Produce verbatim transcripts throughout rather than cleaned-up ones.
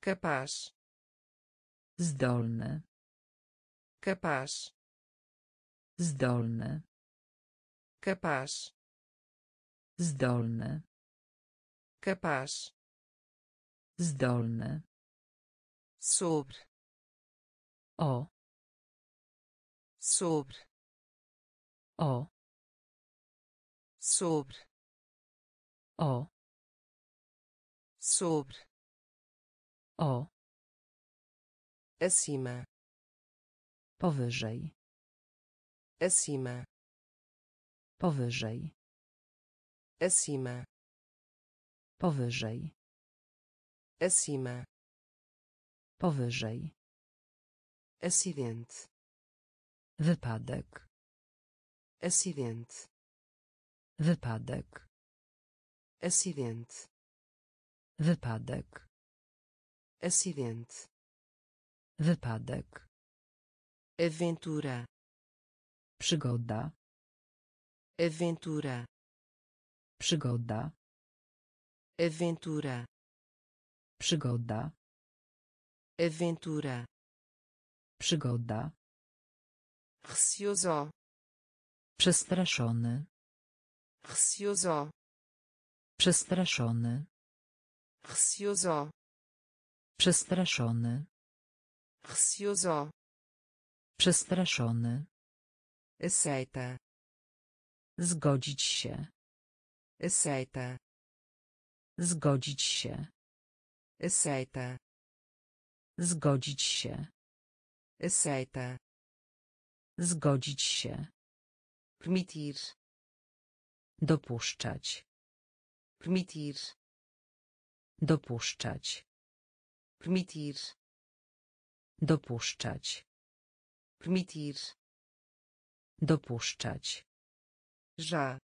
capaz, zdolny, capaz, zdolny, capaz, zdolny, capaz, zdolny, sobre, o, sobre, o, sobre, o, sobre, o, acima, powyżej, acima, powyżej, acima, powyżej, acima, powyżej, acidente, wypadek, acidente, wypadek, acidente, wypadek, acidente, wypadek, aventura, przygoda, aventura, przygoda, aventura, przygoda, aventura, przygoda, receoso, przestraszony, receoso, przestraszony, receoso, przestraszony, receoso, przestraszony, aceita, zgodzić się, aceita, zgodzić się, aceita, zgodzić się, aceita, zgodzić się, permitir, dopuszczać, permitir, dopuszczać, permitir, dopuszczać, permitir, dopuszczać, já,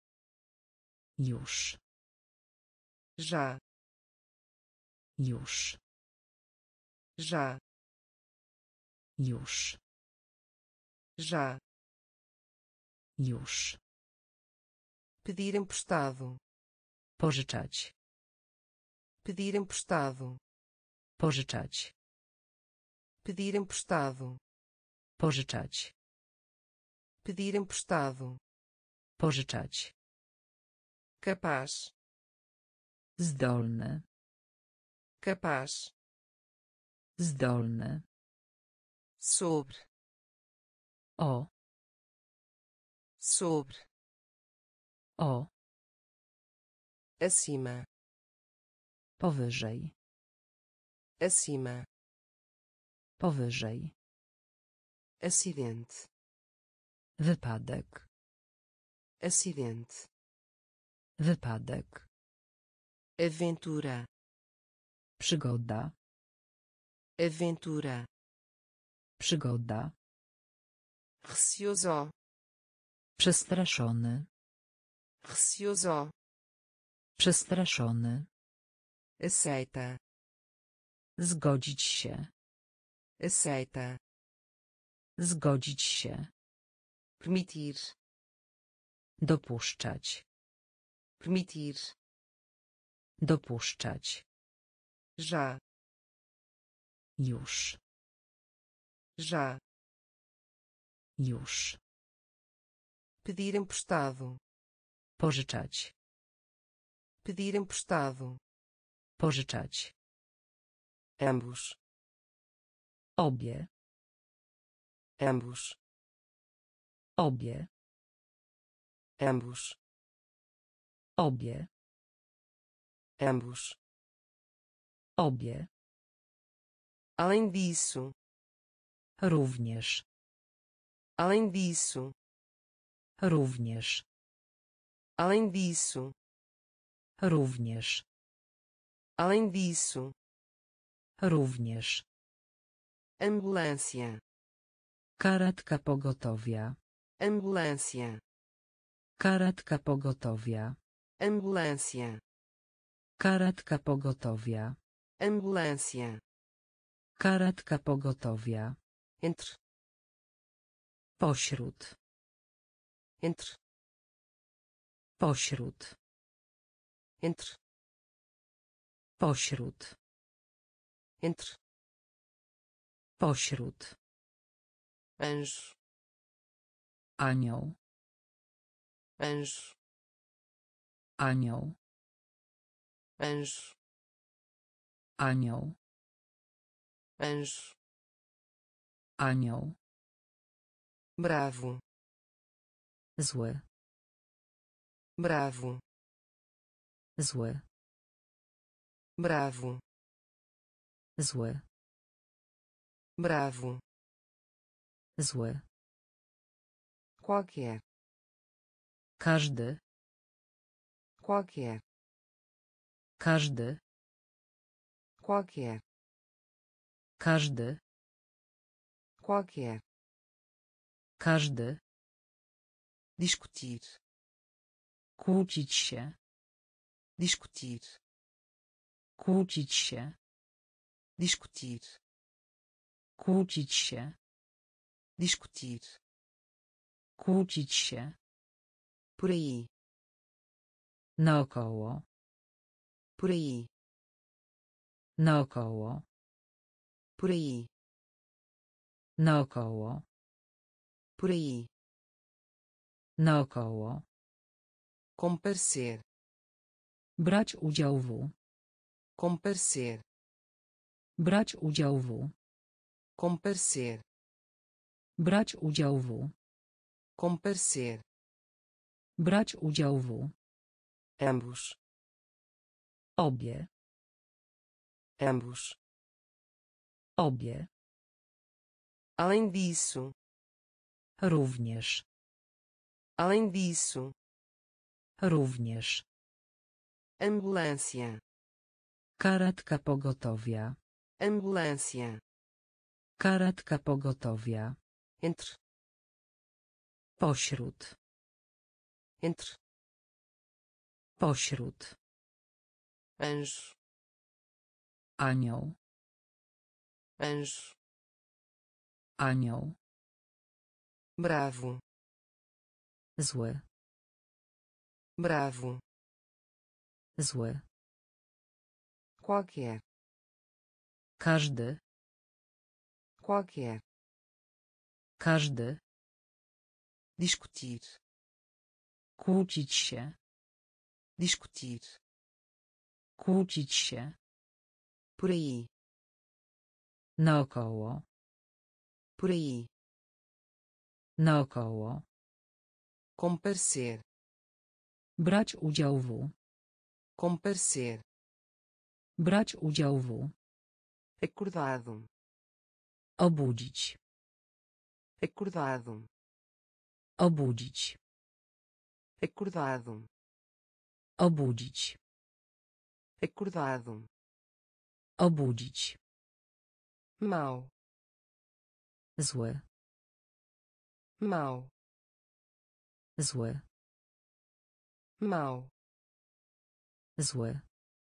już, já, już, já, już, já, już, pedir emprestado, pożyczać, pedir emprestado, pożyczać, pedir emprestado, pożyczać, pedir emprestado, pożyczać, capaz, zdolny, capaz, zdolny, sobre, o, sobre, o, acima, powyżej, acima, powyżej, acidente, wypadek, acidente, wypadek, aventura, przygoda, aventura, przygoda, receoso, przestraszony, receoso, przestraszony, aceita, zgodzić się, aceita, zgodzić się, permitir, dopuszczać, permitir, dopuszczać, já, już, já, już, pedir emprestado, pożyczać, pedir emprestado, pożyczać, ambos, obie, ambos, obie, ambos, obie, ambos, obie, além disso, również, além disso, również, além disso, również, além disso, również, ambulância, karetka pogotowia, ambulância, karetka pogotowia, ambulância, karetka pogotowia, ambulância, karetka pogotowia, entre, pośród, entre, Entre. Pośród. Anjo. Anioł. Anjo. Anioł. Anjo. Anioł. Anjo. Anioł. Bravo. Zły. Bravo. Zły. Bravo. Zły. Bravo. Zły. Qualquer. Każdy. Qualquer. Każdy. Qualquer. Każdy. Qualquer. Każdy. Discutir. Kłócić się. Discutir. Kłócić się. Discutir. Kłócić się. Discutir. Kłócić się. Por aí. Naokoło. Por aí. Naokoło. Por aí. Naokoło. Por aí. Naokoło. Comparecer. Brać udział w. Comparecer. Brać udział w. Comparecer. Brać udział w. Comparecer. Brać udział w. Ambos. Obie. Ambos. Obie. Além disso. Również. Além disso. Również. Ambulância. Karetka pogotowia. Ambulância. Karetka pogotowia. Entre. Pośród. Entre. Pośród. Anjo. Anioł. Anjo. Anioł. Bravo. Zły. Bravo. Zły. Qualquer. Każdy. Qualquer. Każdy. Discutir. Kłócić się. Discutir. Kłócić się. Por aí. Naokoło. Por aí. Naokoło. Comparecer. Brać udział w. Comparecer. Brać udział w. Acordado. Obudzić. Acordado. Obudzić. Acordado. Obudzić. Acordado. Obudzić. Mau. Zły. Mau. Zły. Mau. Zły.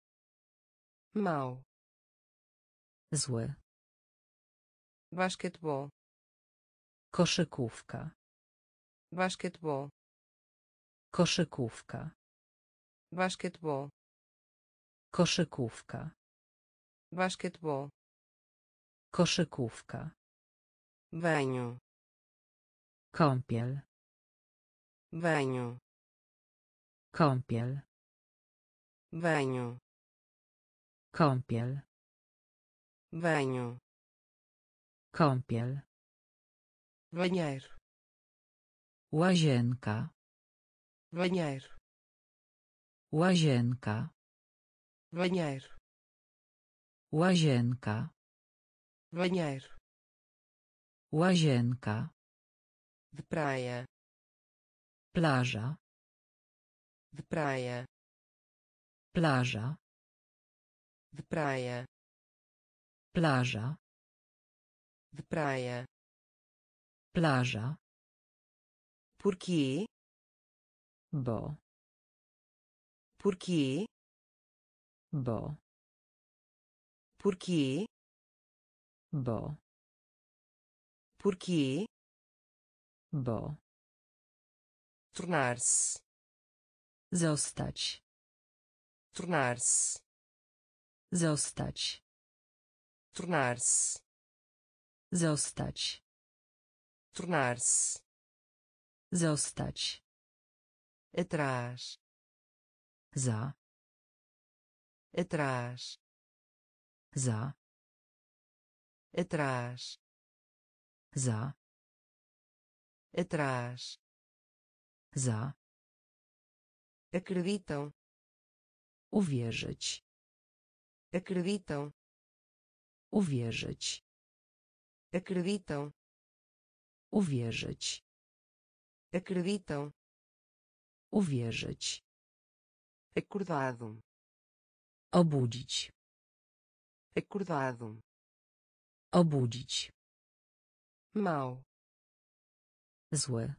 Mau. Zły. Basquetebol. Koszykówka. Basquetebol. Koszykówka. Basquetebol. Koszykówka. Basquetebol. Koszykówka. Banho. Kąpiel. Banho. Kąpiel. Banho. Kąpiel. Banho. Kąpiel. Banheiro. Łazienka. Banheiro. Łazienka. Banheiro. Łazienka. Banheiro. Łazienka. De praia. Plaża. De praia. Plaża. De praia. Plaża. De praia. Plaża. Porquê? Bo. Porquê? Bo. Porquê? Bo. Porquê? Bo. Tornar-se. Zostać. Tornar-se. Zostać. tornar-se, Zostać. tornar-se, Zostać. atrás, Za. atrás, Za. atrás, Za. atrás, Za. acreditam, Uwierzyć. acreditam, Uwierzyć. acreditam, Uwierzyć. acreditam, Uwierzyć. acordado, Obudzić. acordado, Obudzić. mau, Zły.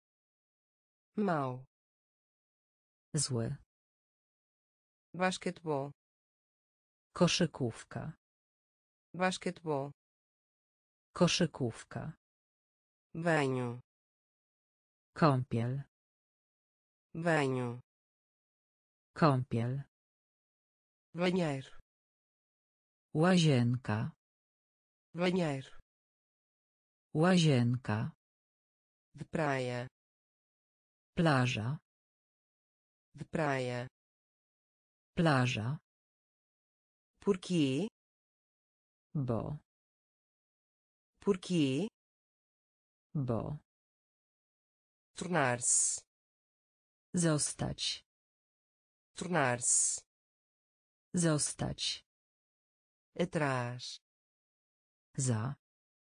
mau, Zły. basquetebol, Koszykówka. basquetebol, Koszykówka. banho, Kąpiel. banho, Kąpiel. banheiro, Łazienka. banheiro, Łazienka. de praia, Plaża. de praia, Plaża. porquê, Bo. porquê, Bo. tornar-se, Zostać. tornar-se, Zostać. atrás, Za.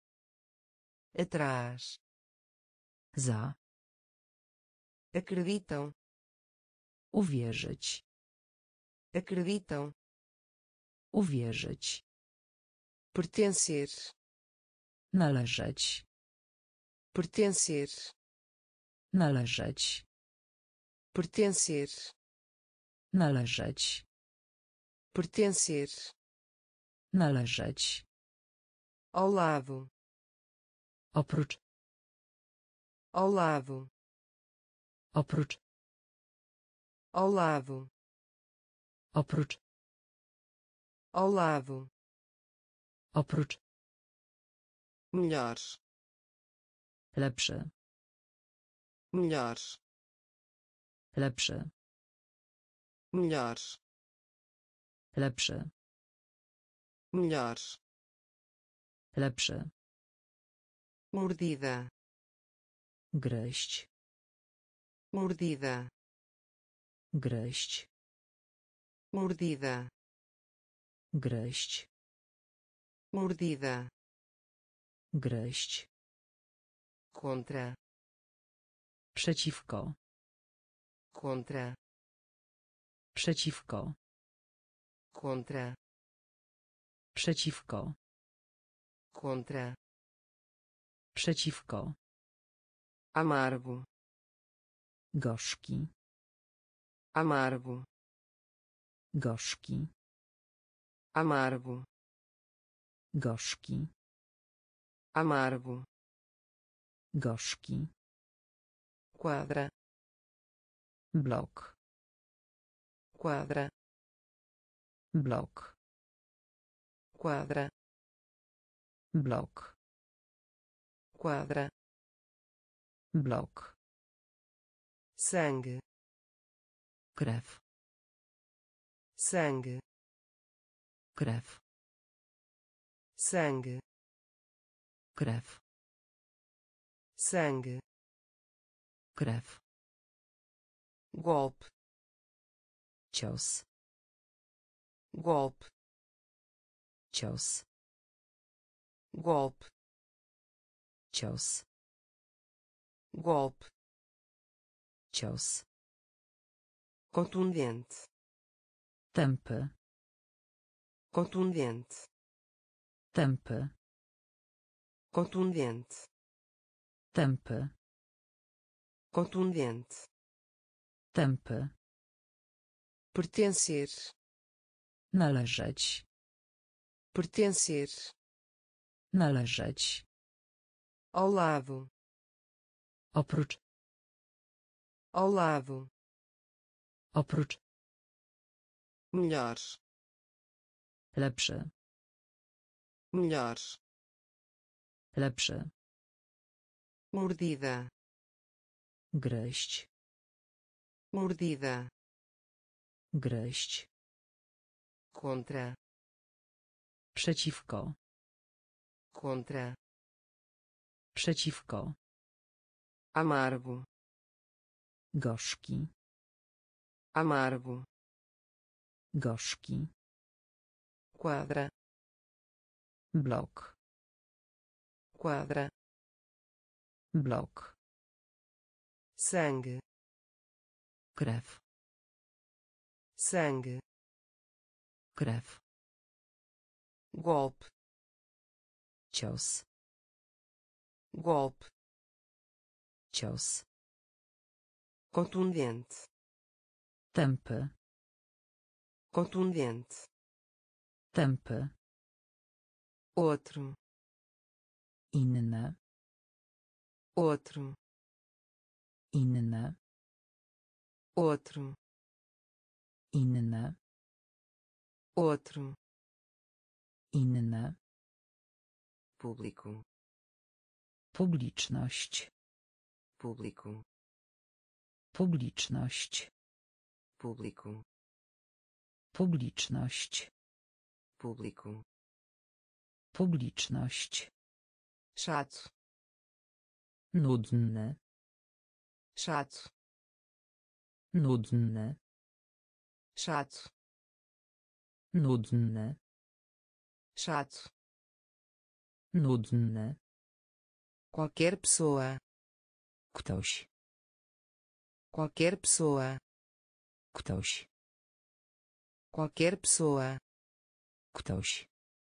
atrás, Za. acreditam, Uwierzyć. acreditam, Uwierzyć. pertencer, Należeć. pertencer, Należeć. pertencer, Należeć. pertencer, Należeć. ao lado, Oprócz. ao lado, Oprócz. ao lado, Oprócz. ao lado, Oprócz. melhor, Lepszy. melhor, Lepszy. melhor, Lepszy. melhor, Lepszy. mordida, Gryźć. mordida, Gryźć. mordida, Gryźć. mordida, Gryźć. contra, Przeciwko. contra, Przeciwko. contra, Przeciwko. contra, Przeciwko. amargo, Gorzki. amargo, Gorzki. amargo, Gorzki. amargo, Gorzki. quadra, Blok. quadra, Blok. quadra, Blok. quadra, Blok. sangue, Krew. sangue, Krew. sangue, Krew. sangue, Krew. golpe, Cios. golpe, Cios. golpe, Cios. golpe, Cios. contundente, Tępy. contundente, Tępy. contundente, Tępy. contundente, Tępy. pertencer, Należeć. pertencer, Należeć. ao lado, Oprócz. ao lado, Oprócz. melhor, Lepszy. melhor, lepszy, mordida, gryźć, mordida, gryźć, contra, przeciwko, contra, przeciwko, amargo, gorzki, amargo, gorzki, quadra, blok, quadra, blok, sangue, krew, sangue, krew, golpe, cios, golpe, cios, contundente, tępy, contundente, tępy, outro, inne, outro, inne, outro, inne, outro, inne, público, publiczność, público, publiczność, público, publiczność, público, publiczność, chato, nudny, chato, nudny, chato, nudny, chato, nudny, qualquer pessoa, ktoś, qualquer pessoa, ktoś, qualquer pessoa, ktoś,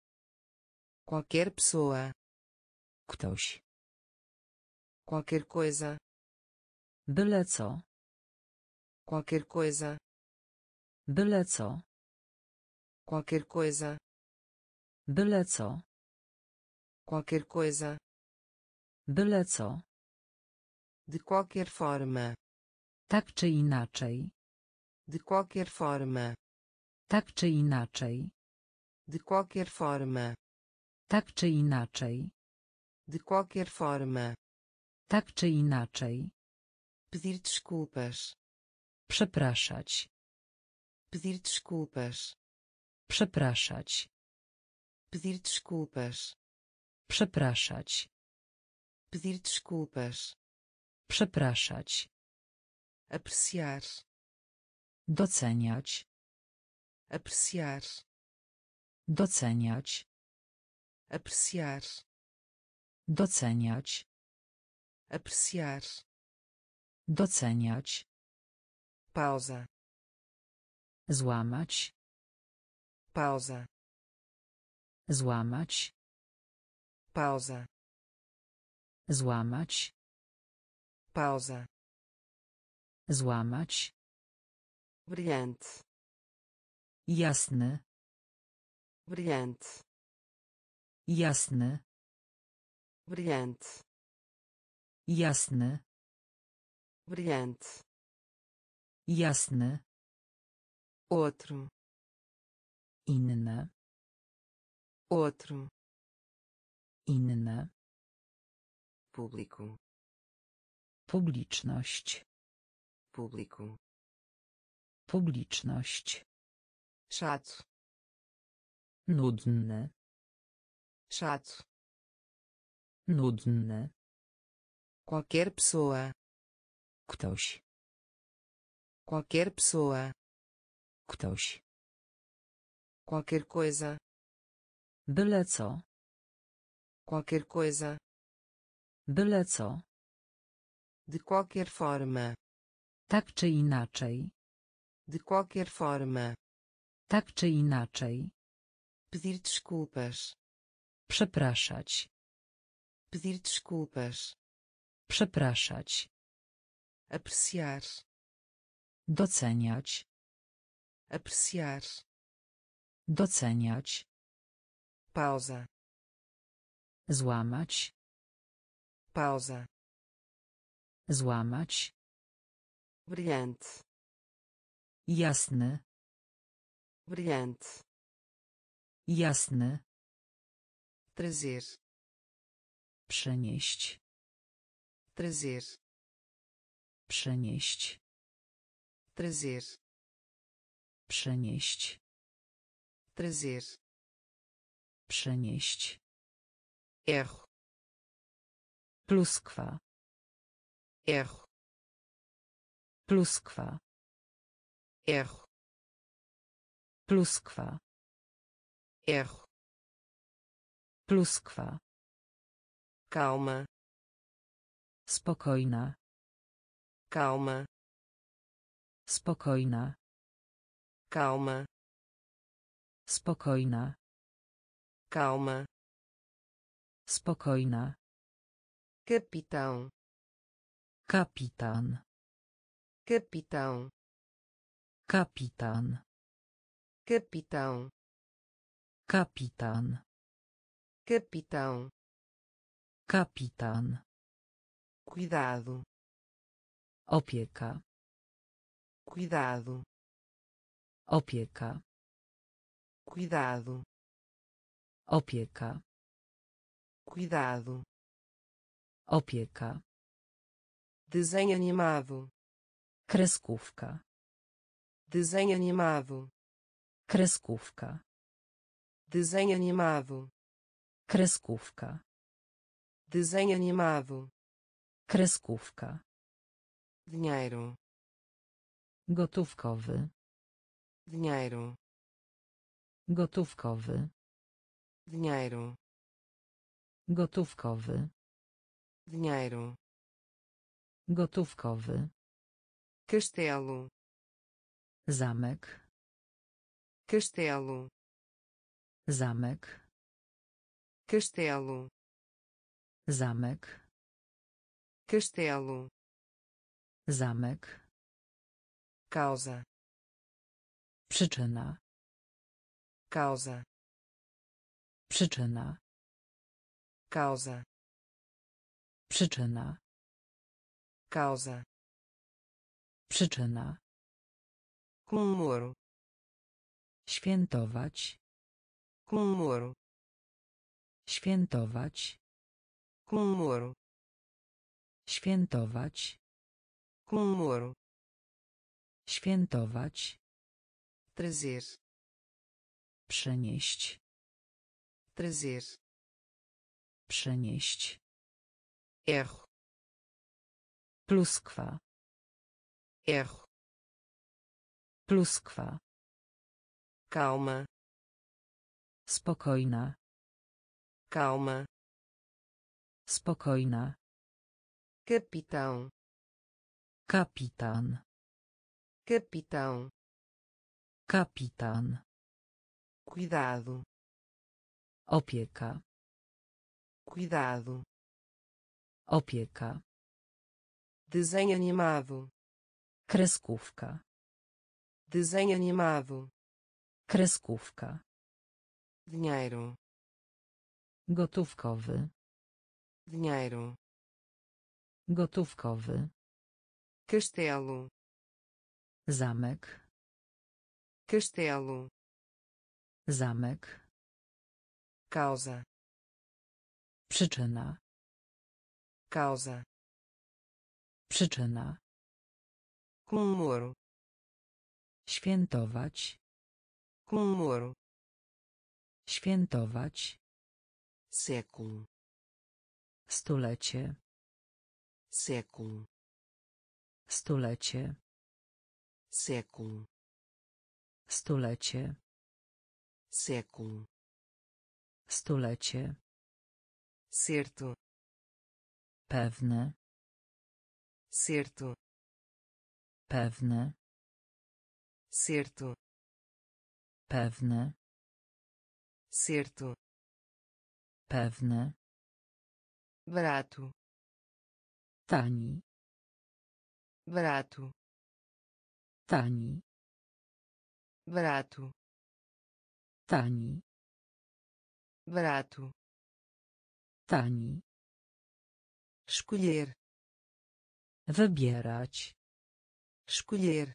qualquer pessoa, ktoś, qualquer coisa, byle co, qualquer coisa, byle co, qualquer coisa, byle co, qualquer coisa, byle co, de qualquer forma, tak czy inaczej, de qualquer forma, tak czy inaczej, de qualquer forma, tak czy inaczej, de qualquer forma, tak czy inaczej, pedir desculpas, przepraszać, pedir desculpas, przepraszać, pedir desculpas, przepraszać, pedir desculpas, przepraszać, apreciar, doceniać, apreciar, doceniać, apreciar, doceniać, apreciar, doceniać, pausa, złamać, pausa, złamać, pausa, złamać, pausa, złamać, brilhante, jasny, brilhante, jasny, brilhante, jasny, brilhante, jasny, outro, inne, outro, inne, público, publiczność, público, publiczność, chato, nudny, chato, nudny, qualquer pessoa, ktoś, qualquer pessoa, ktoś, qualquer coisa, byle co, qualquer coisa, byle co, de qualquer forma, tak czy inaczej, de qualquer forma, tak czy inaczej, pedir desculpas, przepraszać, pedir desculpas, przepraszać, apreciar, doceniać, apreciar, doceniać, pausa, złamać, pausa, złamać, brilhante, jasny, brilhante, jasny, trazer, przenieść, trazer, przenieść, trazer, przenieść, trazer, przenieść, erro, pluskwa, erro, pluskwa, erro, pluskwa, erro, pluskwa, calma, spokojna, calma, spokojna, calma, spokojna, calma, spokojna, capitão, kapitan, capitão, kapitan, capitão, kapitan, capitão, kapitan, cuidado, opieka, cuidado, opieka, cuidado, opieka, cuidado, opieka, desenho animado, kreskówka, desenho animado, kreskówka, desenho animado, kreskówka, desenho animado, kreskówka, dinheiro, gotówkowy, dinheiro, gotówkowy, dinheiro, gotówkowy, dinheiro, gotówkowy, castelo, zamek, castelo, zamek, castelo, zamek, castelo, zamek, causa, przyczyna, causa, przyczyna, causa, przyczyna, causa, przyczyna, comemoro, świętować, comemoro, świętować, comemoro, świętować, comemoro, świętować, trazer, przenieść, trazer, przenieść, erro, pluskwa, erro, pluskwa, calma, spokojna, calma, spokojna, capitão, kapitan, capitão, kapitan, cuidado, opieka, cuidado, opieka, desenho animado, kreskówka, desenho animado, kreskówka, dinheiro, gotówkowy, dinheiro, gotówkowy, castelo, zamek, castelo, zamek, causa, przyczyna, causa, przyczyna, comemoro, świętować, comemoro, świętować, século, stulecie, século, stulecie, século, stulecie, século, stulecie, certo, pewne, certo, pewne, certo, pewne, certo, pewne, barato, tani, barato, tani, barato, tani, barato, tani, escolher, wybierać, escolher,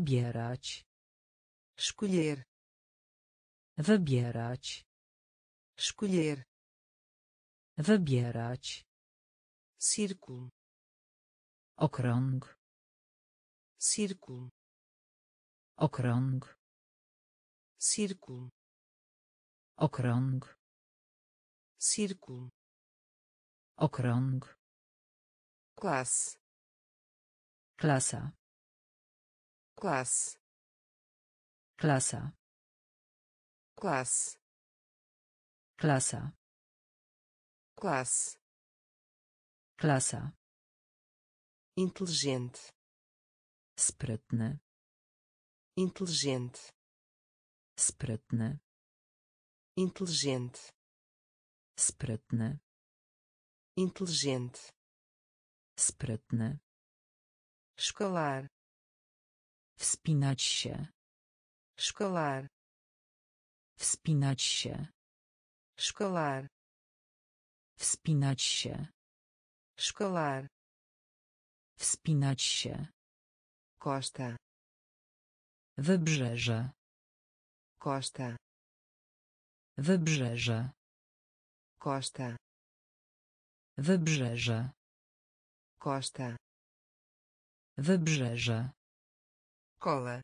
wybierać, escolher, wybierać, escolher, wybierać, círculo, okrąg, círculo, okrąg, círculo, okrąg, círculo, okrąg, classe, klasa, classe, klasa, classe, klasa, classe, klasa, inteligente, sprytny, inteligente, sprytny, inteligente, sprytny, inteligente, sprytny, escalar, wspinać się, escalar, wspinać się, escalar, wspinać się, escalar, wspinać się, costa, wybrzeże, costa, wybrzeże, costa, wybrzeże, costa, wybrzeże, cola,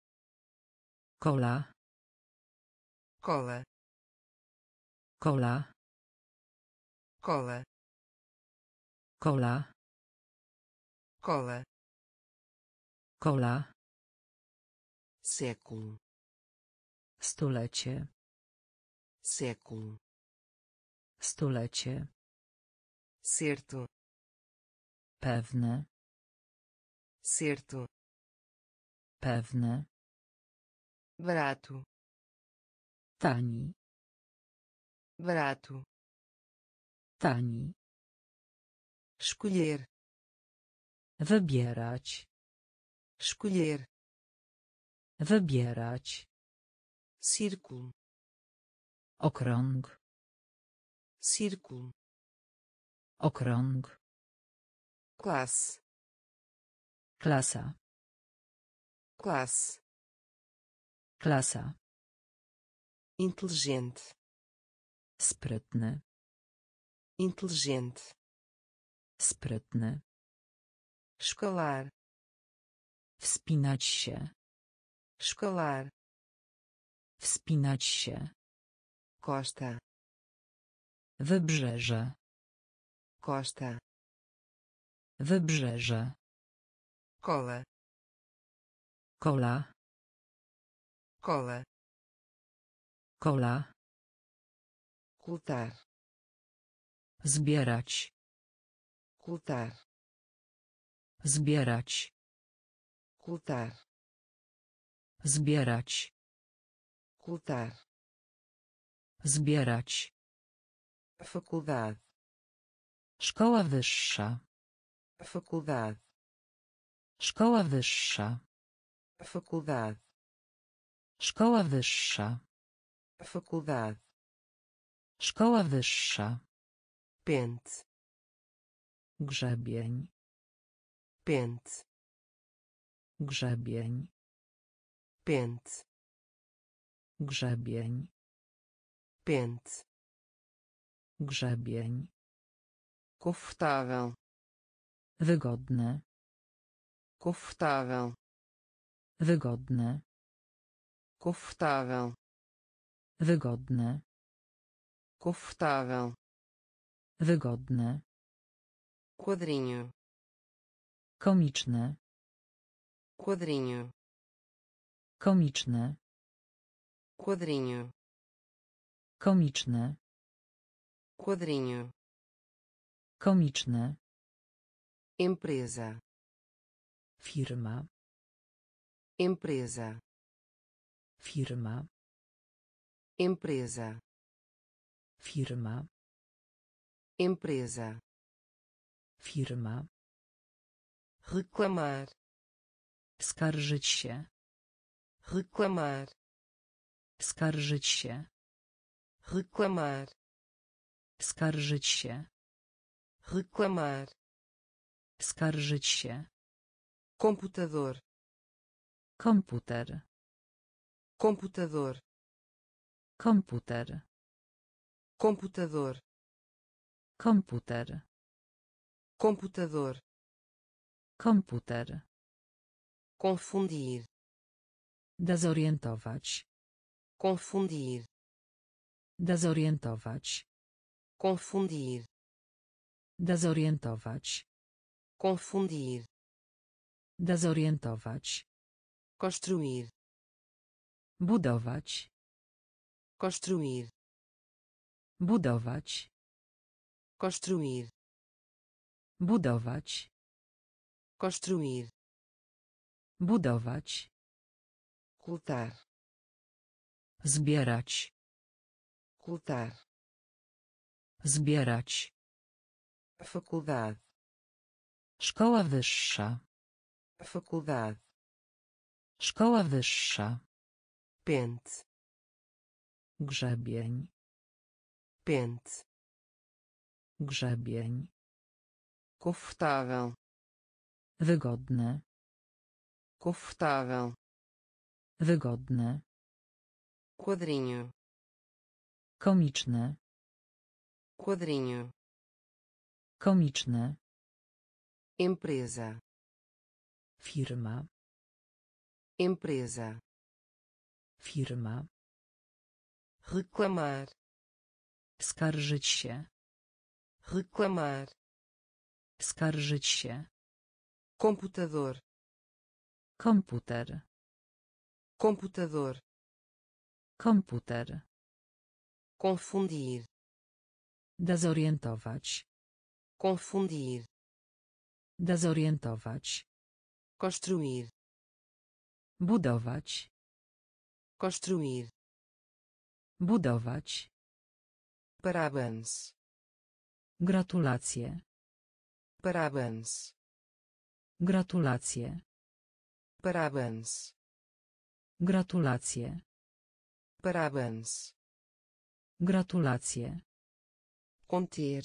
kola, cola, kola, cola, kola, cola, kola, século, stulecie, século, stulecie, certo, pewne, certo, pewne, barato, tani, barato, tani, escolher, wybierać, escolher, wybierać, círculo, okrąg, círculo, okrąg, classe, klasa, classe, klasa, inteligente, sprytny, inteligente, sprytny, escalar, wspinać się, escalar, wspinać się, costa, wybrzeże, costa, wybrzeże, cola, kola, cola, kola, cultar, zbierać, cultar, zbierać, cultar, zbierać, cultar, zbierać, faculdade, szkoła wyższa, faculdade, szkoła wyższa, faculdade, szkoła wyższa, faculdade, szkoła wyższa, pente, grzebień, pente, grzebień, pente, grzebień, pente, grzebień, confortável, wygodne, confortável, wygodne, confortável, wygodne, confortável, wygodne, quadrinho, komiczne, quadrinho, komiczne, quadrinho, komiczne, quadrinho, komiczne, empresa, firma, empresa, firma, empresa, firma, empresa, firma, reclamar, skarżyć się, reclamar, skarżyć się, reclamar, skarżyć się, reclamar, skarżyć się, computador, komputer, computador, komputer, computador, Komputer. computador, Komputer. confundir, Dezorientować. confundir, Dezorientować. confundir, Dezorientować. confundir, Dezorientować. construir, Budować. construir, Budować. construir, Budować. construir, Budować. cultar, Zbierać. cultar, Zbierać. faculdade, Szkoła wyższa. faculdade, Szkoła wyższa. pente, Grzebień. pente, Grzebień. confortável, Wygodne. confortável, Wygodne. quadrinho, Komiczne. quadrinho, Komiczne. empresa, Firma. empresa, Firma. reclamar, Skarżyć się. reclamar, Skarżyć się. computador, Komputer. computador, Komputer. confundir, Dezorientować. confundir, Dezorientować. construir, Budować. construir, Budować. parabéns, Gratulacje. parabéns, Gratulacje. parabéns, Gratulacje. parabéns, Gratulacje. conter,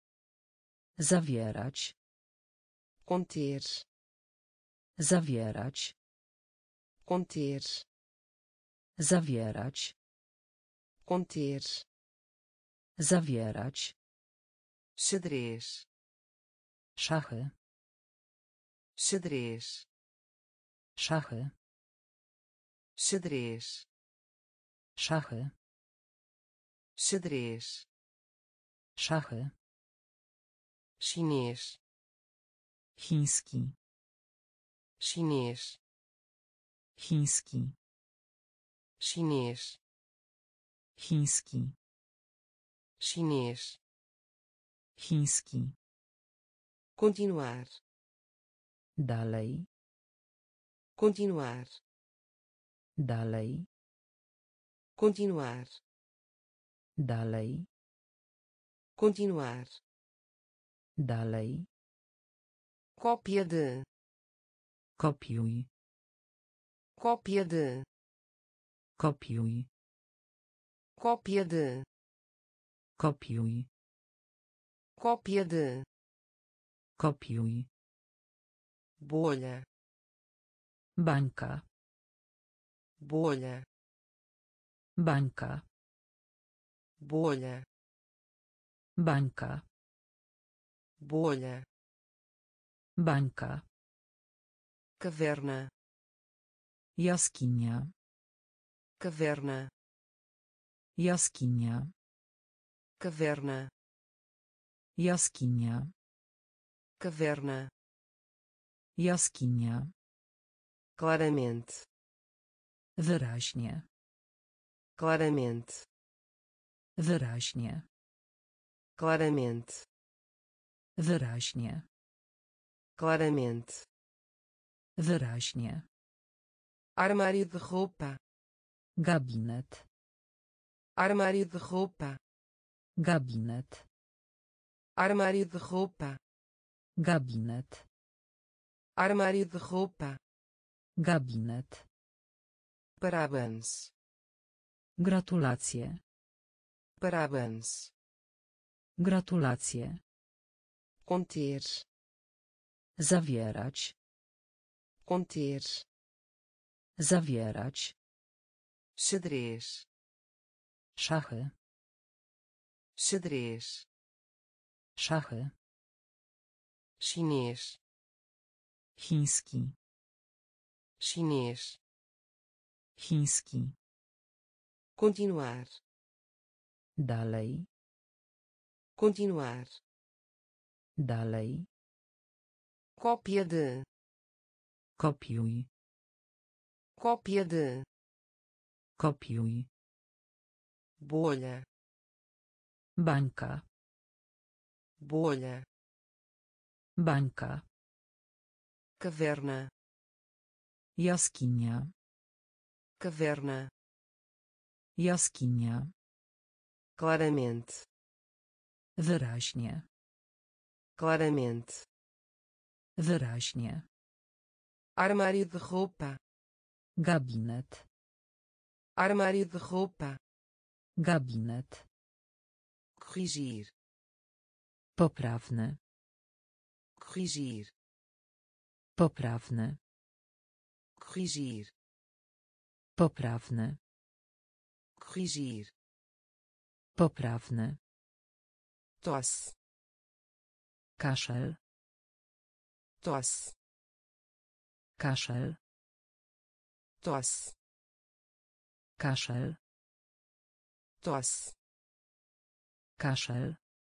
Zawierać. conter, Zawierać. conter, Zawierać. conter, Zawierać. xadrez, Szachy. xadrez, Szachy. xadrez, Szachy. xadrez, Szachy. chinês, Chiński. chinês, Chiński. chinês, Chiński. chinês, Chiński. continuar, Dalej. continuar, Dalej. continuar, Dalej. continuar, Dalej. cópia de, Kopiuj. cópia de, Kopiuj. cópia de, Kopiuj. cópia de, Kopiuj. bolha, Bańka. bolha, Bańka. bolha, Bańka. bolha, Bańka. caverna, Jaskinia. caverna, Jaskinia. caverna, Jaskinia. caverna, Jaskinia. claramente, Wyraźnie. claramente, Wyraźnie. claramente, Wyraźnie. claramente, Wyraźnie. armário de roupa, Gabinet. armário de roupa, Gabinet. armário de roupa, Gabinet. armário de roupa, Gabinet. parabéns, Gratulacje. parabéns, Gratulacje. conter, Zawierać. conter, Zawierać. xadrez, Szachy. xadrez, Szachy. chinês, Chiński. chinês, Chiński. continuar, Dalej. continuar, Dalej. cópia de, Kopiuj. cópia de, Kopiuj. bolha, Bańka. bolha, Bańka. caverna, Jaskinia. caverna, Jaskinia. claramente, Wyraźnie. claramente, Wyraźnie. armário de roupa, Gabinet. armário de roupa, Gabinet. corrigir, Poprawny. corrigir, Poprawny. corrigir, Poprawny. corrigir, Poprawny. tosse, Kaszel. tosse, Kaszel. tosse, Kaszel. tosse, Kaszel.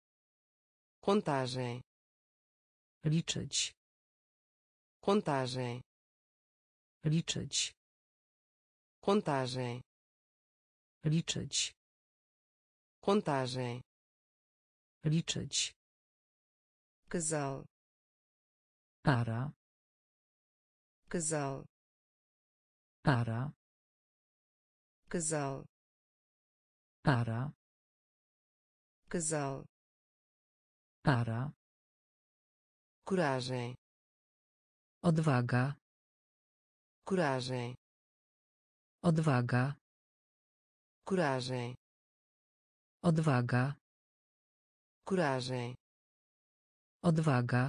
contagem, Liczyć. contagem, Liczyć. contagem, Liczyć. contagem, Liczyć. casal, Para. casal, Para. casal, Para. casal, Para. coragem, Odwaga. coragem, Odwaga. coragem, Odwaga. coragem, Odwaga.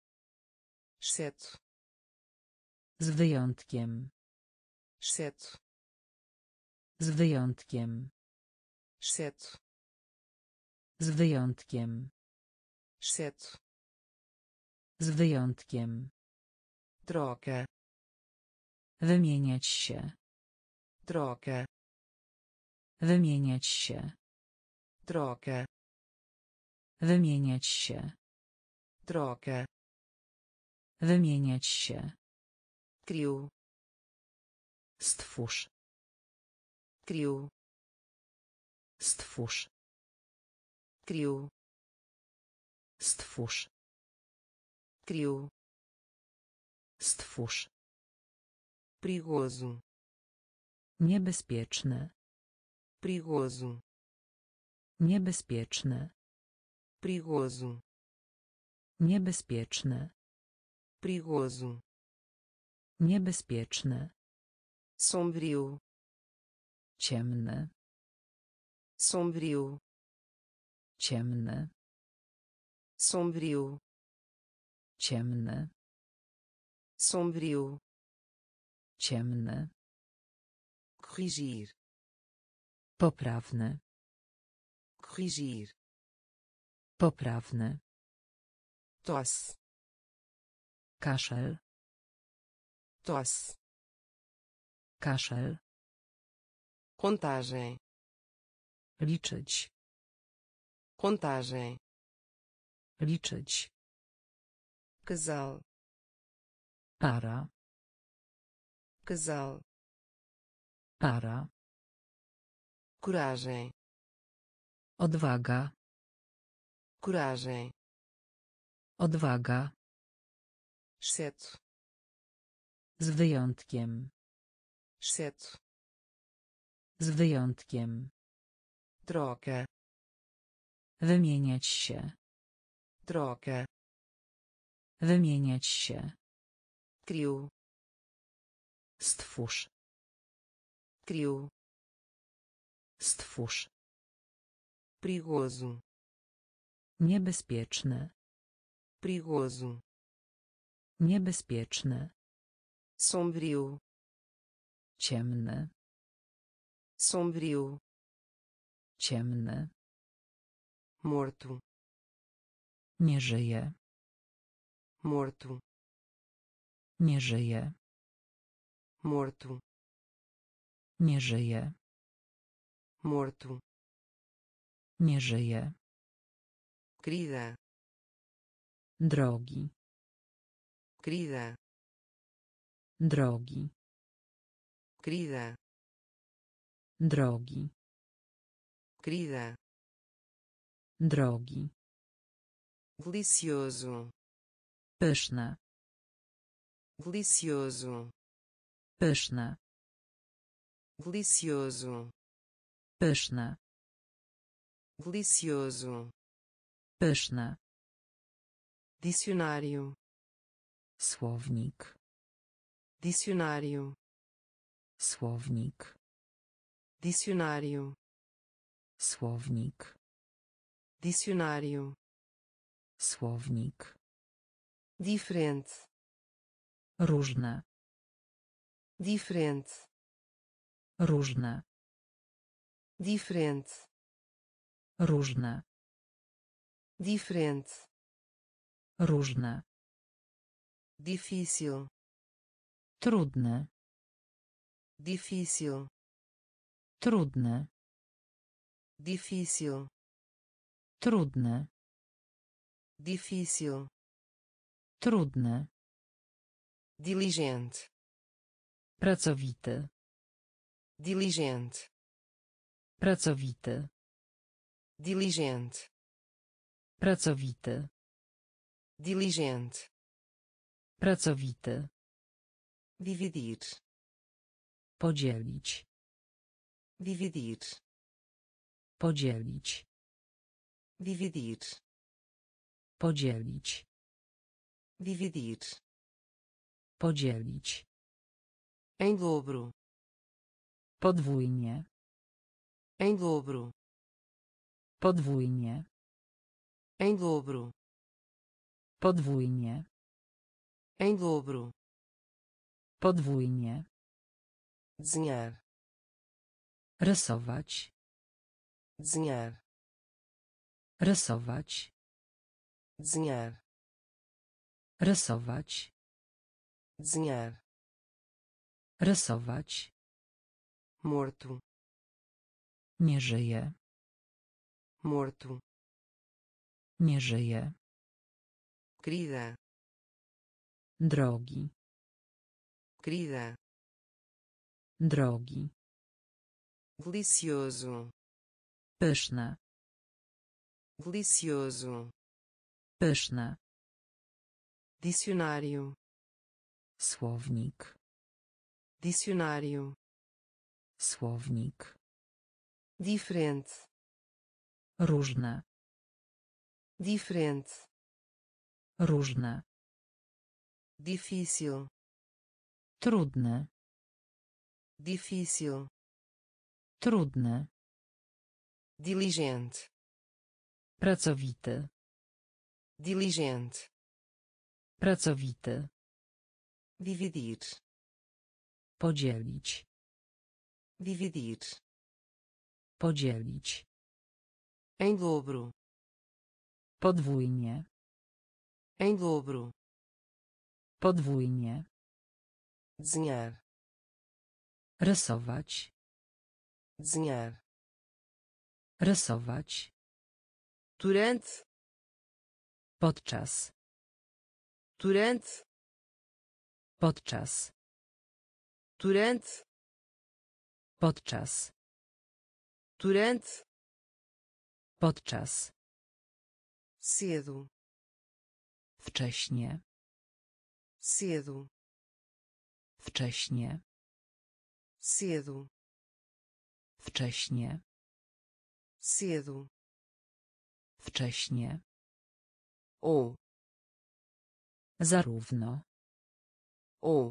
exceto, Z wyjątkiem. exceto, Z wyjątkiem. exceto, Z wyjątkiem. exceto, Z wyjątkiem. troca, Wymieniać się. troca, Wymieniać się. troca, Wymieniać się. troca, Wymieniać się. criou, Stwórz. criou, Stwórz. criou, Stwórz. criou, Stwórz. perigoso, Niebezpieczny. perigoso, Niebezpieczny. perigoso, Niebezpieczny. perigoso, Niebezpieczny. sombrio, Ciemny. sombrio, Ciemny. sombrio, Ciemny. sombrio, Ciemny. corrigir, Poprawny. corrigir, Poprawny. tosse, Kaszel. tosse, Kaszel. contagem, Liczyć. contagem, Liczyć. casal, Para. casal, Para. coragem, Odwaga. coragem, Odwaga. exceto, Z wyjątkiem. exceto, Z wyjątkiem. troca, Wymieniać się. troca, Wymieniać się. criou, Stwórz. criou, Stwórz. perigoso, Niebezpieczny. perigoso, Niebezpieczny. sombrio, Ciemny. sombrio, Ciemny. morto, Nie żyje. morto, Nie żyje. morto, Nie żyje. morto, Nie żyje. querida, Drogi. querida, Drogi. querida, Drogi. querida, Drogi. delicioso, Pyszne. delicioso, Pyszne. delicioso, Pyszne. delicioso, Pyszne. dicionário, Słownik. dicionário, Słownik. dicionário, Słownik. dicionário, Słownik. diferente, Różne. diferente, Różne. diferente, Różne. diferente, Różne. difícil, Trudne. difícil, Trudne. difícil, Trudne. difícil, Trudne. diligente, Pracowity. diligente, Pracowity. diligente, Pracowity. diligente, Pracowity. dividir, Podzielić. dividir, Podzielić. dividir, Podzielić. dividir, Podzielić. em dobro, Podwójnie. em dobro, Podwójnie. em dobro, Podwójnie. em dobro, Podwójnie. desenhar, Rysować. desenhar, Rysować. desenhar, Rysować. desenhar, Rysować. morto, Nie żyje. morto, Nie żyje. querida, Drogi. querida, Drogi. delicioso, Pyszne. delicioso, Pyszne. dicionário, Słownik. dicionário, Słownik. diferente, Różne. diferente, Różne. difícil, Trudne. difícil, Trudne. diligente, Pracowity. diligente, Pracowity. dividir, Podzielić. dividir, Podzielić. em dobro, Podwójnie. em dobro, Podwójnie. desenhar, Rysować. desenhar, Rysować. durante, Podczas. durante, Podczas. durante, Podczas. durante, Podczas. cedo, Wcześnie. cedo, Wcześnie. cedo, Wcześnie. cedo, Wcześnie. ou, Zarówno. ou,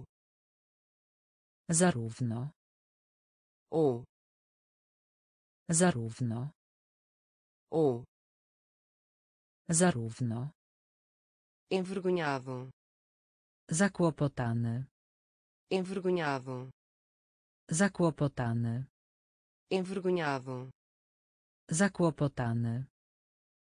Zarówno. ou, Zarówno. ou, Zarówno. envergonhado, Zakłopotany. envergonhado, Zakłopotany. envergonhado, Zakłopotany.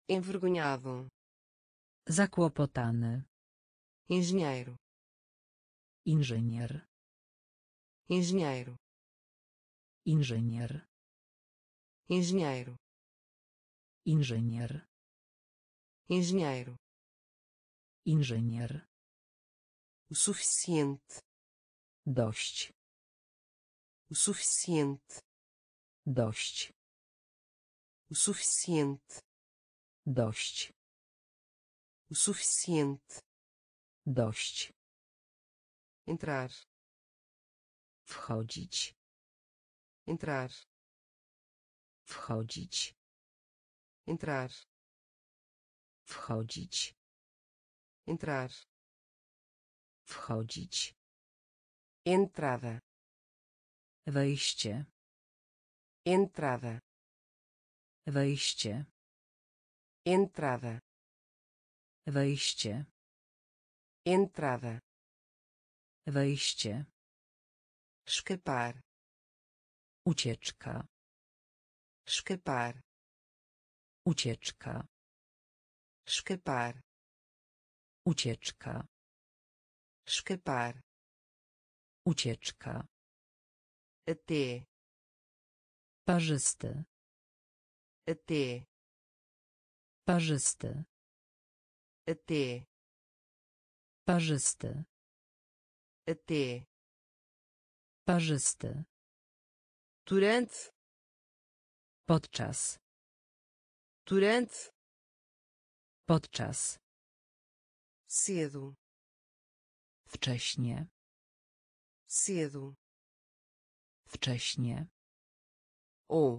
envergonhado, zakłopotany, engenheiro, inżynier, engenheiro, inżynier, engenheiro, inżynier, engenheiro, inżynier, o suficiente, dość, o suficiente, dość, o suficiente, dość, o suficiente, dość, entrar, wchodzić, entrar, wchodzić, entrar, wchodzić, entrar, wchodzić, entrada, wejście, entrada, wejście, entrada, wejście, entrada, wejście, escapar, ucieczka, escapar, ucieczka, escapar, ucieczka, escapar, ucieczka, até, parzysty, até, parzysty, até, parzysty, até, parzysty, durante, podczas, durante, podczas, cedo, wcześnie, cedo, wcześnie, ou,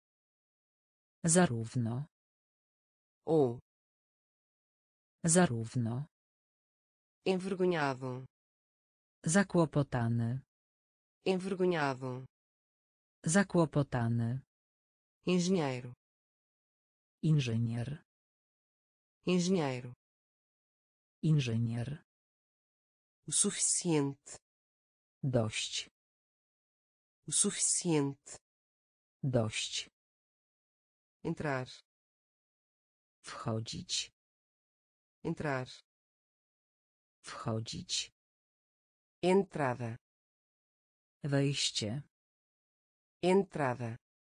zarówno, ou, zarówno, envergonhado, zakłopotany, envergonhado, zakłopotany, engenheiro, inżynier, engenheiro, inżynier, o suficiente, dość, o suficiente, dość, entrar, wchodzić, entrar, wchodzić, entrada, wejście, entrada,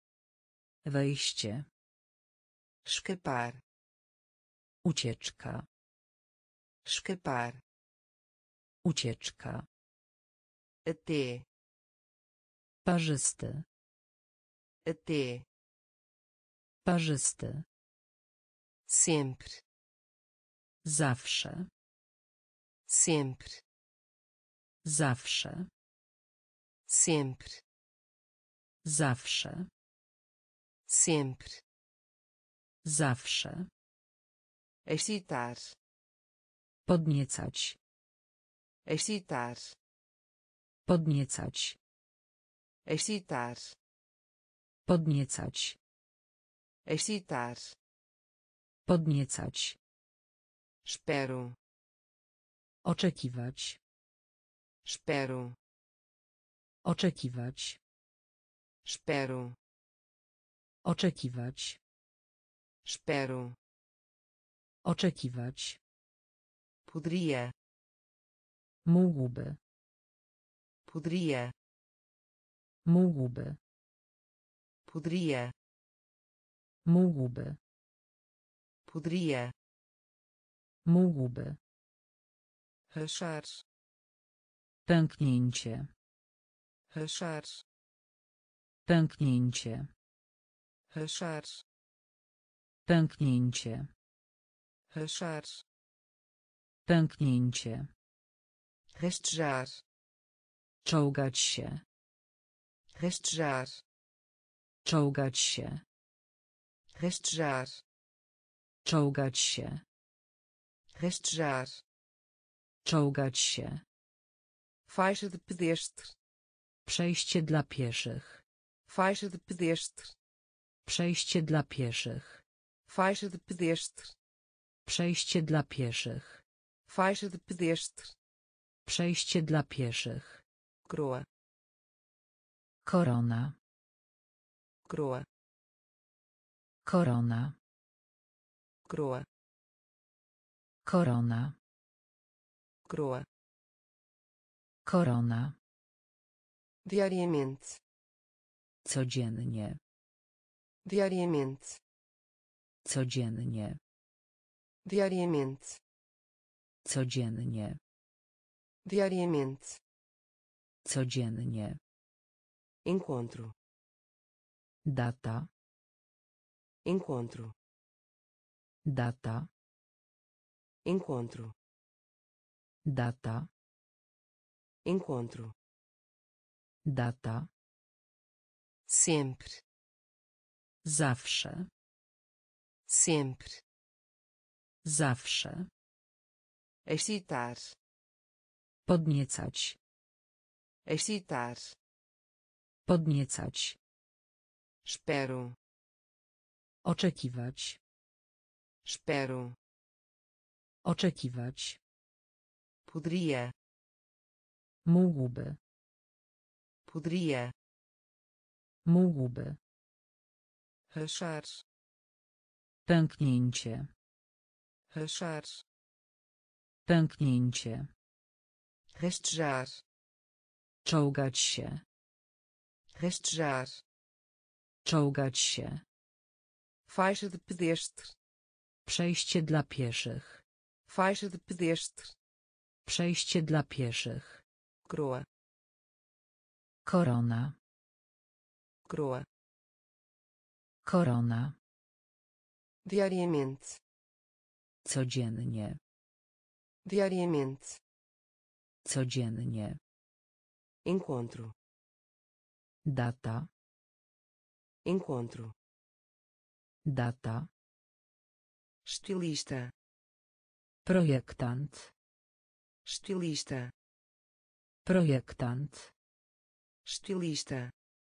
wejście, escapar, ucieczka, escapar, ucieczka, até, parzysty, até, parzysty, sempre, zawsze, sempre, zawsze, sempre, zawsze, sempre, zawsze, excitar, podniecać, excitar, podniecać, excitar, podniecać, excitar, podniecać, espero, oczekiwać, espero, oczekiwać, espero, oczekiwać, espero, oczekiwać, poderia, mógłby, poderia, mógłby, poderia, mógłby, poderia, mógłby, rachar, pęknięcie, rachar, pęknięcie, rachar, pęknięcie, rachar, pęknięcie, rastejar, czołgać się, rastejar, czołgać się, rastejar, czołgać się, rastejar, czołgać się, faixa de pedestre, przejście dla pieszych, faixa de pedestre, przejście dla pieszych, faixa de pedestre, przejście dla pieszych, faixa de pedestre, przejście dla pieszych, coroa, korona, coroa, korona, coroa, korona, coroa, korona, diariamente, codziennie, diariamente, codziennie, diariamente, codziennie, diariamente, codziennie, encontro, data, encontro, data, encontro, data, encontro, data, sempre, zawsze, sempre, zawsze, excitar, podniecać, excitar, podniecać, espero, oczekiwać, espero, oczekiwać, poderia, mógłby, poderia, mógłby, rachar, pęknięcie, rachar, pęknięcie, rastejar, czołgać się, rastejar, czołgać się, faixa de pedestre, przejście dla pieszych, faixa de pedestre, przejście dla pieszych, coroa, korona, coroa, korona, diariamente, codziennie, diariamente, codziennie, encontro, data, encontro, data, estilista, projektant, estilista, projektant, estilista,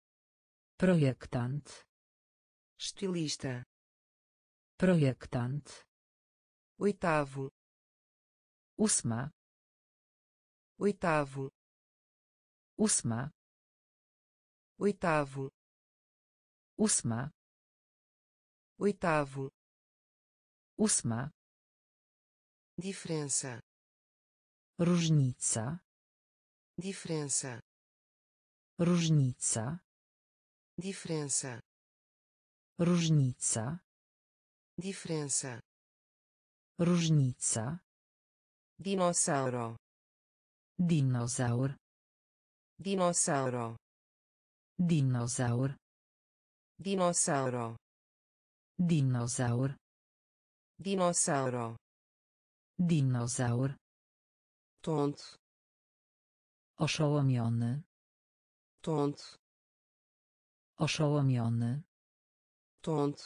projektant, estilista, projektant, oitavo, ósma, oitavo, ósma, oitavo, ósma, oitavo, ósma, diferença, różnica, diferença, różnica, diferença, różnica, diferença, różnica, dinossauro, dinozaur, dinossauro, dinozaur, dinossauro, dinozaur, dinossauro, dinozaur, tonto, oszołomiony, tonto, oszołomiony, tonto,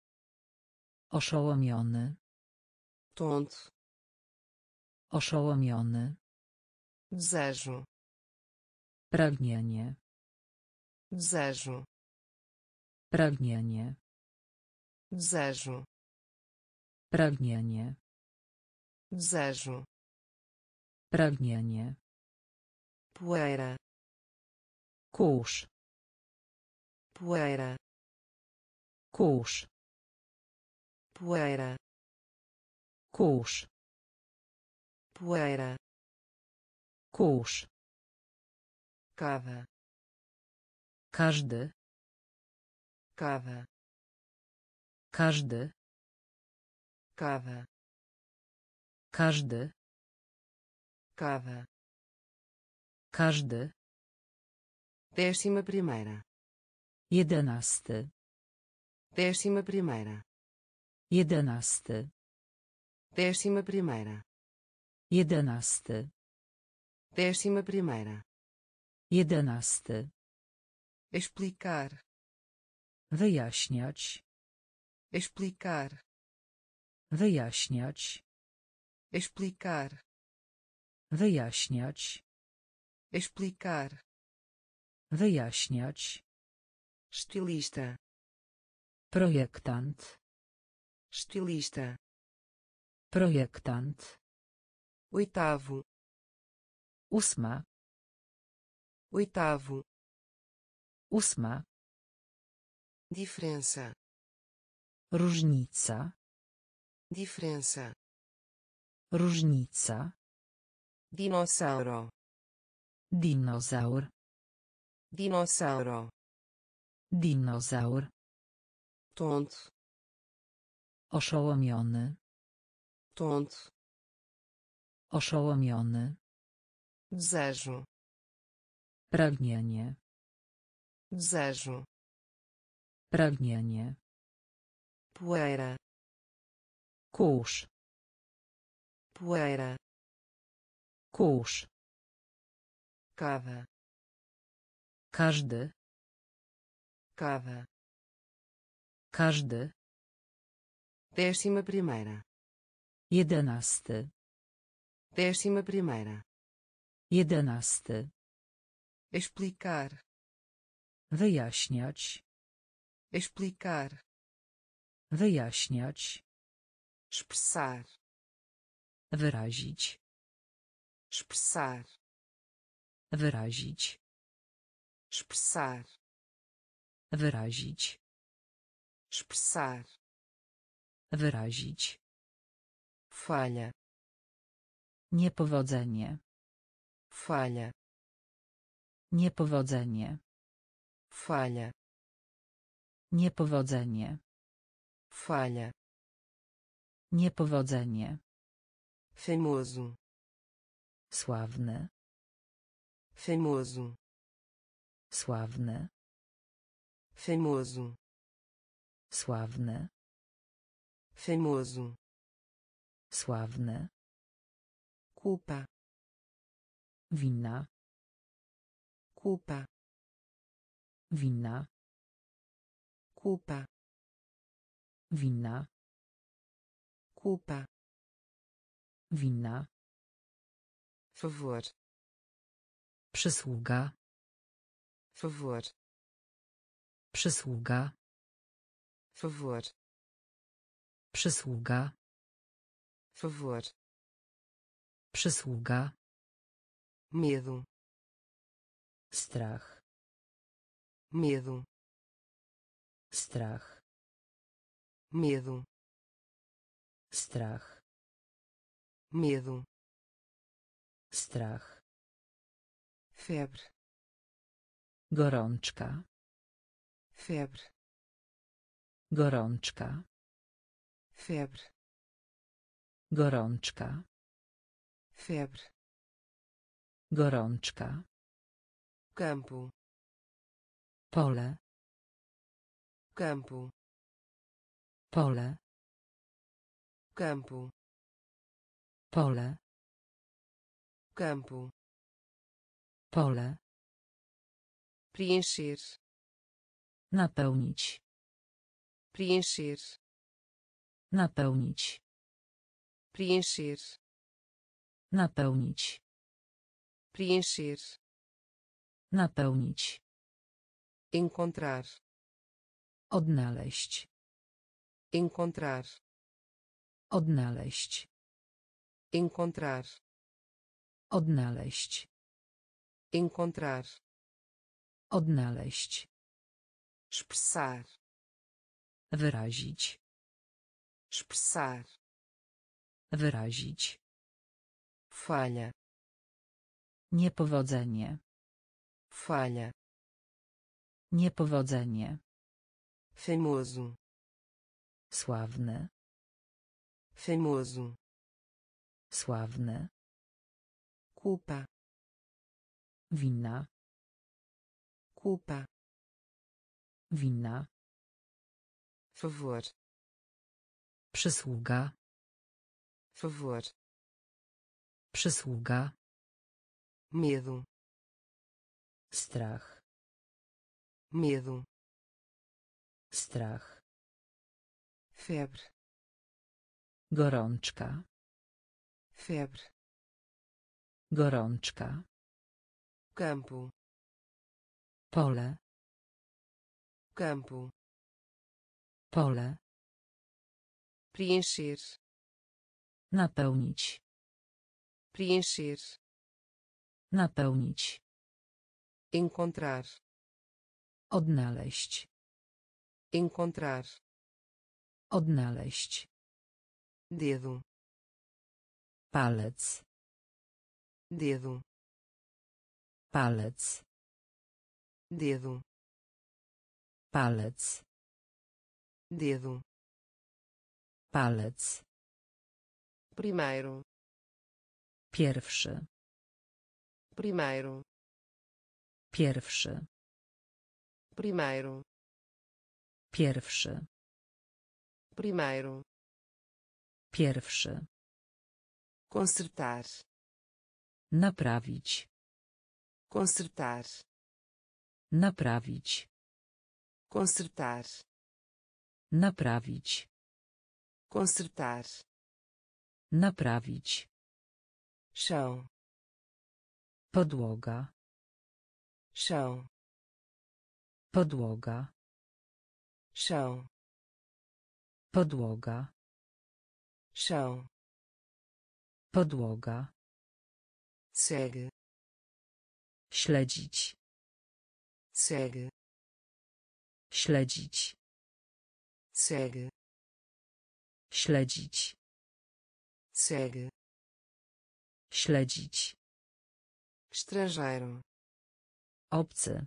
oszołomiony, tonto, oszołomiony, desejo, pragnienie, desejo, pragnienie, desejo, pragnienie, desejo, pragnienie, poeira, kurz, poeira, kurz, poeira, kurz, poeira, kurz, cada, każdy, cada, każdy, cada, każdy, cada, każdy, décima primeira, jedenasty, décima primeira, jedenasty, décima primeira, jedenasty, décima primeira, jedenasty, explicar, wyjaśniać, explicar, wyjaśniać, explicar, wyjaśniać, explicar, wyjaśniać, estilista, projektant, estilista, projektant, oitavo, ósma, oitavo, ósma, diferença, różnica, Diferença. Różnica. Dinossauro. Dinozaur. Dinossauro. Dinozaur. Tonto. Oszołomiony. Tonto. Oszołomiony. Desejo. Pragnienie. Desejo. Pragnienie. Poeira. Kurz. Poeira. Kurz. Cada. Każdy. Cada. Każdy. Décima primeira. Jedenasty. Décima primeira. Jedenasty. Explicar. Wyjaśniać. Explicar. Wyjaśniać. Expressar. Wyrazić. Expressar. Wyrazić. Expressar. Wyrazić. Expressar. Wyrazić. Falha. Niepowodzenie. Falha. Niepowodzenie. Falha. Niepowodzenie. Falha. Niepowodzenie. Famoso. Sławny. Famoso. Sławny. Famoso. Sławny. Famoso. Sławny. Culpa. Wina. Culpa. Wina. Culpa. Wina. Culpa. Wina. Favor. Przysługa. Favor. Przysługa. Favor. Przysługa. Favor. Przysługa. Medo. Strach. Medo. Strach. Medo. Strach. Medo. Strach. Febre. Gorączka. Febre. Gorączka. Febre. Gorączka. Febre. Gorączka. Campo. Pole. Campo. Pole. Campo. Pole. Campo. Pole. Preencher. Napełnić. Preencher. Napełnić. Preencher. Napełnić. Preencher. Napełnić. Encontrar. Odnaleźć. Encontrar. Odnaleźć. Encontrar. Odnaleźć. Encontrar. Odnaleźć. Expressar. Wyrazić. Expressar. Wyrazić. Falha. Niepowodzenie. Falha. Niepowodzenie. Famoso. Sławny. Famoso. Sławny. Culpa. Wina. Culpa. Wina. Favor. Przysługa. Favor. Przysługa. Medo. Strach. Medo. Strach. Febre. Gorączka. Febre. Gorączka. Campo. Pole. Campo. Pole. Preencher. Napełnić. Preencher. Napełnić. Encontrar. Odnaleźć. Encontrar. Odnaleźć. dedo, palec, dedo, palec, dedo, palec, dedo, palec, primeiro, pierwszy, primeiro, pierwszy, primeiro, pierwszy, primeiro, pierwszy, consertar, naprawić, consertar, naprawić, consertar, naprawić, consertar, naprawić, chão, podłoga, chão, podłoga, chão, podłoga, chão, podłoga, segue, śledzić, segue, śledzić, segue, śledzić, segue, śledzić, estrangeiro, obcy,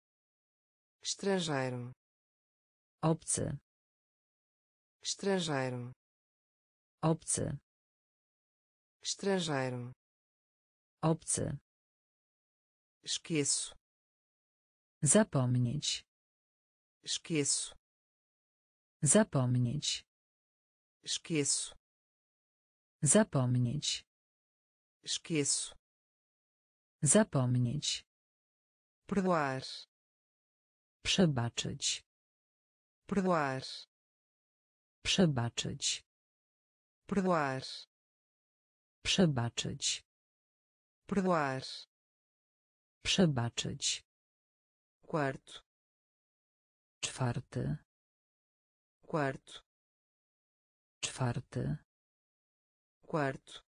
estrangeiro, obcy, estrangeiro, obcy, estrangeiro, obcy, esqueço, zapomnieć, esqueço, zapomnieć, esqueço, zapomnieć, esqueço, zapomnieć, perdoar, przebaczyć, perdoar, przebaczyć, perdoar, przebaczyć, perdoar, przebaczyć, quarto, czwarty, quarto, czwarty, quarto,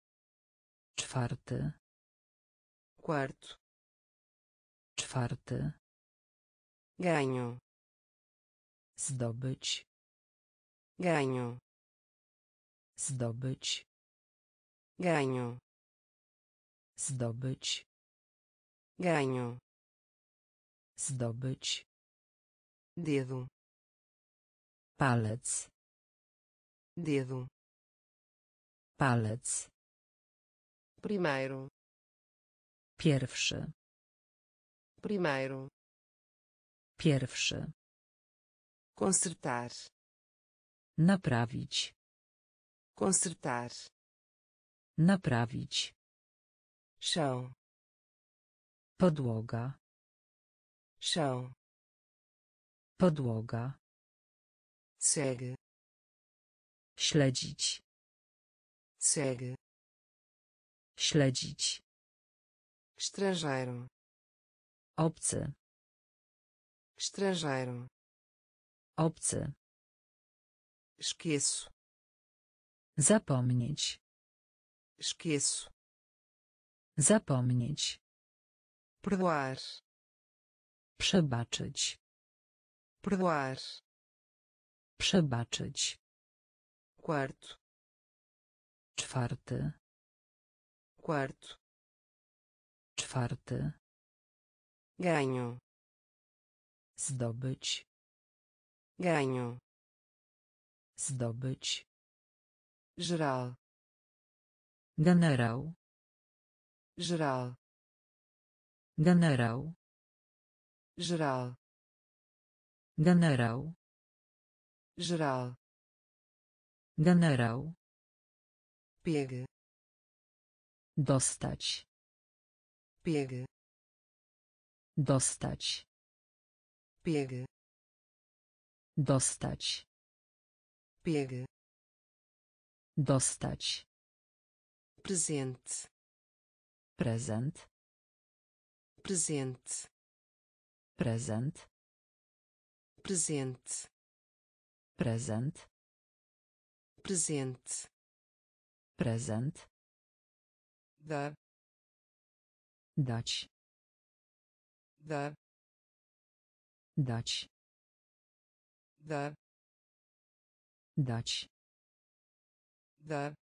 czwarty, quarto, czwarty, ganho, zdobyć, ganho, zdobyć, ganho, zdobyć, ganho, zdobyć, dedo, palec, dedo, palec, primeiro, pierwszy, primeiro, pierwszy, consertar, naprawić, consertar, naprawić, chão, podłoga, chão, podłoga, segue, śledzić, segue, śledzić, estrangeiro, obcy, estrangeiro, obcy, esqueço, zapomnieć, esqueço, zapomnieć, perdoar, przebaczyć, perdoar, przebaczyć, quarto, czwarty, quarto, czwarty, ganho, zdobyć, ganho, zdobyć, geral, generał, geral, generał, geral, generał, geral, generał, pegue, dostać, pegue, dostać, pegue, dostać, pegue, dostać, presente, prezent, presente, prezent, presente, prezent, presente, prezent, dar, dać, dar, dać, dar, dać, dar,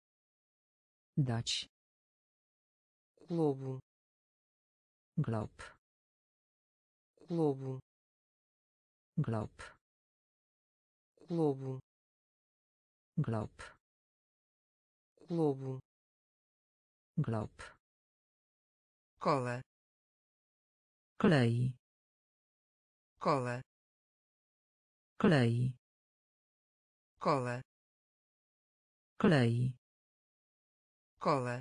dać, globo, glob, globo, glob, globo, glob, globo, glob, cola, klei, cola, klei, cola, klei, cola,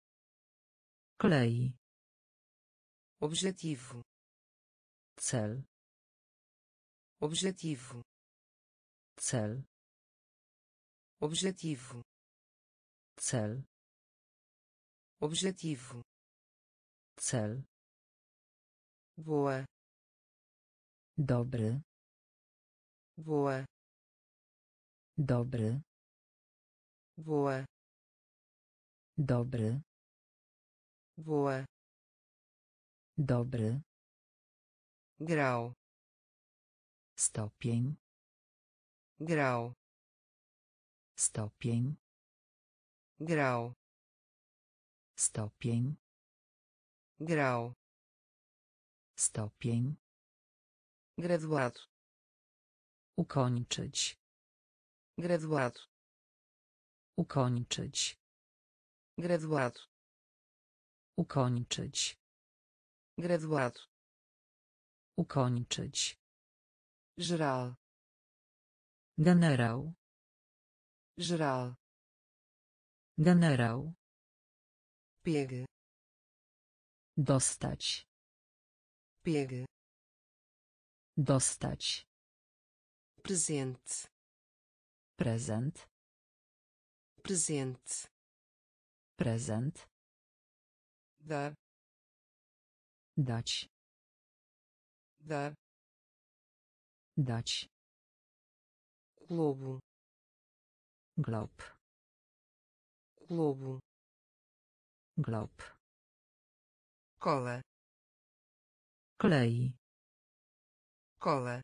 klei, objetivo, cel, objetivo, cel, objetivo, cel, objetivo, cel, boa, dobry, boa, dobry, boa, dobry, boa, dobry, grau, stopień, grau, stopień, grau, stopień, grau, stopień, graduado, ukończyć, graduado, ukończyć, graduado, ukończyć, graduado, ukończyć, geral, generał, geral, generał, pegue, dostać, pegue, dostać, presente, prezent, presente, prezent, dar, dać, dar, dać, globo, glob, globo, glob, cola, klei, cola,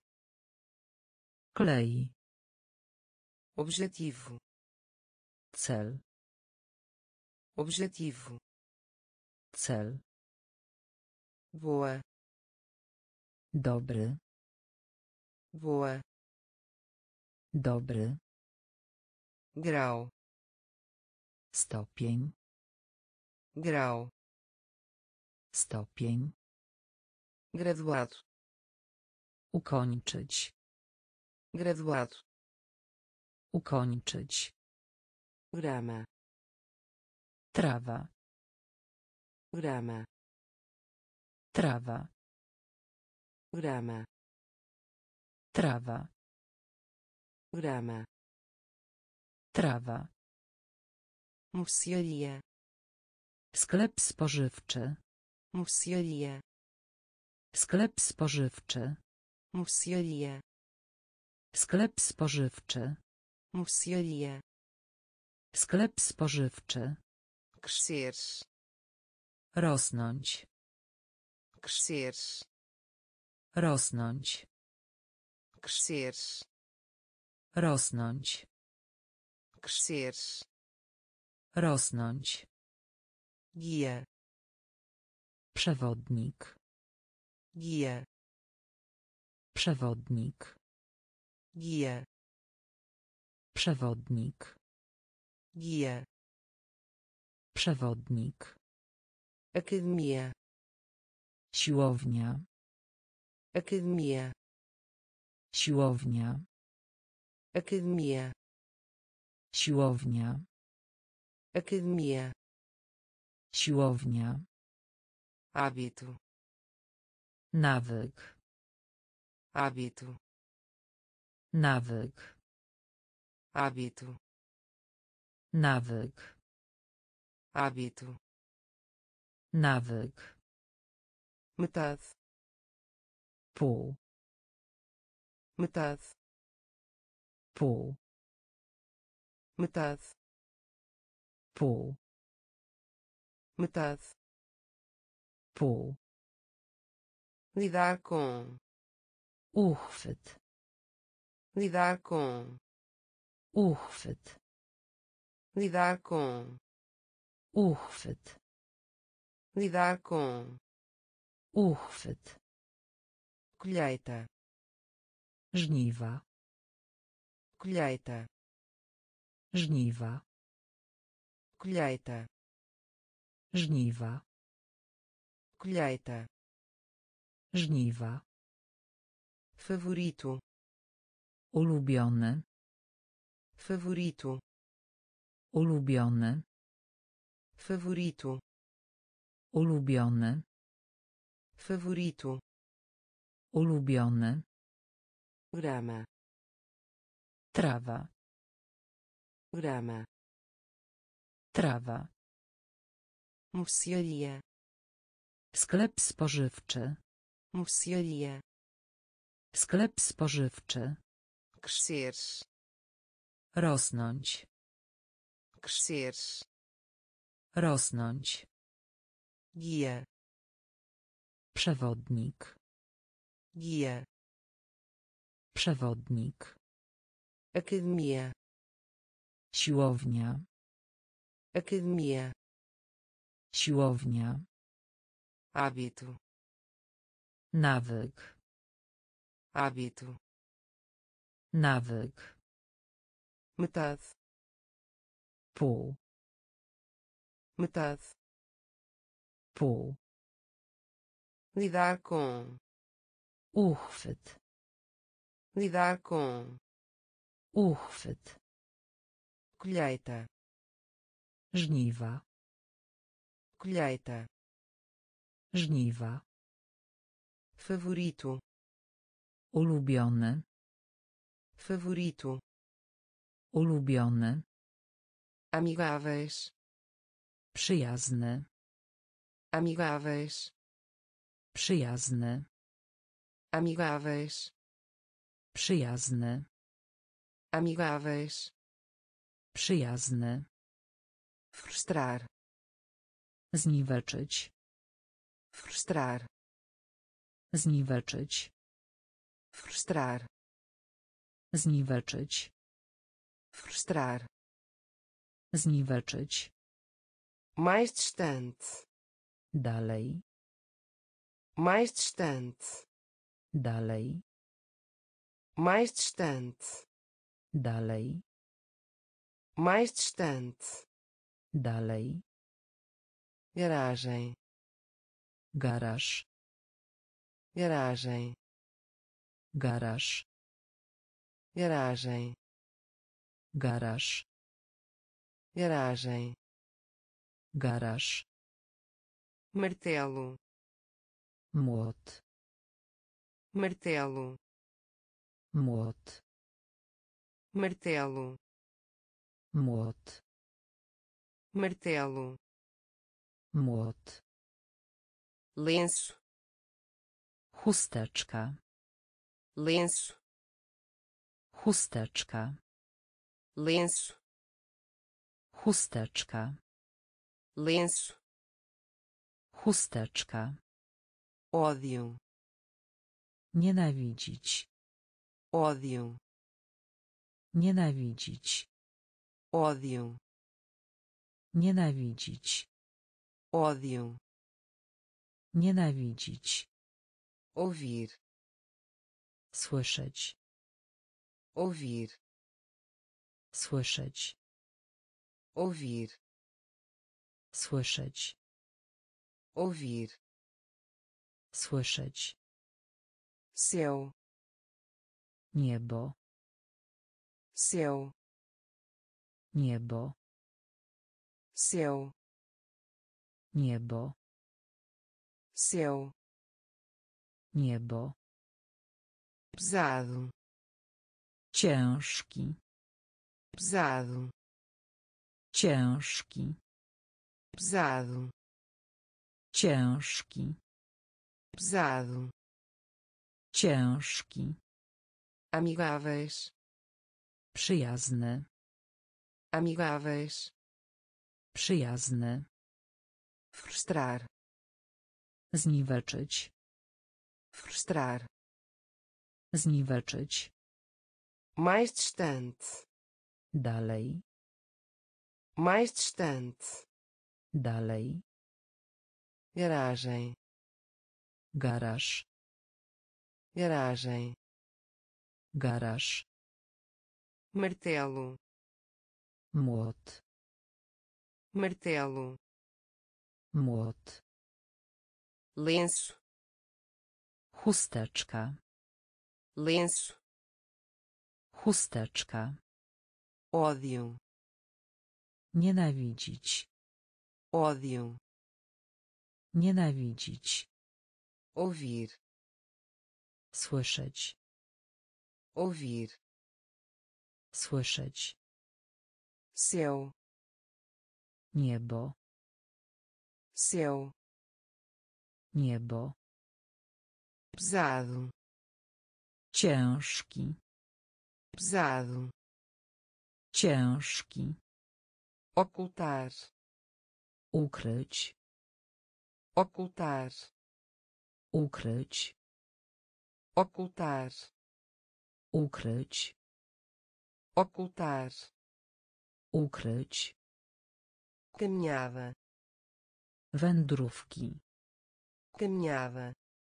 klei, objetivo, cel, objetivo, cel, boa, dobry, boa, dobry, grau, stopień, grau, stopień, graduado, ukończyć, graduado, ukończyć, grama, trawa, grama, trawa, grama, trawa, grama, trawa, mercearia, sklep spożywczy, mercearia, sklep spożywczy, mercearia, sklep spożywczy, mercearia, sklep spożywczy, crescer, rosnąć, crescer, rosnąć, crescer, rosnąć, crescer, rosnąć, guia, przewodnik, guia, przewodnik, guia, przewodnik, guia, przewodnik, academia, siłownia, academia, siłownia, academia, siłownia, academia, siłownia, hábito, nawyk, hábito, nawyk, hábito, nawyk, hábito, nawyk, metade, pół, metade, pół, metade, pół, metade, pół, lidar com, lidar com, Uchwyt. lidar com, Uchwyt. colheita, Żniwa. colheita, Żniwa. colheita, Żniwa. colheita, Żniwa. favorito, Ulubiony. favorito, Ulubiony. favorito, Ulubiony. favorito, Ulubiony. grama, Trawa. grama, Trawa. mercearia, Sklep spożywczy. mercearia, Sklep spożywczy. crescer, Rosnąć. crescer, Rosnąć. guia, Przewodnik. guia, Przewodnik. academia, Siłownia. academia, Siłownia. hábito, Nawyk. hábito, Nawyk. metade, Pół. metade, Pół. lidar com, Uchwyt. lidar com, Uchwyt. colheita, Żniwa. colheita, Żniwa. favorito, Ulubiony. favorito, Ulubiony. amigáveis, Przyjazny. amigáveis, Przyjazny. amigáveis, Przyjazny. amigáveis, Przyjazny. frustrar, Zniweczyć. frustrar, Zniweczyć. frustrar, Zniweczyć. frustrar, Zniweczyć. mais distante, Dalej. mais distante, Dalej. mais distante, Dalej. mais distante, Dalej. garagem, Garaż. garagem, Garaż. garagem, Garaż. garagem, Garaż. martelo, Młot. martelo, Młot. martelo, Młot. martelo, Młot. lenço, Chusteczka. lenço, Chusteczka. lenço, Chusteczka. lenço, Chusteczka. ódio, Nienawidzić. ódio, Nienawidzić. ódio, Nienawidzić. ódio, Nienawidzić. ouvir, Słyszeć. ouvir, Słyszeć. ouvir, Słyszeć. ouvir, Słyszeć. céu, Niebo. céu, Niebo. céu, Niebo. céu, Niebo. pesado, Ciężki. pesado, Ciężki. pesado, Ciężki. pesado, Ciężki. amigáveis, Przyjazny. amigáveis, Przyjazny. frustrar, Zniweczyć. frustrar, Zniweczyć. mais distante, Dalej. mais distante, dalej, garagem, garaż, garagem, garaż, martelo, młot, martelo, młot, lenço, chusteczka, lenço, chusteczka, ódio, nienawidzić, ódio, nienawidzić, ouvir, słyszeć, ouvir, słyszeć, céu, niebo, céu, niebo, pesado, ciężki, pesado, ciężki, ocultar, ukryć, ocultar, ukryć, ocultar, ukryć, ocultar, ukryć, caminhada, wędrówki, caminhada,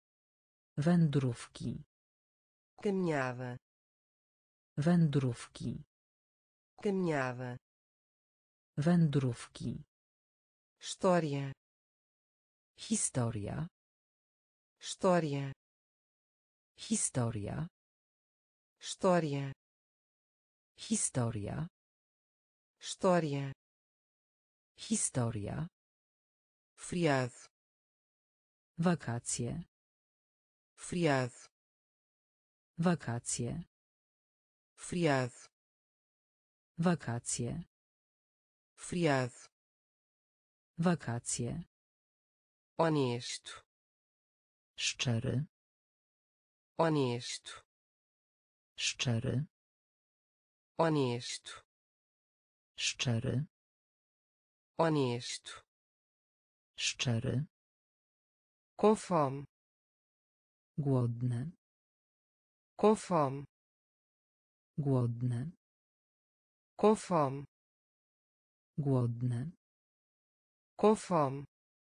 wędrówki, caminhada, wędrówki, caminhada, wędrówki, história, historia, história, historia, história, historia, história, historia, feriado, wakacje, feriado, wakacje, feriado, wakacje, feriado, wakacje, honesto, szczery, honesto, szczery, honesto, szczery, honesto, szczery, com fome, głodny, com fome, głodny, com fome, głodny, com fome,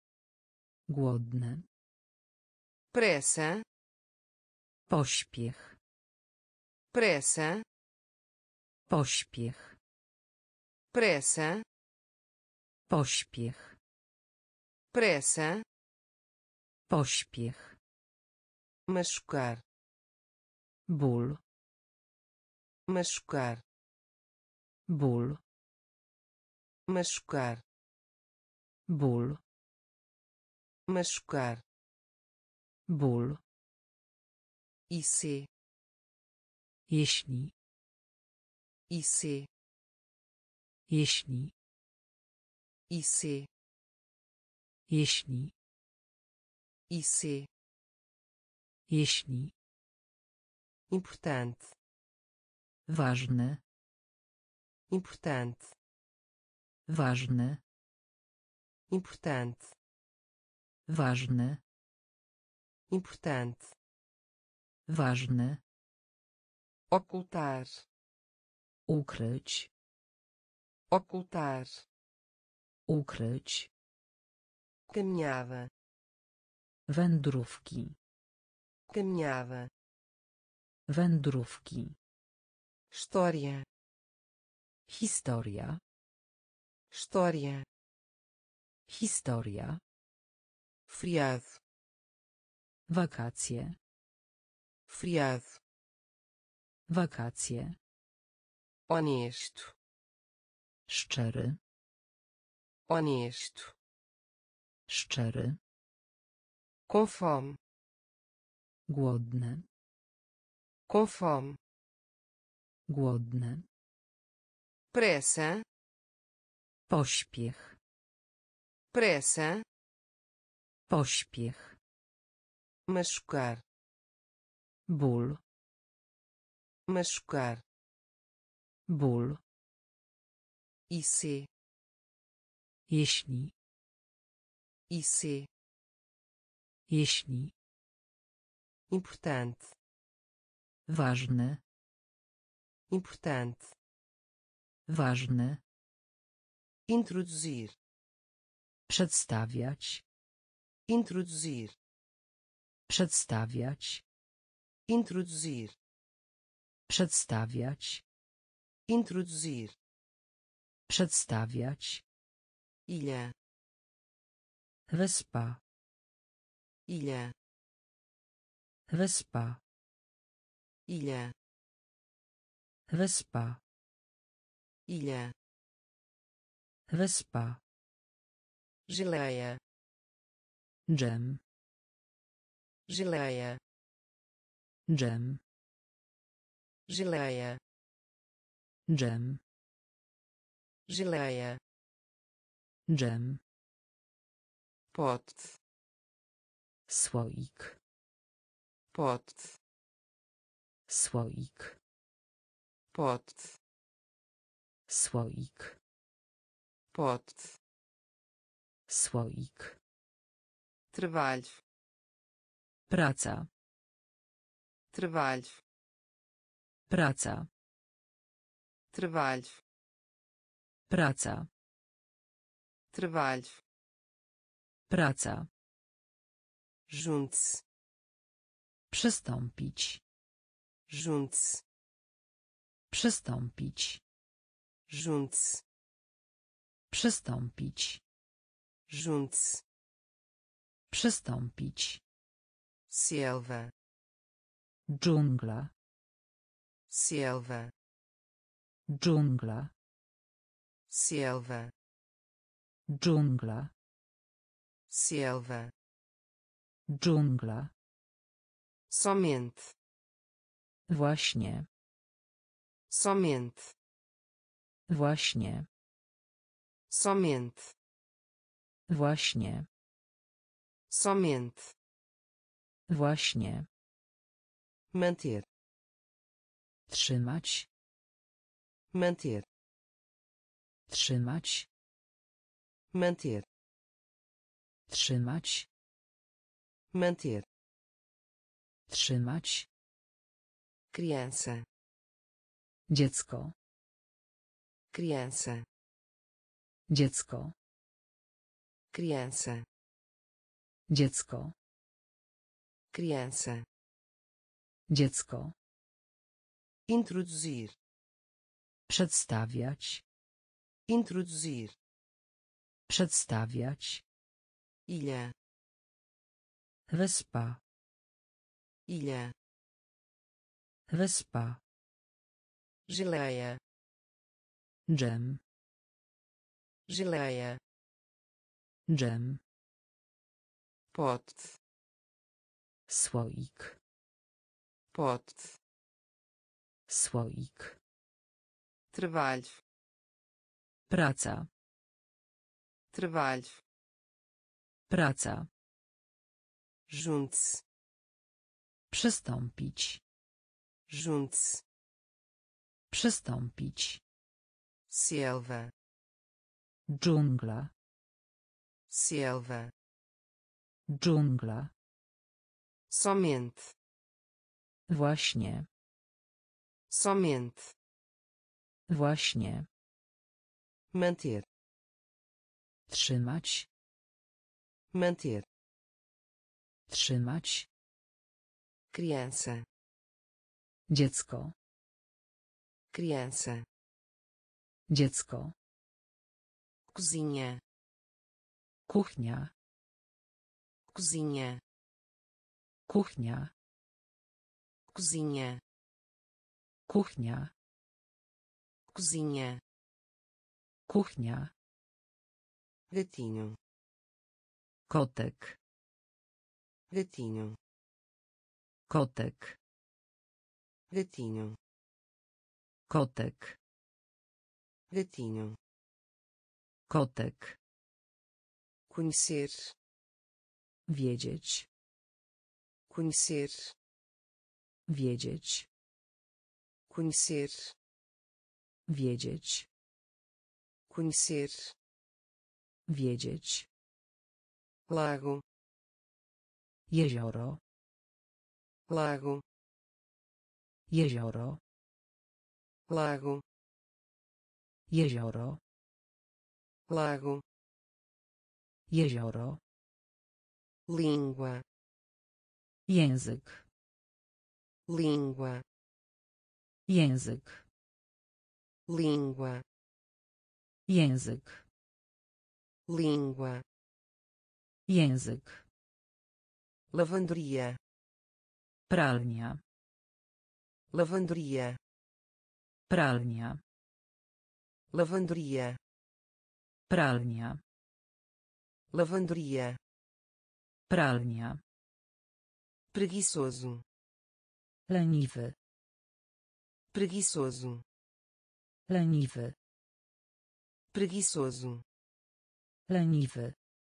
głodny, pressa, pośpiech, pressa, pośpiech, pressa, pośpiech, pressa, pośpiech, machucar, ból, machucar, ból, machucar, ból, machucar, ból, e se, jeśli, e se, jeśli, e se, jeśli, e se, jeśli, importante, ważny, importante, ważny, importante, ważny, importante, ważny, ocultar, ukryć, ocultar, ukryć, caminhada, wędrówki, caminhada, wędrówki, história, historia, história, historia, feriado, wakacje, feriado, wakacje, honesto, szczery, honesto, szczery, com fome, głodny, com fome, głodny, pressa, pośpiech, pressa, pośpiech, machucar, ból, machucar, ból, e se, jeśli, e se, jeśli, importante, ważny, importante, ważny, introduzir, przedstawiać, introduzir, przedstawiać, introduzir, przedstawiać, introduzir, przedstawiać, ilha, wyspa, ilha, wyspa, ilha, wyspa, ilha, wyspa, geleia, dżem, geleia, dżem, geleia, dżem, geleia, dżem, pote, słoik, pote, słoik, pote, słoik, pote, słoik, trabalho, praca, trabalho, praca, trabalho, praca, trabalho, praca, junte-se, przystąpić, junte-se, przystąpić, junte-se, przystąpić, junte-se, przystąpić, selva, dżungla, selva, dżungla, selva, dżungla, selva, dżungla, somente, właśnie, somente, właśnie, somente, właśnie, somente, właśnie, manter, trzymać, manter, trzymać, manter, trzymać, manter, trzymać, criança, dziecko, criança, dziecko, criança, dziecko, criança, dziecko, introduzir, przedstawiać, introduzir, przedstawiać, ilha, wyspa, ilha, wyspa, geleia, dżem, geleia, dżem, pote, słoik, pote, słoik, trabalho, praca, trabalho, praca, junte-se, przystąpić, junte-se, przystąpić, selva, dżungla, selva, dżungla, somente, właśnie, somente, właśnie, manter, trzymać, manter, trzymać, criança, dziecko, criança, dziecko, cozinha, kuchnia, cozinha, kuchnia, cozinha, kuchnia, cozinha, kuchnia, gatinho, kotek, gatinho, kotek, gatinho, kotek, gatinho, kotek, conhecer, wiedzieć, conhecer, wiedzieć, conhecer, wiedzieć, conhecer, wiedzieć, lago, jezioro, lago, jezioro, lago, jezioro, lago, jezioro, língua, język, língua, język, língua, język, língua, język, lavanderia, pralnia, lavanderia, pralnia, lavanderia, pralnia, lavanderia, pralnia, preguiçoso, leniwy, preguiçoso, leniwy, preguiçoso, leniwy,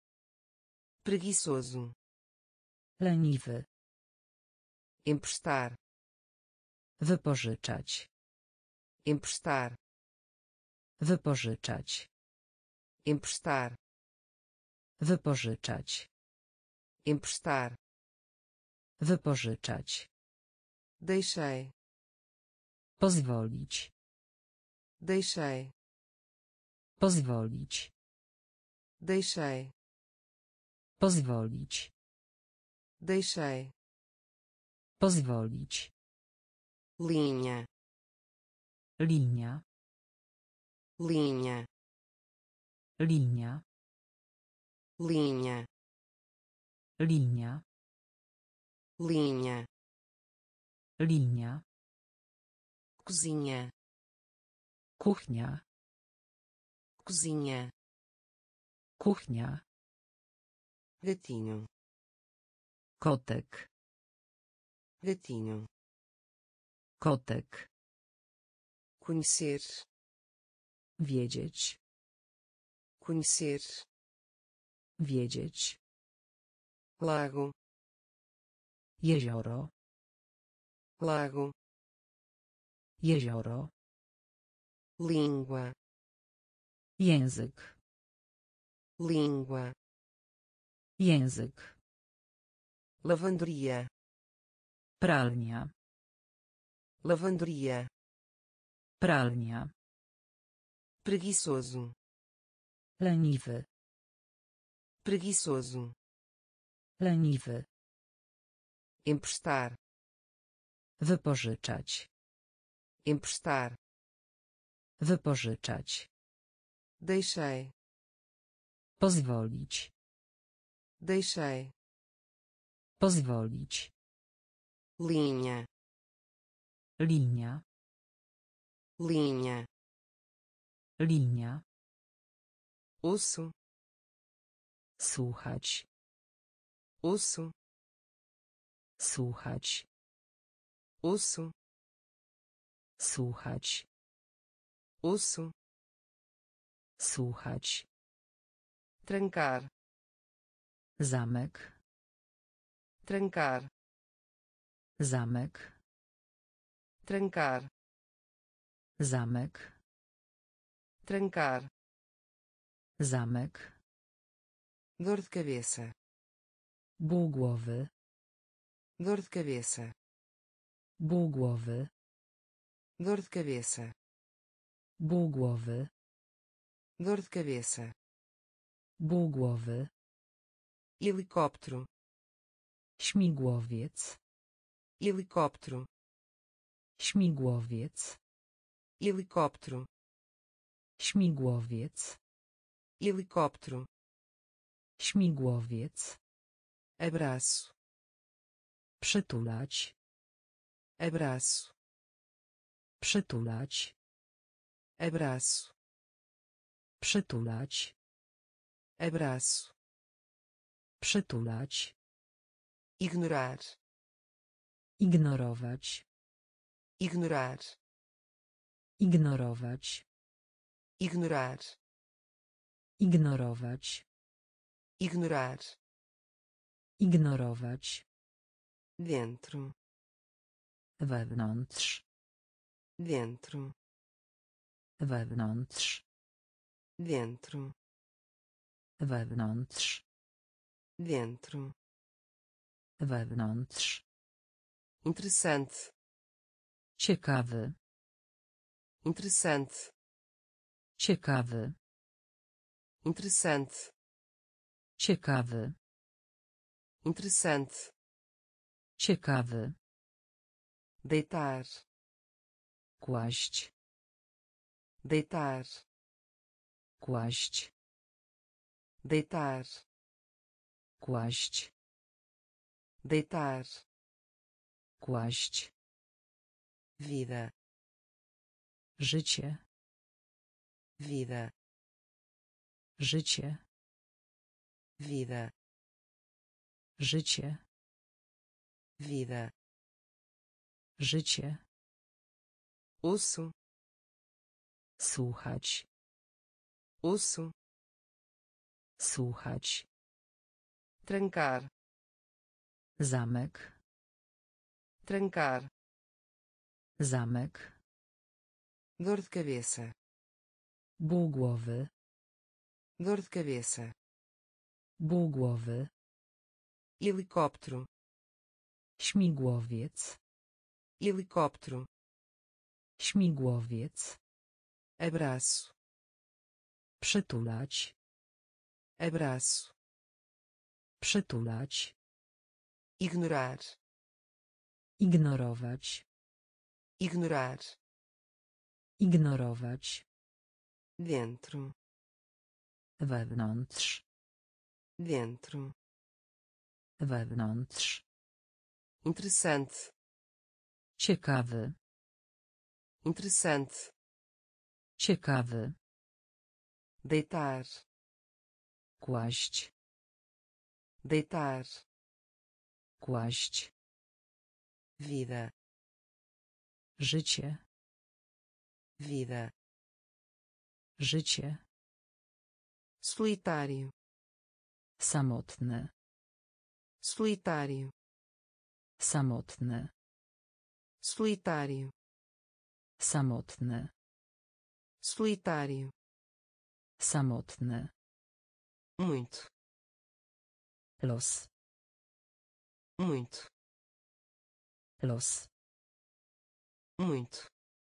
preguiçoso, leniwy, emprestar, wypożyczać, emprestar, wypożyczać, emprestar, wypożyczać, emprestar, wypożyczać, deixei, pozwolić, deixei, pozwolić, deixei, pozwolić, deixei, pozwolić, linha, linia, linha, linia, linha, linia, linha, linia, cozinha, kuchnia, cozinha, kuchnia, gatinho, kotek, gatinho, kotek, conhecer, wiedzieć, conhecer, wiedzieć, lago, jezioro, lago, jezioro, língua, język, língua, język, lavanderia, pralnia, lavanderia, pralnia, preguiçoso, leniwy, preguiçoso, leniwy, emprestar, wypożyczać, emprestar, wypożyczać, deixei, pozwolić, deixei, pozwolić, linha, linia, linha, linia, osso, słuchać, osso, słuchać, osso, słuchać, osso, słuchać, trancar, zamek, trancar, zamek, trancar, zamek, trancar, zamek, dor de cabeça, ból głowy, dor de cabeça, ból głowy, dor de cabeça, ból głowy, dor de cabeça, ból głowy, helicóptero, śmigłowiec, helicóptero, śmigłowiec, helicóptero, śmigłowiec, helicóptero, śmigłowiec, abraço, przytulać, abraço, przytulać, abraço, przytulać, abraço, przytulać, ignorar, ignorować, ignorar, ignorować, ignorar, ignorować, ignorar, ignorować, dentro, wewnątrz, dentro, wewnątrz, dentro, wewnątrz, dentro, wewnątrz, interessante, ciekawy, interessante, ciekawy, interessante, ciekawy, interessante, ciekawy, deitar, kłaść, deitar, kłaść, deitar, kłaść, deitar, kłaść, vida, życie, vida, życie, vida, życie, vida, życie, osso, słuchać, osso, słuchać, trancar, zamek, trancar, zamek, dor de cabeça, ból głowy, dor de cabeça, ból głowy, helicóptero, śmigłowiec, helicóptero, śmigłowiec, abraço, przytulać, abraço, przytulać, ignorar, ignorować, ignorar, ignorować, dentro, wewnątrz, dentro, wewnątrz, interessante, ciekawy, interessante, ciekawy, deitar, kłaść, deitar, kłaść, vida, życie, vida, życie, solitário, samotne, solitário, samotne, solitário, samotne, solitário, samotne, muito, los, muito, los, muito,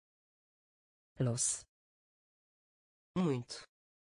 los, muito,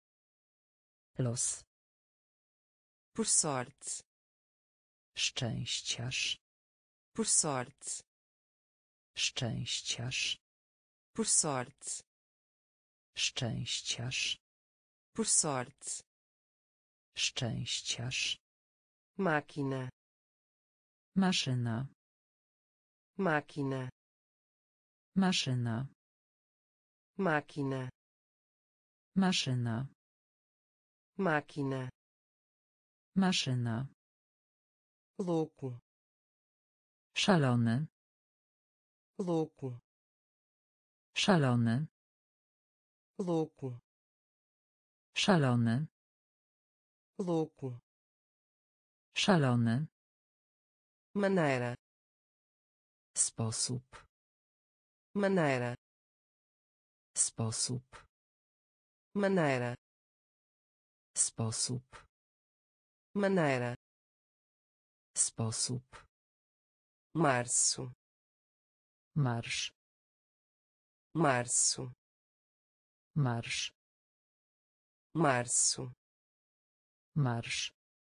los, por sorte, szczęściarz, por sorte, szczęściarz, por sorte, szczęściarz, por sorte, szczęściarz, máquina, maszyna, máquina, maszyna, máquina, maszyna, máquina, maszyna, louco, szalony, louco, szalony, louco, szalony, louco, szalony, maneira, sposób, maneira, sposób, maneira, sposób, maneira, sposób, março, marsz, março, marsz, março, marsz,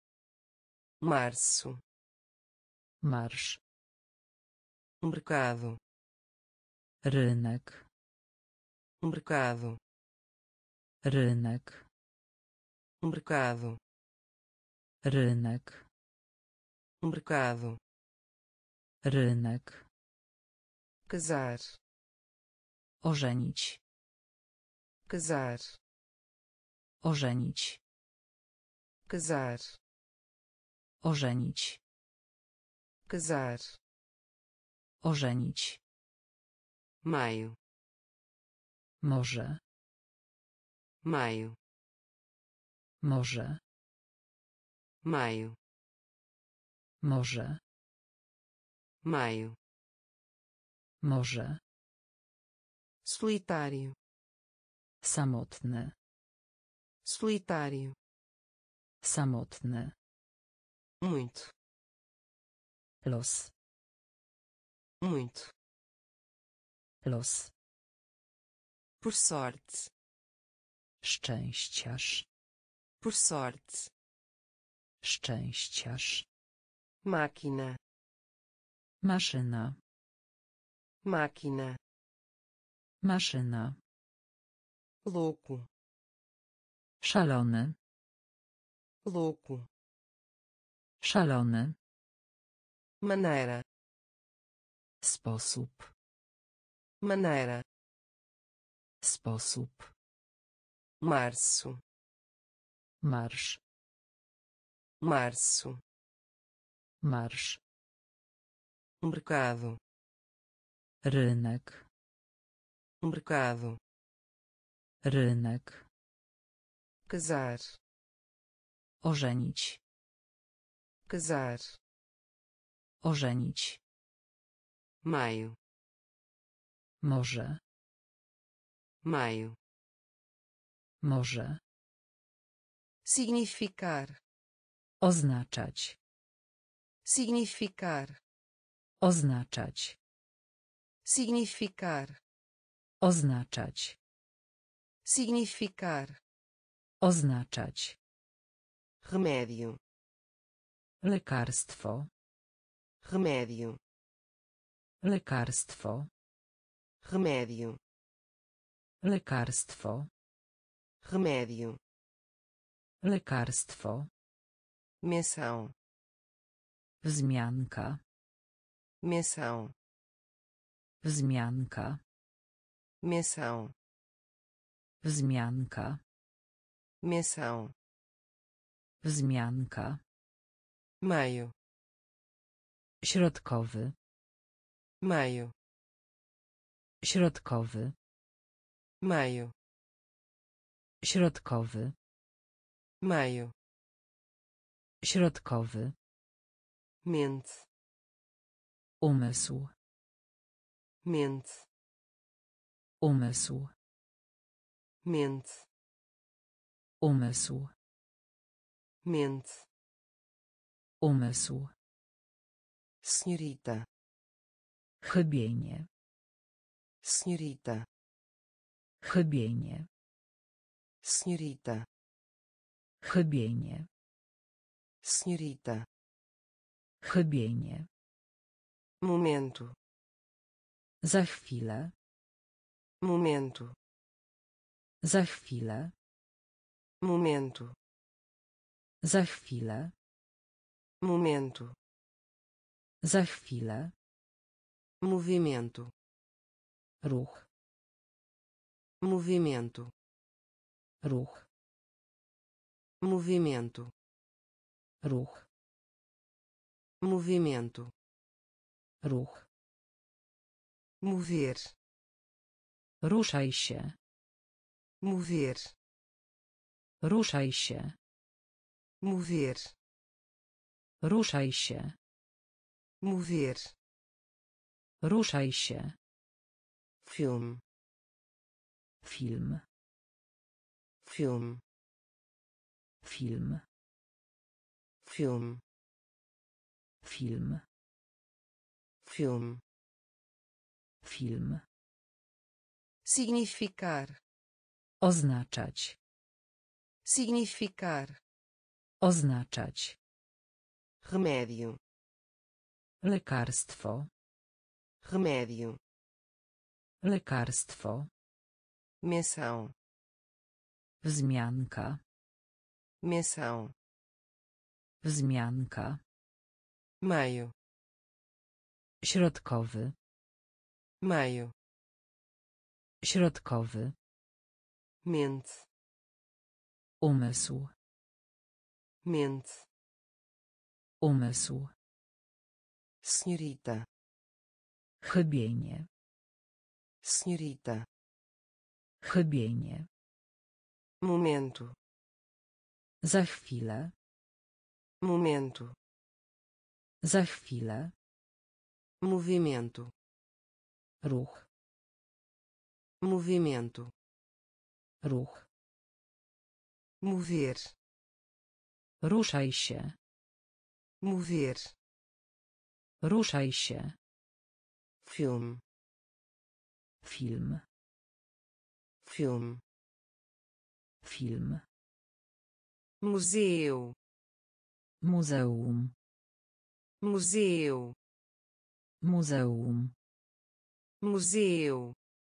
março, marsz, mercado, rynek, mercado, rynek, mercado, rynek, mercado, rynek, casar, ożenić, casar, ożenić, casar, ożenić, casar, ożenić, maio, może, maio, może, maio, może, maio, może, solitário, samotne, solitário, samotne, muito, los, muito, los, por sorte, szczęściarz, por sorte, Szczęściarz. máquina, Maszyna. máquina, Maszyna. louco, Szalony. louco, Szalony. maneira, Sposób. maneira, Sposób. março, Marsz. março, Marsz. mercado, Rynek. mercado, Rynek. casar, Ożenić. casar, Ożenić. maio, Może. maio, Może. significar, Oznaczać. significar, Oznaczać. significar, Oznaczać. significar, Oznaczać. remédio, Lekarstwo. remédio, Lekarstwo. remédio, Lekarstwo. remédio, Lekarstwo. menção, Wzmianka. menção, Wzmianka. menção, Wzmianka. menção, Wzmianka. maio, Środkowy. maio, Środkowy. maio, Środkowy. maio, Środkowy. mente, Umysł. mente, Umysł. mente, Umysł. mente, Umysł. senhorita, Chybienie. senhorita, Chybienie. senhorita, Chybienie. senhorita, Chybienie. momento, Za chwilę. momento, Za chwilę. momento, Za chwilę. momento, Za chwilę. movimento, Ruch. movimento, Ruch. movimento, Ruch. movimento, Ruch. mover, Ruszaj się. mover, Ruszaj się. mover, Ruszaj się. mover, Ruszaj się. filme, Film. filme, Film. filme, Film. filme, Film. significar, Oznaczać. significar, Oznaczać. remédio, Lekarstwo. remédio, Lekarstwo. menção, Wzmianka. menção, Wzmianka. maio, Środkowy. maio, Środkowy. mente, Umysł. mente, Umysł. senhorita, Chybienie. senhorita, Chybienie. momento, Za chwilę. momento, Za chwilę. movimento, Ruch. movimento, Ruch. mover, Ruszaj się. mover, Ruszaj się. filme, Film. filme, Film. museu, Muzeum. museu, Muzeum. museu,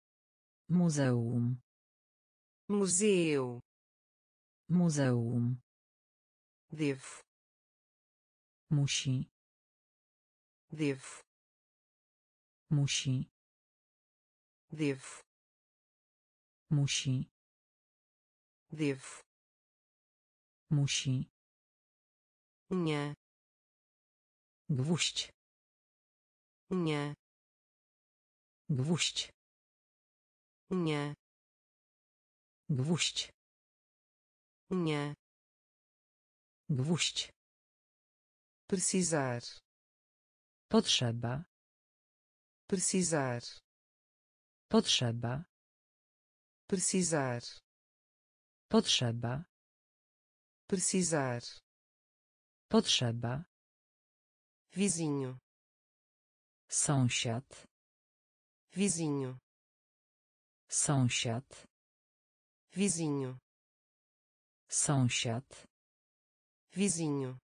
Muzeum. museu, Muzeum. devo, Musi. devo, Musi. devo, Musi. devo, Musi. nie, Gwóźdź. nie, Gwóźdź. nie, Gwóźdź. nie, Gwóźdź. precisar, Potrzeba. precisar, Potrzeba. precisar, Potrzeba. precisar, Potrzeba. vizinho, Sąsiad. vizinho, Sąsiad. vizinho, Sąsiad. vizinho,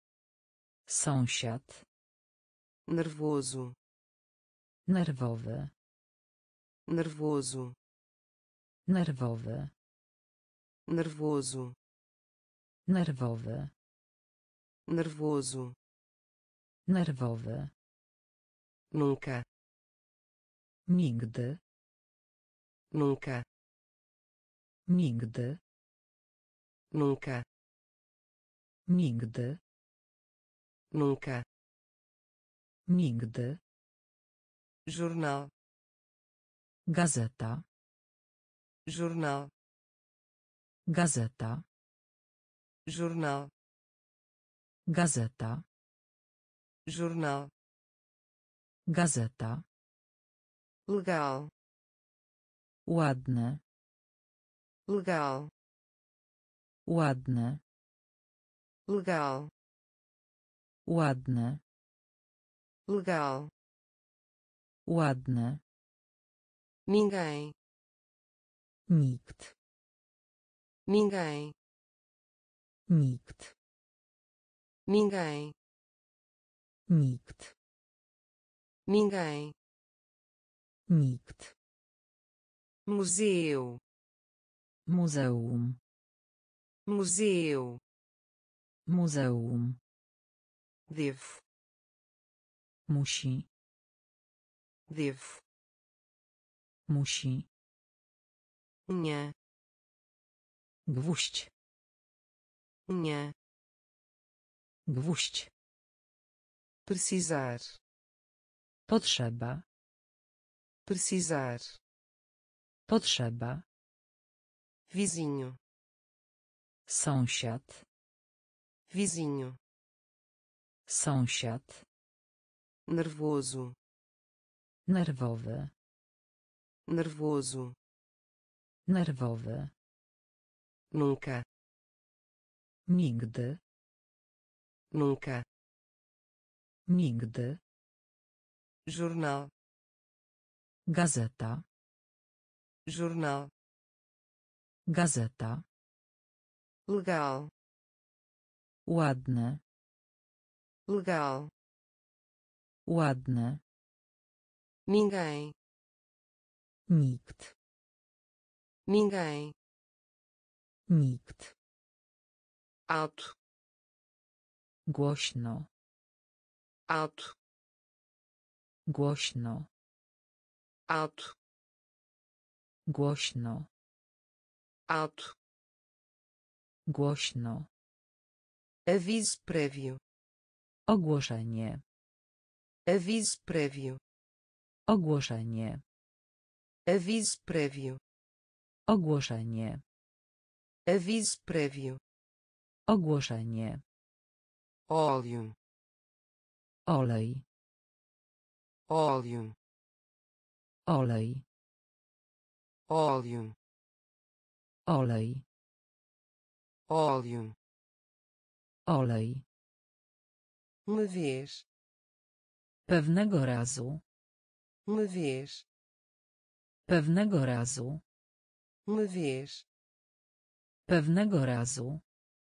Sąsiad. nervoso, Nerwowy. nervoso, Nerwowy. nervoso, Nerwowy. nervoso, Nerwowy. nunca, Nigdy. nunca, Nigdy. nunca, Nigdy. nunca, Nigdy. jornal, Gazeta. jornal, Gazeta. jornal, Gazeta. jornal, Gazeta. legal, Ładne. legal, Ładne. legal, Ładne. legal, Ładne. ninguém, Nikt. ninguém, Nikt. ninguém, Nikt. ninguém, Nikt. museu, Muzeum. museu, Muzeum. devo, Musi. devo, Musi. nie, Gwóźdź. nie, Gwóźdź. precisar, Potrzeba. precisar, Potrzeba. vizinho, Sąsiad. vizinho, Sąsiad. nervoso, Nerwowy. nervoso, Nerwowy. nunca, Nigdy. nunca, Nigdy. jornal, Gazeta. jornal, Gazeta. legal, Ładne. legal, Ładne. ninguém, Nikt. ninguém, Nikt. alto, Głośno. alto, Głośno. alto, Głośno. alto, Głośno. aviso prévio, Ogłoszenie. aviso prévio, Ogłoszenie. aviso prévio, Ogłoszenie. aviso prévio, Ogłoszenie. óleo, Olej. óleo, Olej. óleo, Olej. óleo, Olej. uma vez, Pewnego razu. uma vez, Pewnego razu. uma vez, Pewnego razu.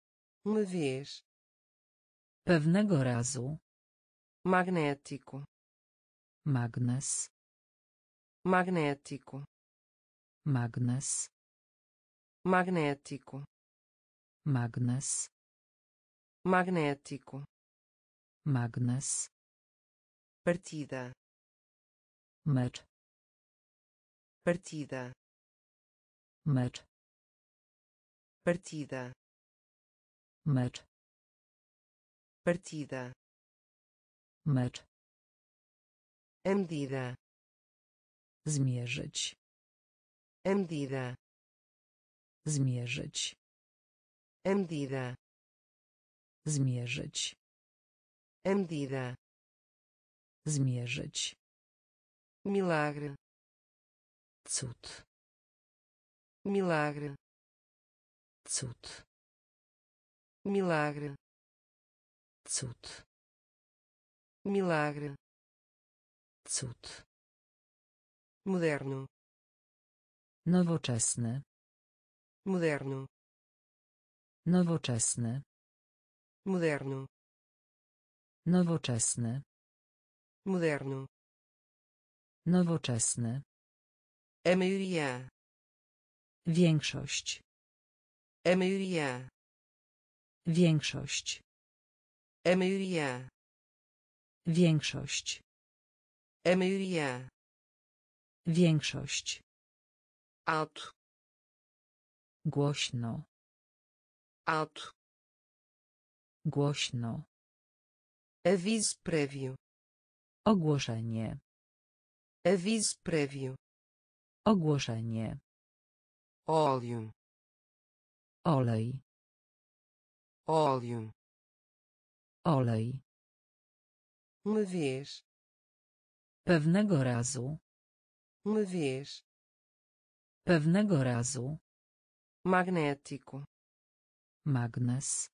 uma vez, Pewnego razu. magnético, Magnes. magnético, Magnes. magnético, Magnes. magnético, Magnes. partida, Mecz. partida, Mecz. partida, Mecz. partida, Mecz. a medida, Zmierzyć. a medida, Zmierzyć. a medida, Zmierzyć. a medida, Zmierzyć. milagre, Cud. milagre, Cud. milagre, Cud. milagre, Cud. moderno, Nowoczesny. moderno, Nowoczesny. moderno, Nowoczesny. moderno, Nowoczesny. a maioria, Większość. a maioria, Większość. a maioria, Większość. a maioria, Większość. alto, Głośno. alto, Głośno. aviso prévio, Ogłoszenie. aviso prévio, Ogłoszenie. óleo, Olej. óleo, Olej. uma vez, Pewnego razu. uma vez, Pewnego razu. magnético, Magnes.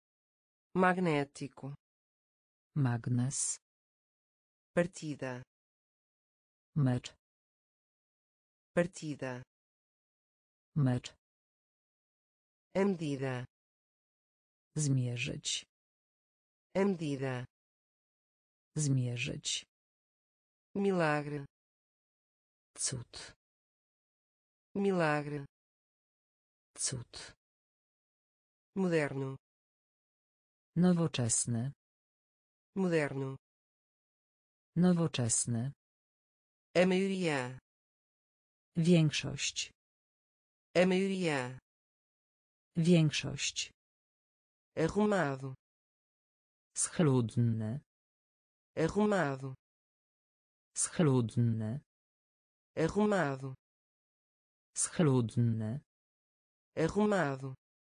magnético, Magnes. partida, Mecz. partida, Mecz. a medida, Zmierzyć. a medida, Zmierzyć. milagre, Cud. milagre, Cud. moderno, Nowoczesny. moderno, Nowoczesny. a maioria, Większość. a maioria, Większość. arrumado, Schludny. arrumado, Schludny. arrumado, Schludny. arrumado,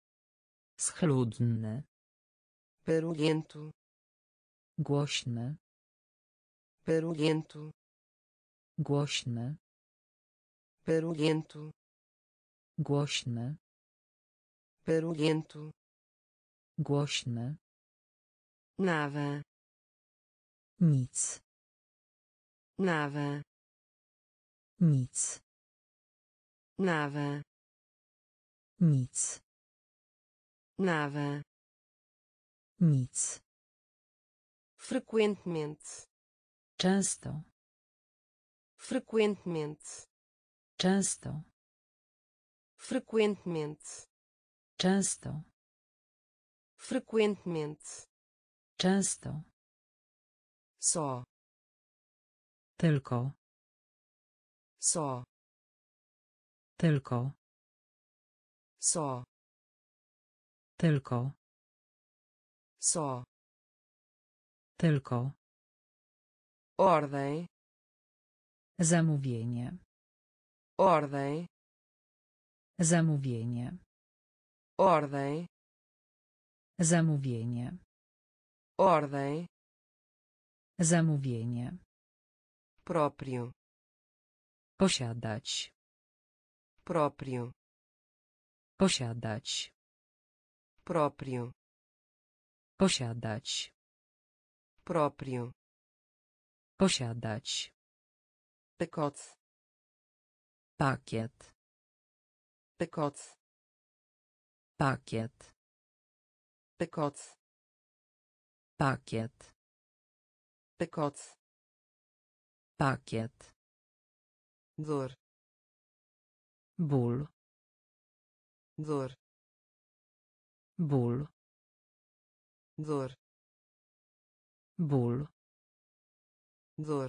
Schludny. barulhento, Głośny. barulhento, Głośny. barulhento, Głośny. barulhento, Głośny. nada, Nic. nada, Nic. nada, Nic. nada, Nic. frequentemente, Często. frequentemente, Często. frequentemente, Często. frequentemente, Często. só, Tylko. só, Tylko. só, Tylko. só, Tylko. ordem, Zamówienie. ordem, Zamówienie. ordem, Zamówienie. ordem, Zamówienie. próprio, Posiadać. próprio, Posiadać. próprio, Posiadać. próprio, Posiadać. pacote, Pakiet. pacote, Pakiet. pacote, pakiet, pacote, pakiet, dor, ból, dor, ból, dor, ból, dor,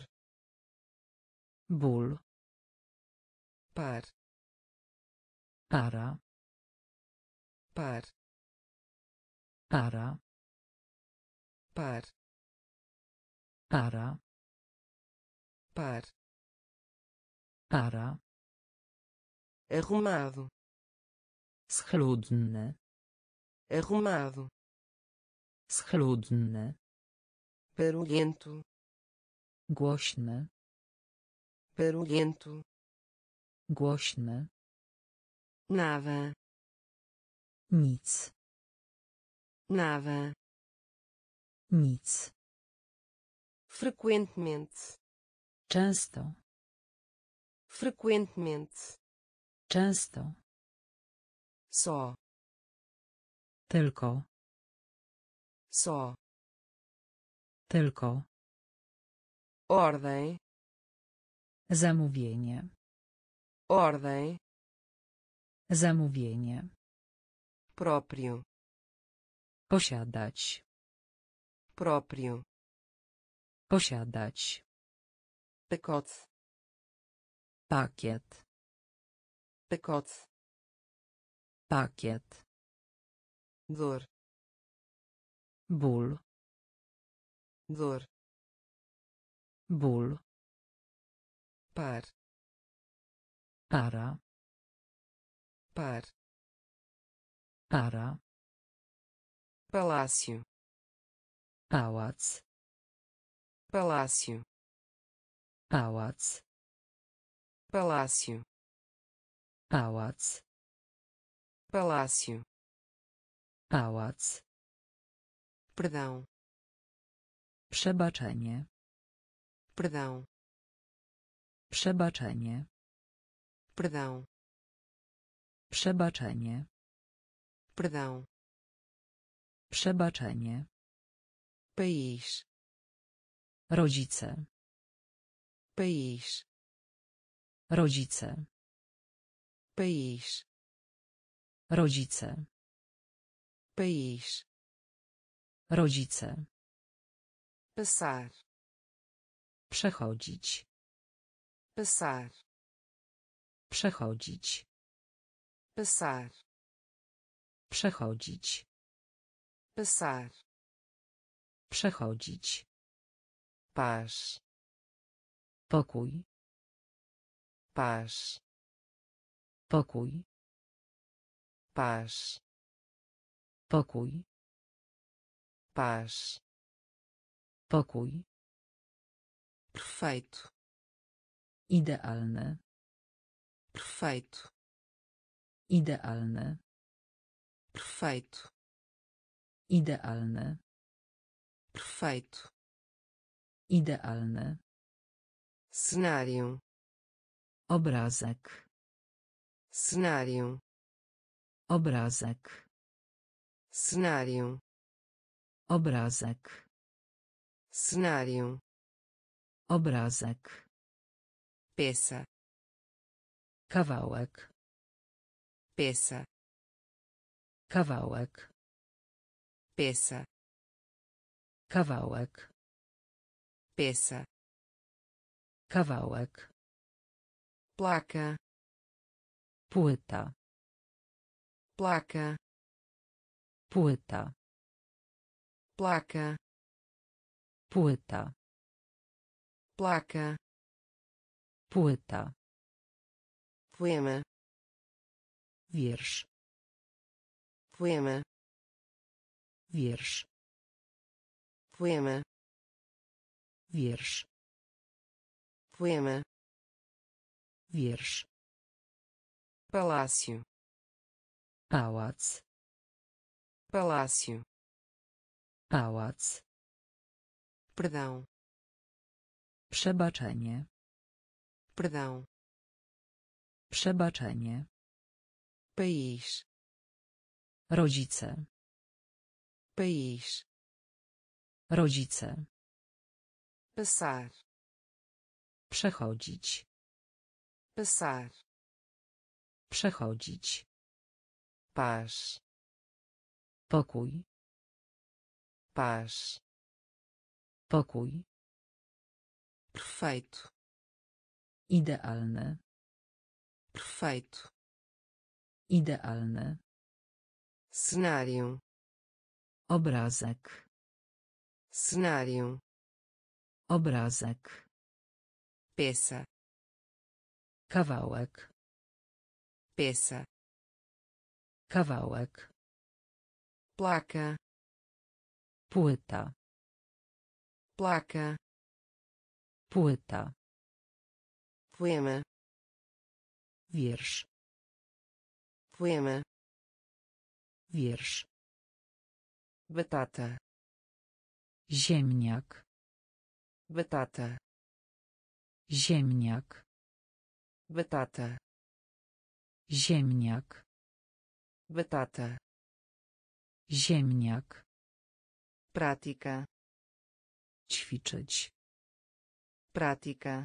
ból, par, para, par, para, par, para, par, para, arrumado, schludny, arrumado, schludny, barulhento, głośny, barulhento, głośny, nada, nic, nada, nic, frequentemente, często, frequentemente, często, só, tylko, só, tylko, ordem, zamówienie, ordem, zamówienie, próprio, posiadać, próprio, posiadać, pacote, pakiet, pacote, pakiet, dor, ból, dor, ból, par, para, par, para, palácio, pałac, palácio, pałac, palácio, pałac, palácio, pałac, perdão, przebaczenie, perdão, przebaczenie, perdão, przebaczenie, perdão, przebaczenie, país, rodzice, país, rodzice, país, rodzice, país, rodzice, passar, przechodzić, passar, przechodzić, passar, przechodzić, passar, przechodzić, paz, pokój, paz, pokój, paz, pokój, paz, pokój, perfeito, idealny, perfeito, idealny, perfeito, idealny, perfeito, idealny, cenário, obrazek, cenário, obrazek, cenário, obrazek, cenário, obrazek, peça, kawałek, peça, kawałek, peça, kawałek, peça, kawałek, placa, płyta, placa, płyta, placa, płyta, placa, płyta, poema, wiersz, poema, wiersz, poema, wiersz, poema, wiersz, palácio, pałac, palácio, pałac, perdão, przebaczenie, perdão, przebaczenie, país, rodzice, país, rodzice, passar, przechodzić, passar, przechodzić, paz, pokój, paz, pokój, perfeito, idealny, perfeito, idealny, cenário, obrazek, cenário, obrazek, peça, kawałek, peça, kawałek, placa, płyta, placa, płyta, poema, wiersz, poema, wiersz, batata, ziemniak, batata, ziemniak, batata, ziemniak, batata, ziemniak, prática, ćwiczyć, prática,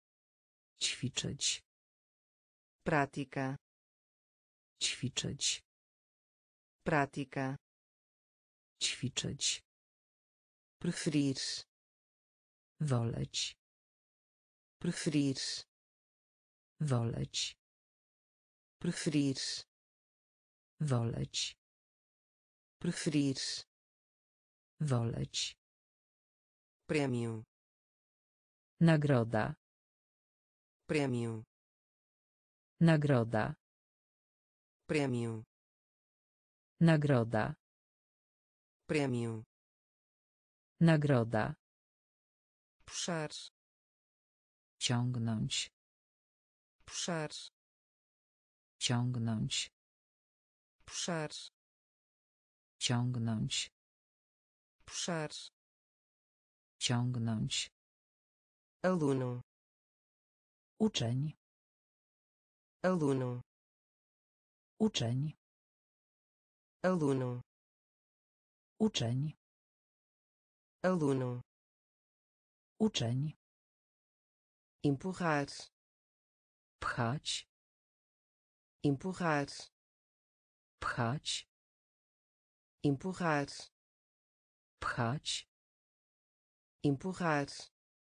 ćwiczyć, prática, ćwiczyć, prática, ćwiczyć, preferir, woleć, preferir, woleć, preferir, woleć, preferir, woleć, prêmio, nagroda, prêmio, nagroda, prêmio, nagroda, prêmio, nagroda, puxar, ciągnąć, puxar, ciągnąć, puxar, ciągnąć, puxar, ciągnąć, aluno, uczeń, aluno, uczeń, aluno, uczeń, aluno, uczeń, empurrar, pchać, empurrar, pchać, empurrar, pchać, empurrar,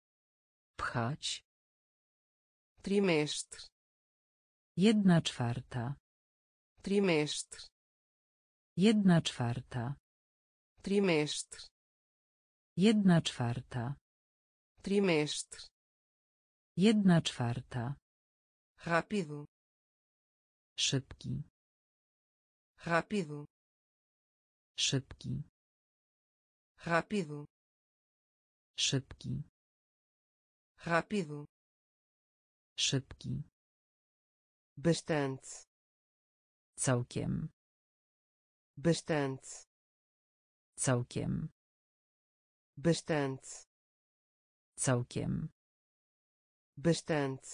pchać, trimestre, jedna czwarta, trimestre, jedna czwarta, trimestre, jedna czwarta, trimestre, jedna czwarta, rápido, szybki, rápido, szybki, rápido, szybki, rápido, szybki, bastante, całkiem, bastante, całkiem, bastante, całkiem, bastante,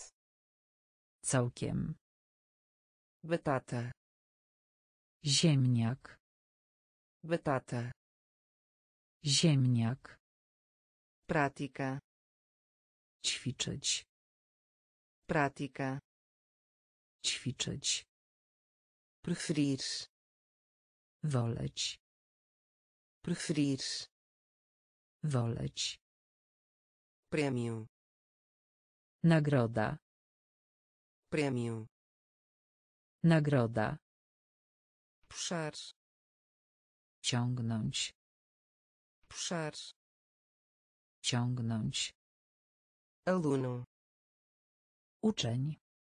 całkiem, batata, ziemniak, batata, ziemniak, prática, ćwiczyć, prática, ćwiczyć, preferir, woleć, preferir, woleć, prêmio, nagroda, prêmio, nagroda, puxar, ciągnąć, puxar, ciągnąć, aluno, uczeń,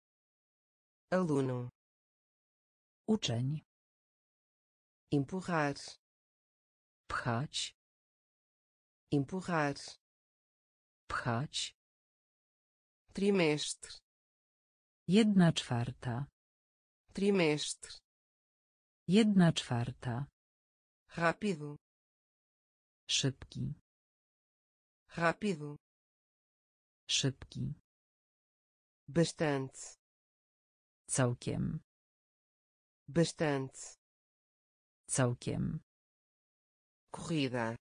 aluno, uczeń, empurrar, pchać, empurrar, pchać, trimestre, jedna czwarta, trimestre, jedna czwarta, rápido, szybki, rápido, szybki, bastante, całkiem, bastante, całkiem, corrida,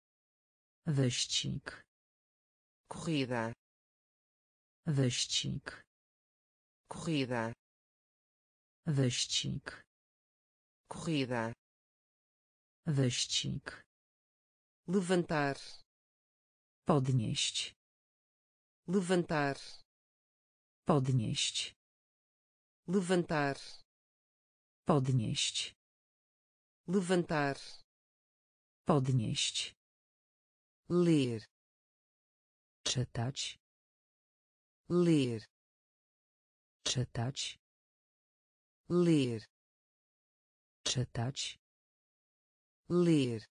wyścig, corrida, wyścig, corrida, wyścig, corrida, wyścig, levantar, podnieść, levantar, podnieść, levantar, podnieść, levantar, podnieść, ler, czytać, ler, czytać, ler, czytać, ler,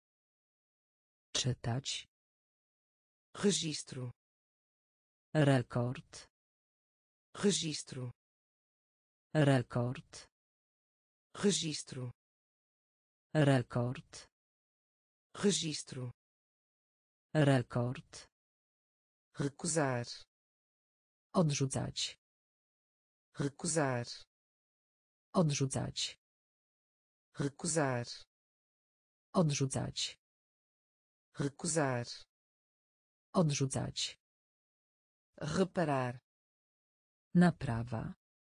czytać, registro, rekord, registro, rekord, registro, rekord, registro, rekord, recusar, odrzucać, recusar, odrzucać, recusar, odrzucać, recusar, odrzucać, reparar, naprawa,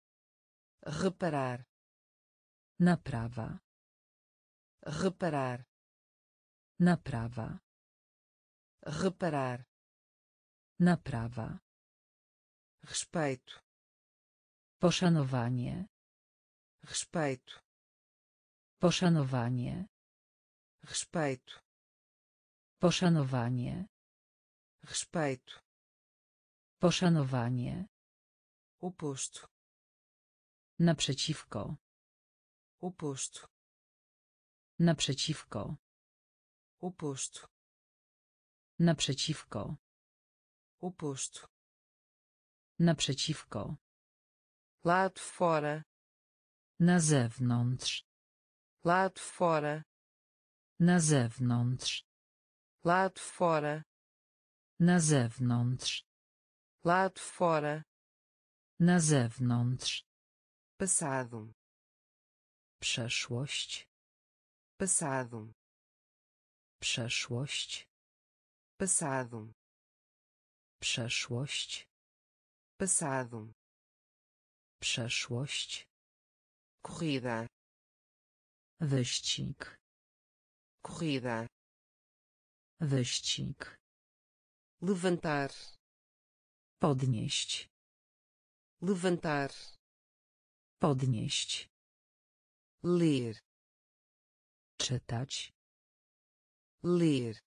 reparar, naprawa, reparar, naprawa, reparar, naprawa, respeito, poszanowanie, respeito, poszanowanie, respeito, poszanowanie, respeito, poszanowanie, oposto, naprzeciwko, oposto, naprzeciwko, oposto, naprzeciwko, oposto, naprzeciwko, lado fora, na zewnątrz, lado fora, na zewnątrz, lado fora, na zewnątrz, lado fora, na zewnątrz, passado, przeszłość, passado, przeszłość, passado, przeszłość, passado, przeszłość, corrida, wyścig, corrida, wyścig, levantar, podnieść, levantar, podnieść, ler, czytać, ler,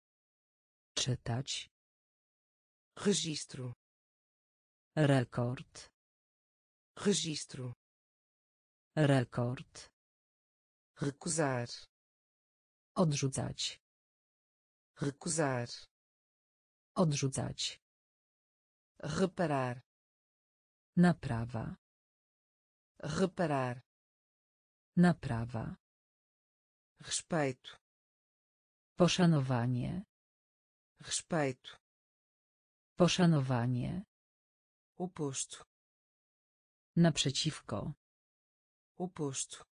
czytać, registro, rekord, registro, rekord, recusar, odrzucać, recusar, odrzucać, reparar, naprawa, reparar, naprawa, respeito, poszanowanie, respeito, poszanowanie, oposto, naprzeciwko, oposto,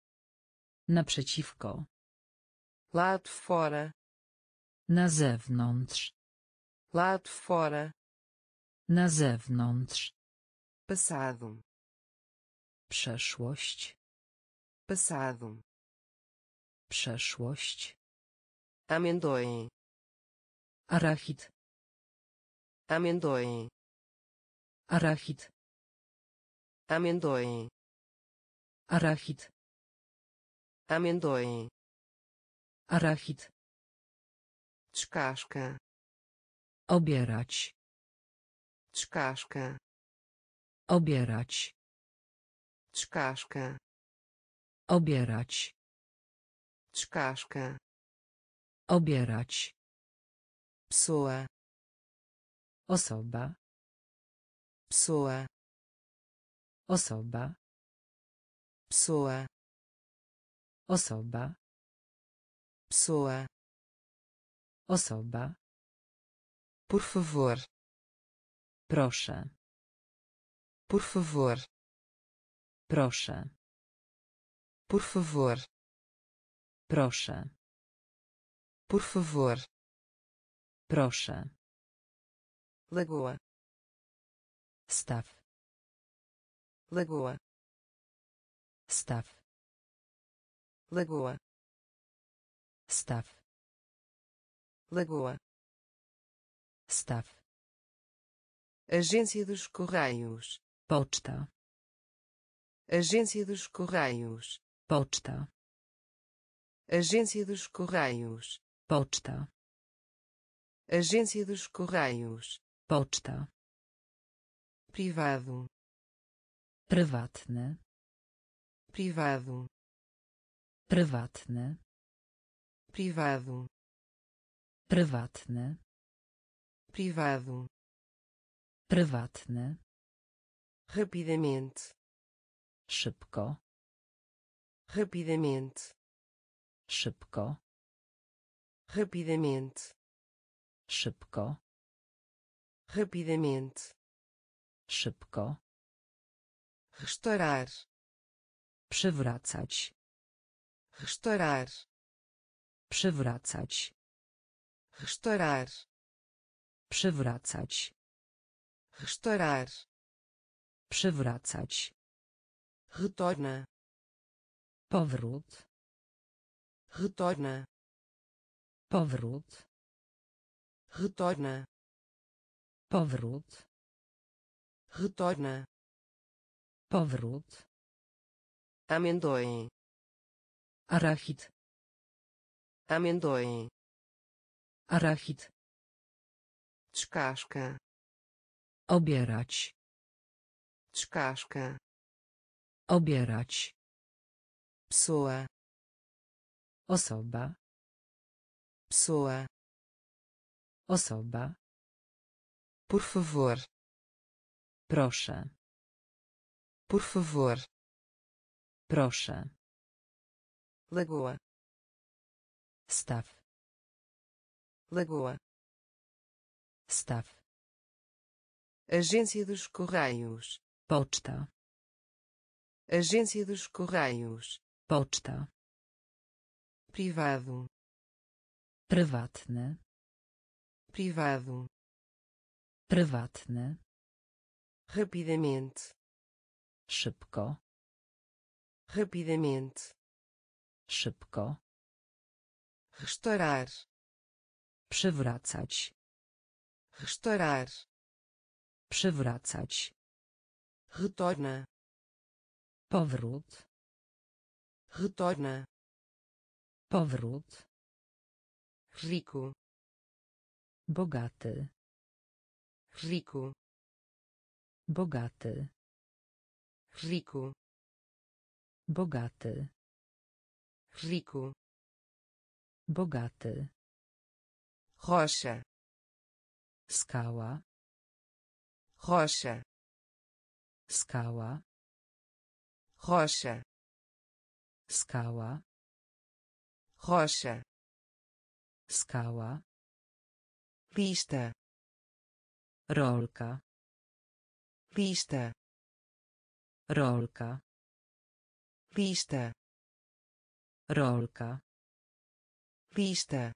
naprzeciwko, lado fora, na zewnątrz, lado fora, na zewnątrz, passado, przeszłość, passado, przeszłość, amendoim, arachid, amendoim, arachid, amendoim, arachid, amendoim, arachid, descasca, obierać, descasca, obierać, descasca, obierać, descasca, obierać, pessoa, osoba, pessoa, osoba, pessoa, osoba, pessoa, osoba, por favor, proszę, por favor, proszę, por favor, proszę, Por favor. Proszę. Lagoa. Staw. Lagoa. Staw. Lagoa. Staw. Lagoa. Staw. Agência dos Correios. Poczta. Agência dos Correios. Poczta. Agência dos Correios. Poczta. Agência dos Correios. Poczta. Privado. Prywatne. Privado. Prywatne. Privado. Prywatne. Privado. Prywatne. Rapidamente. Szybko. Rapidamente. Szybko. Rapidamente. Szybko. Rapidamente. Szybko. Restaurar. Przywracać. Restaurar. Przywracać. Restaurar. Przywracać. Restaurar. Przywracać. Retorna. Powrót. Retorna. Powrót. Retorna. Powrót. Retorna. Powrót. Amendoim. Arachid. Amendoim. Arachid. Descasca. Obierać. Descasca. Obierać. Pessoa. Osoba. Pessoa. Osoba. Por favor. Proszę. Por favor. Proszę. Lagoa. Staw. Lagoa. Staw. Agência dos Correios. Poczta. Agência dos Correios. Poczta. Privado. Prywatne. Privado. Prywatne. Rapidamente. Szybko. Rapidamente. Szybko. Restaurar. Przywracać. Restaurar. Przywracać. Retorna. Powrót. Retorna. Powrót. Rico. Bogaty. Rico. Bogaty. Rico. Bogaty. Rico. Bogaty. Rocha. Skała. Rocha. Skała. Rocha. Skała. Rocha. Skała. Lista. Rolka. Lista. Rolka. Lista. Rolka. Lista.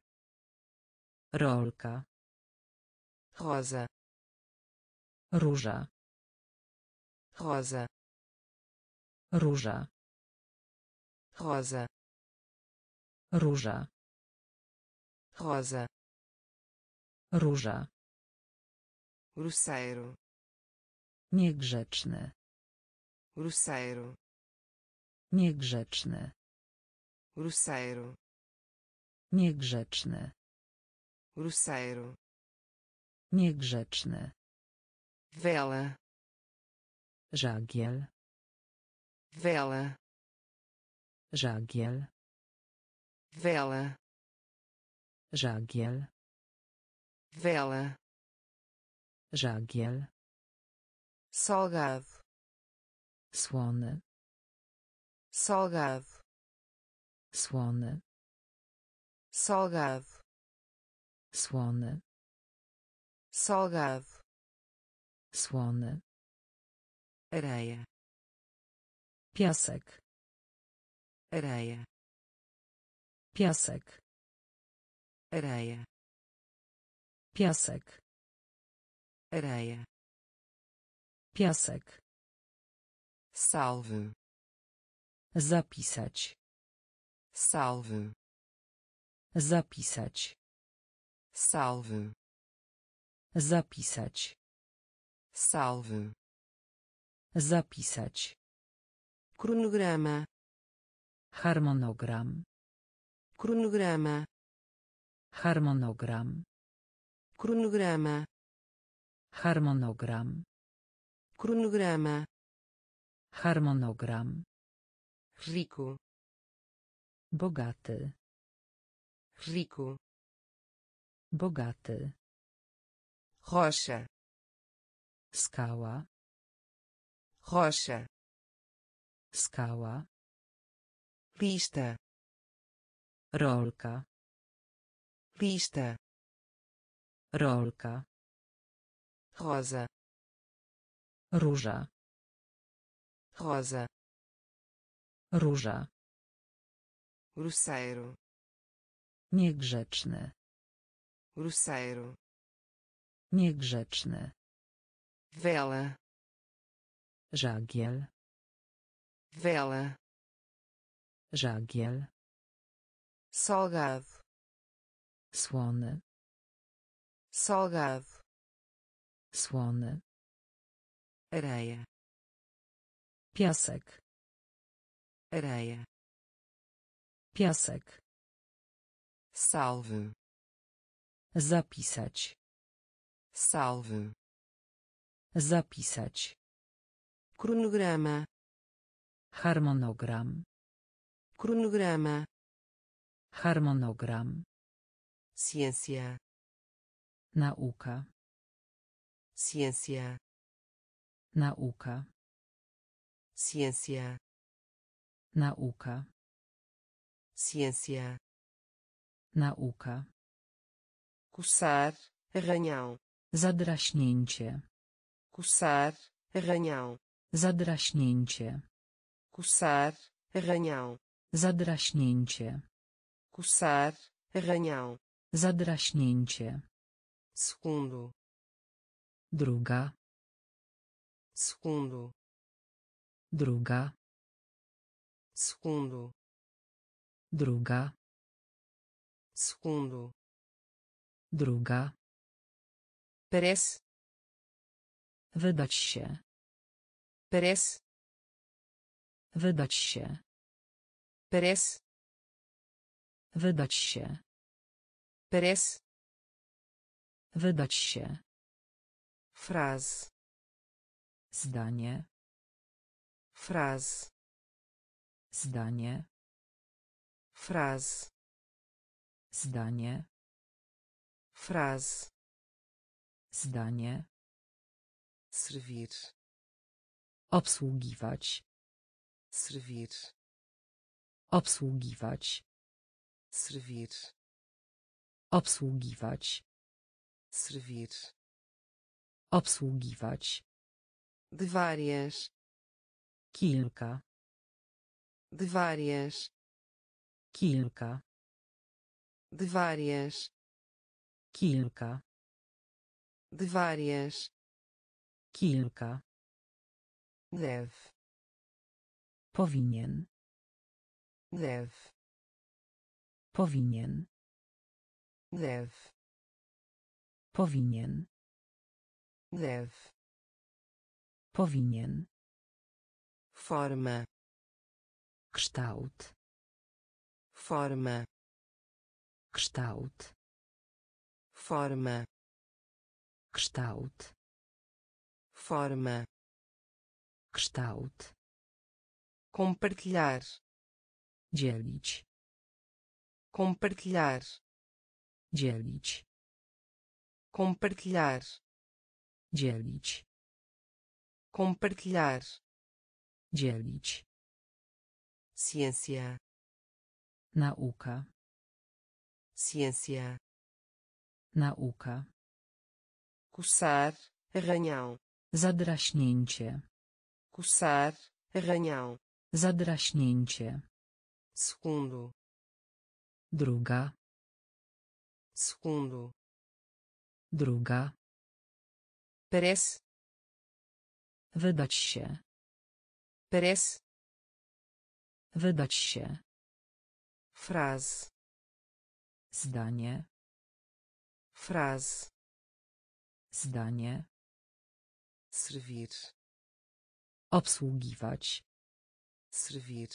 Rolka. Rosa. Róża. Rosa. Róża. Rosa. Róża. Rosa. Róża. Grosseiro. Niegrzeczny. Grosseiro. Niegrzeczny. Grosseiro. Niegrzeczny. Grosseiro. Niegrzeczny. Vela. Żagiel. Vela. Żagiel. Vela. Żagiel. Vela. Żagiel. Salgado. Słony. Salgado. Słony. Salgado. Słony. Salgado. Słony. Areia. Piasek. Areia. Piasek. areia, piasek, areia, piasek, salve, zapisać, salve, zapisać, salve, zapisać, salve, zapisać, cronograma, harmonogram, cronograma, harmonogram, cronograma, harmonogram, cronograma, harmonogram, rico, bogaty, rico, bogaty, rocha, skała, rocha, skała, lista, rolka, lista, rolka, rosa, róża, rosa, róża, grosseiro, niegrzeczny, grosseiro, niegrzeczny, vela, żagiel, vela, żagiel, salgado, słony, salgado, słony, areia, piasek, areia, piasek, salve, zapisać, salve, zapisać, cronograma, harmonogram, cronograma, harmonogram, ciência, nauka, ciência, nauka, ciência, nauka, ciência, nauka, coçar, arranhão, zadraśnięcie, coçar, arranhão, zadraśnięcie, coçar, arranhão, zadraśnięcie, coçar, arranhão, zadraśnięcie, segundo, druga, segundo, druga, segundo, druga, segundo, druga, parece, wydać się, parece, wydać się, parece, wydać się, parece, wydać się, frase, zdanie, frase, zdanie, frase, zdanie, frase, zdanie, servir, obsługiwać, servir, obsługiwać, servir, obsługiwać, servir, obsługiwać, de várias, kilka, de várias, kilka, de várias, kilka, de várias, kilka, deve, powinien, deve, powinien, deve, powinien, deve, powinien, forma, kształt, forma, kształt, forma, kształt, forma, kształt, compartilhar, dzielić, compartilhar, dzielić, compartilhar, dzielić, compartilhar, dzielić, ciência, nauka, ciência, nauka, coçar, arranhão, zadraśnięcie, coçar, arranhão, zadraśnięcie, segundo, druga, segundo, druga, parece, wydać się, parece, wydać się, frase, zdanie, frase, zdanie, servir, obsługiwać, servir,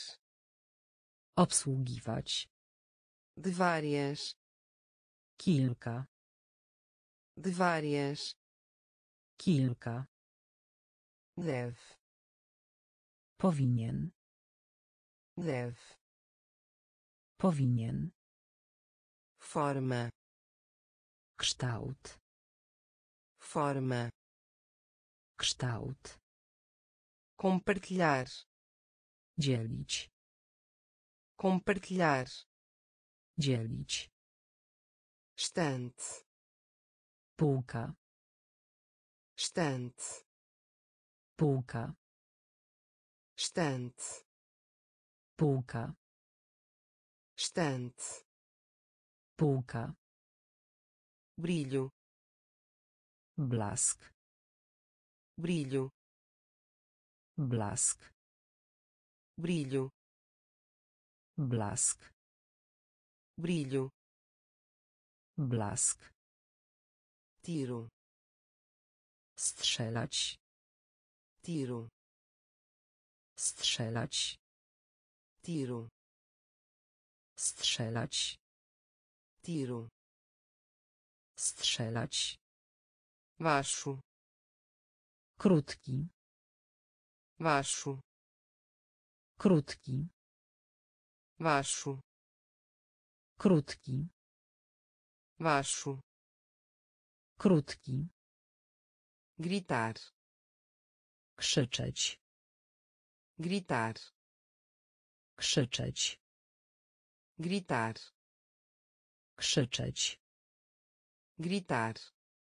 obsługiwać, de várias, kilka, de várias, kilka, deve, powinien, deve, powinien, forma, kształt, forma, kształt, compartilhar, dzielić, compartilhar, dzielić, estante, półka, estante, półka, estante, półka, estante, półka, brilho, blask, brilho, blask, brilho, blask, brilho, blask, tiro, strzelać, tiro, strzelać, tiro, strzelać, tiro, strzelać, baixo, krótki, baixo, krótki, baixo, krótki, baixo, krótki, gritar, krzyczeć, gritar, krzyczeć, gritar, krzyczeć, gritar,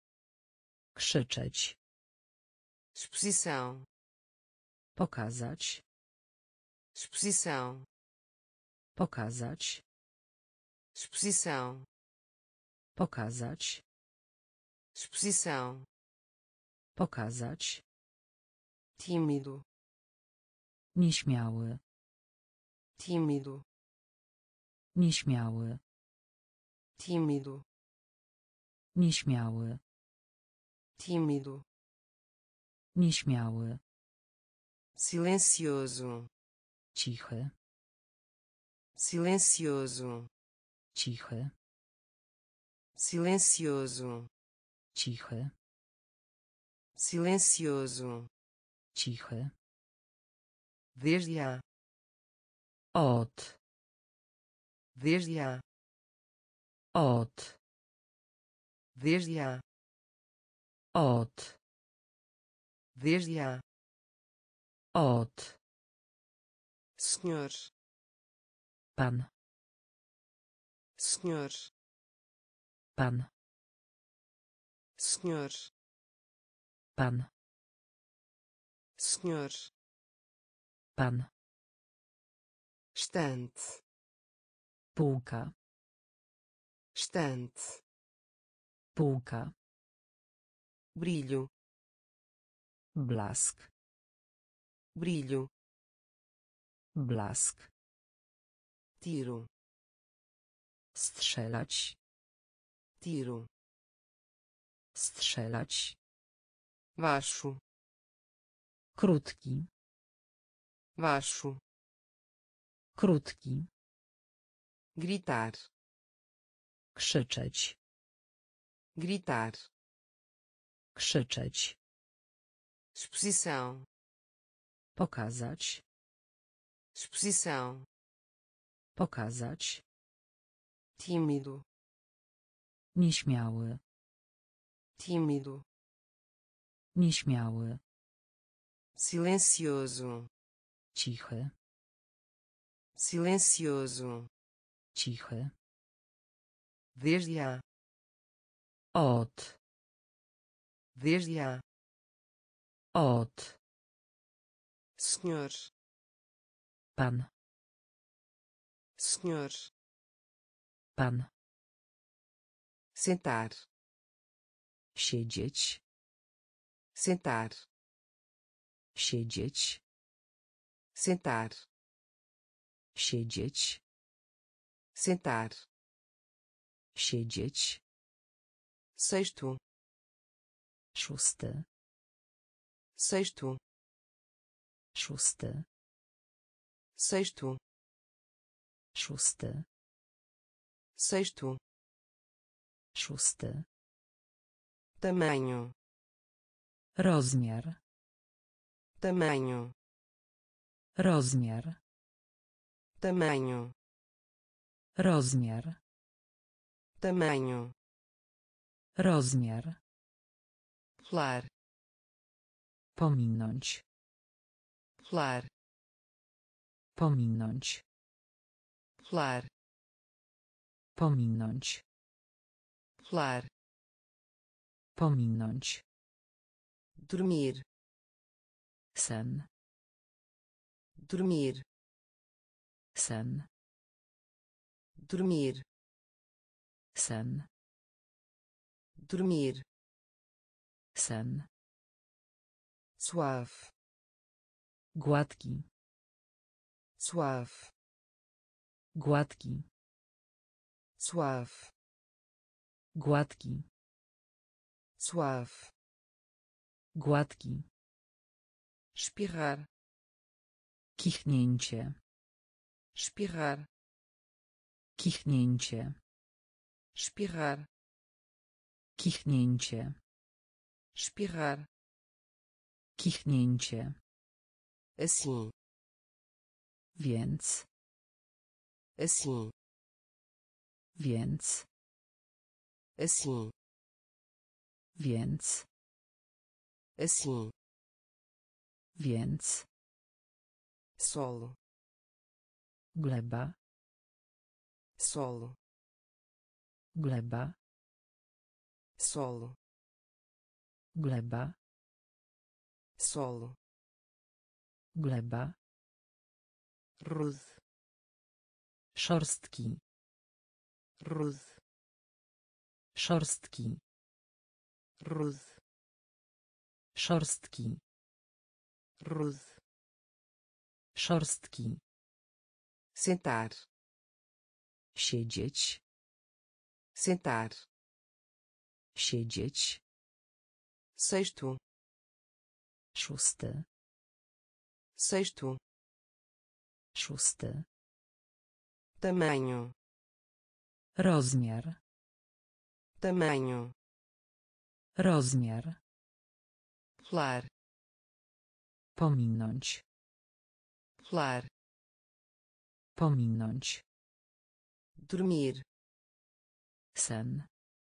krzyczeć, exposição, pokazać, exposição, pokazać, exposição, pokazać, exposição, pokazać, tímido, nieśmiały, tímido, nieśmiały, tímido, nieśmiały, tímido, nieśmiały, silencioso, cichy, silencioso, cichy, silencioso, cichy, silencioso, cichy, desde a, od, desde a, od, desde a, od, desde a, od, senhor, pan, senhor, pan, senhor, pan, senhor, pan, estante, półka, estante, półka, brilho, blask, brilho, blask, tiro, strzelać, tiro, strzelać, baixo, krótki, baixo, krótki, gritar, krzyczeć, gritar, krzyczeć, exposição, pokazać, exposição, pokazać, tímido, nieśmiały, tímido, nieśmiały, silencioso, cichy, silencioso, cichy, desde a, od, desde a, od, senhor, pan, senhor, pan, sentar, siedzieć, sentar, siedzieć, sentar, siedzieć, sentar, siedzieć, sexto, szósty, sexto, szósty, sexto, szósty, sexto, szósty, tamanho, rozmiar, tamanho, rozmiar, tamanho, rozmiar, tamanho, rozmiar, pular, pominąć, pular, pominąć, pular, pominąć, pular, pominąć, dormir, sen, dormir, sen, dormir, sen, dormir, sen, suave, gładki, suave, gładki, suave, gładki, suave, gładki, espirrar, kichnięcie, espirrar, kichnięcie, espirrar, kichnięcie, espirrar, kichnięcie, assim, więc, assim, więc, assim, więc, assim, więc, solo, gleba, solo, gleba, solo, gleba, solo, gleba, rude, szorstki, rude, szorstki, rude, szorstki, rude, szorstki, sentar, siedzieć, sentar, siedzieć, sexto, szósty, sexto, szósty, tamanho, rozmiar, tamanho, rozmiar, pular, pominąć, pular, pominąć, dormir, sen,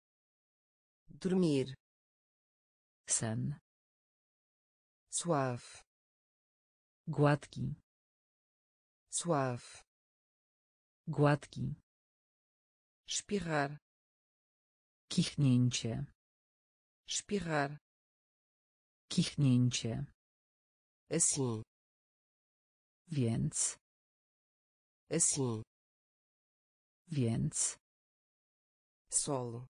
dormir, sen, suave, gładki, suave, gładki, espirrar, kichnięcie, espirrar, kichnięcie, assim, więc, assim, więc, solo,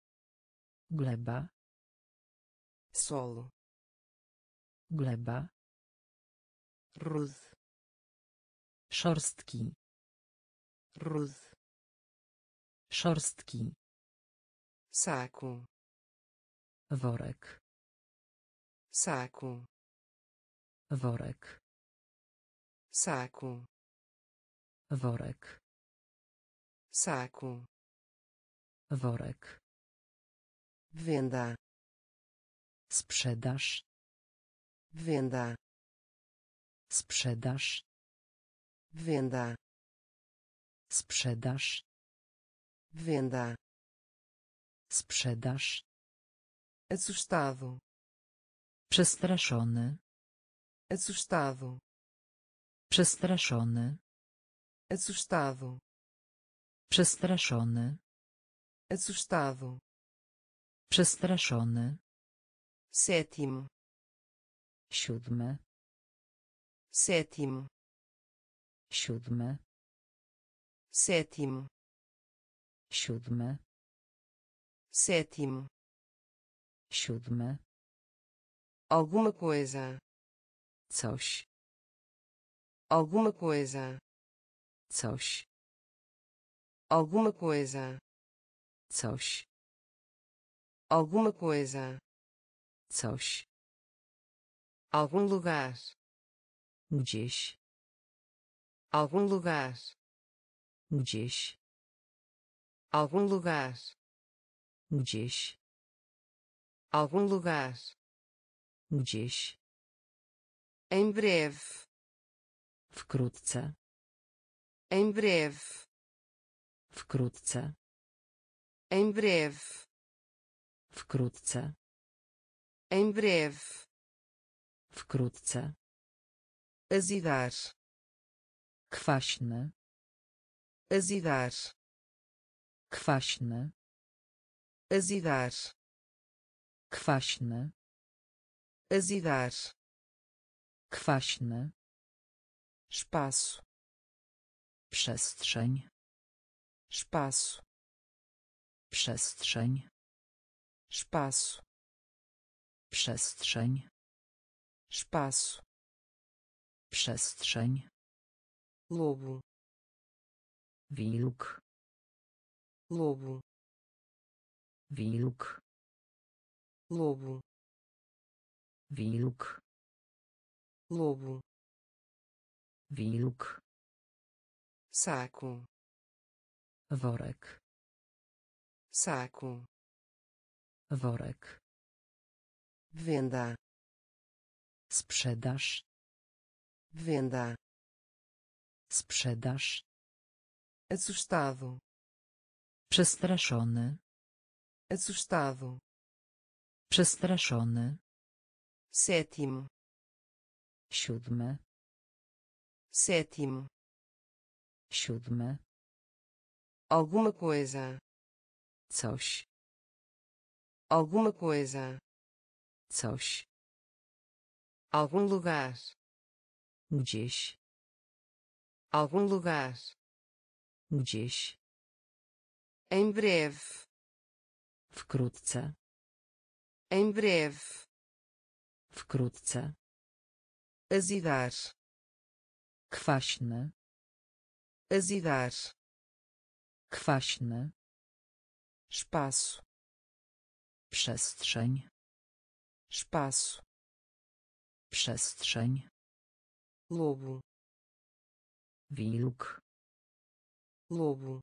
gleba, solo, gleba, rude, szorstki, rude, szorstki, saco, worek, saco, worek, saco, worek, saco, worek, venda, sprzedaż, venda, sprzedaż, venda, sprzedaż, venda, sprzedaż, assustado, przestraszony, assustado, przestraszony, assustado, przestraszony, assustado, przestraszony, sétimo, siódmy, sétimo, siódmy, sétimo, siódmy, sétimo, siódmy, alguma coisa, coś, alguma coisa, coś, alguma coisa, coś, alguma coisa, coś, algum lugar, gdzieś, algum lugar, gdzieś, algum lugar, gdzieś, algum lugar, gdzieś, em breve, wkrótce, em breve, wkrótce, em breve, wkrótce, em breve, wkrótce, azedar, kwaśny, azedar, kwaśny, azedar, kwaśny, azedar, kwaśny, espaço, przestrzeń, espaço, przestrzeń, espaço, przestrzeń, espaço, przestrzeń, lobo, wilk, lobo, wilk, lobo, wilk, lobo, wilk, saco, worek, saco, worek, venda, sprzedaż, venda, sprzedaż, assustado, przestraszony, assustado, przestraszony, sétimo, siódmy, sétimo, siódmy, alguma coisa, coś, alguma coisa, coś, algum lugar, gdzieś, algum lugar, gdzieś, em breve, wkrótce, em breve, wkrótce, azedar, kwaśny, azedar, kwaśny, espaço, przestrzeń, espaço, przestrzeń, lobo, wilk, lobo,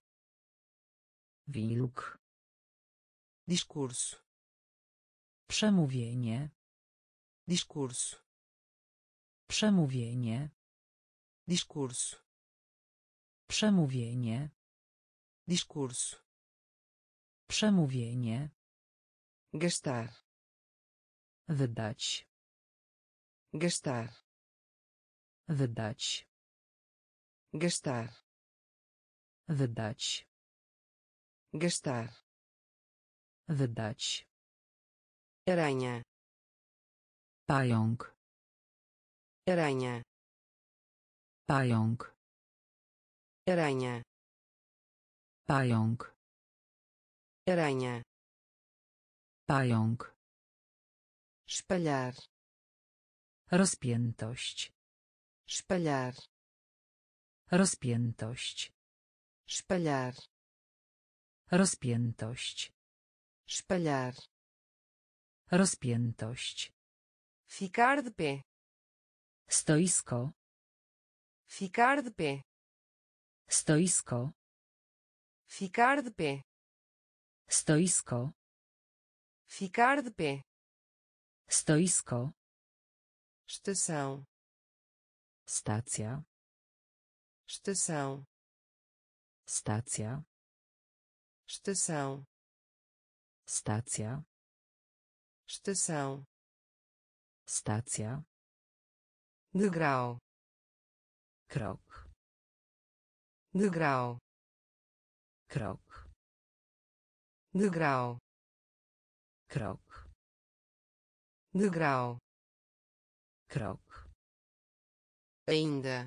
wilk, discurso, przemówienie, discurso, przemówienie, discurso, przemówienie, discurso, przemówienie, gastar, wydać, gastar, wydać, gastar, wydać, gastar, wydać, aranha, pająk, aranha, pająk, aranha, pająk, aranha, pająk, espalhar, rozpiętość, espalhar, rozpiętość, espalhar, rozpiętość, espalhar, rozpiętość, ficar de pé, stoisko, ficar de pé, stoisko, ficar de pé, stoisko, ficar de pé, stoisko, estação, stacja, estação, stacja, estação, stacja, estação, stacja, degrau, krok, degrau, krok, degrau, krok, degrau, krok, ainda,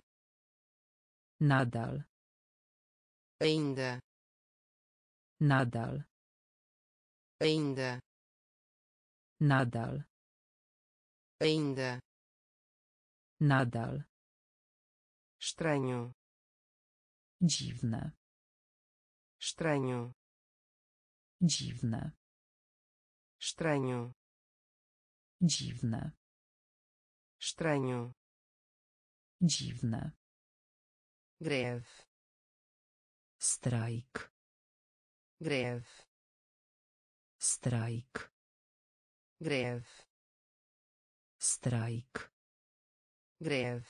nadal, ainda, nadal, ainda, nadal, ainda, nadal, estranho, dziwne, estranho, dziwne, estranho, dziwne, estranho, dziwne, greve, strajk, greve, strajk, greve, strajk, greve,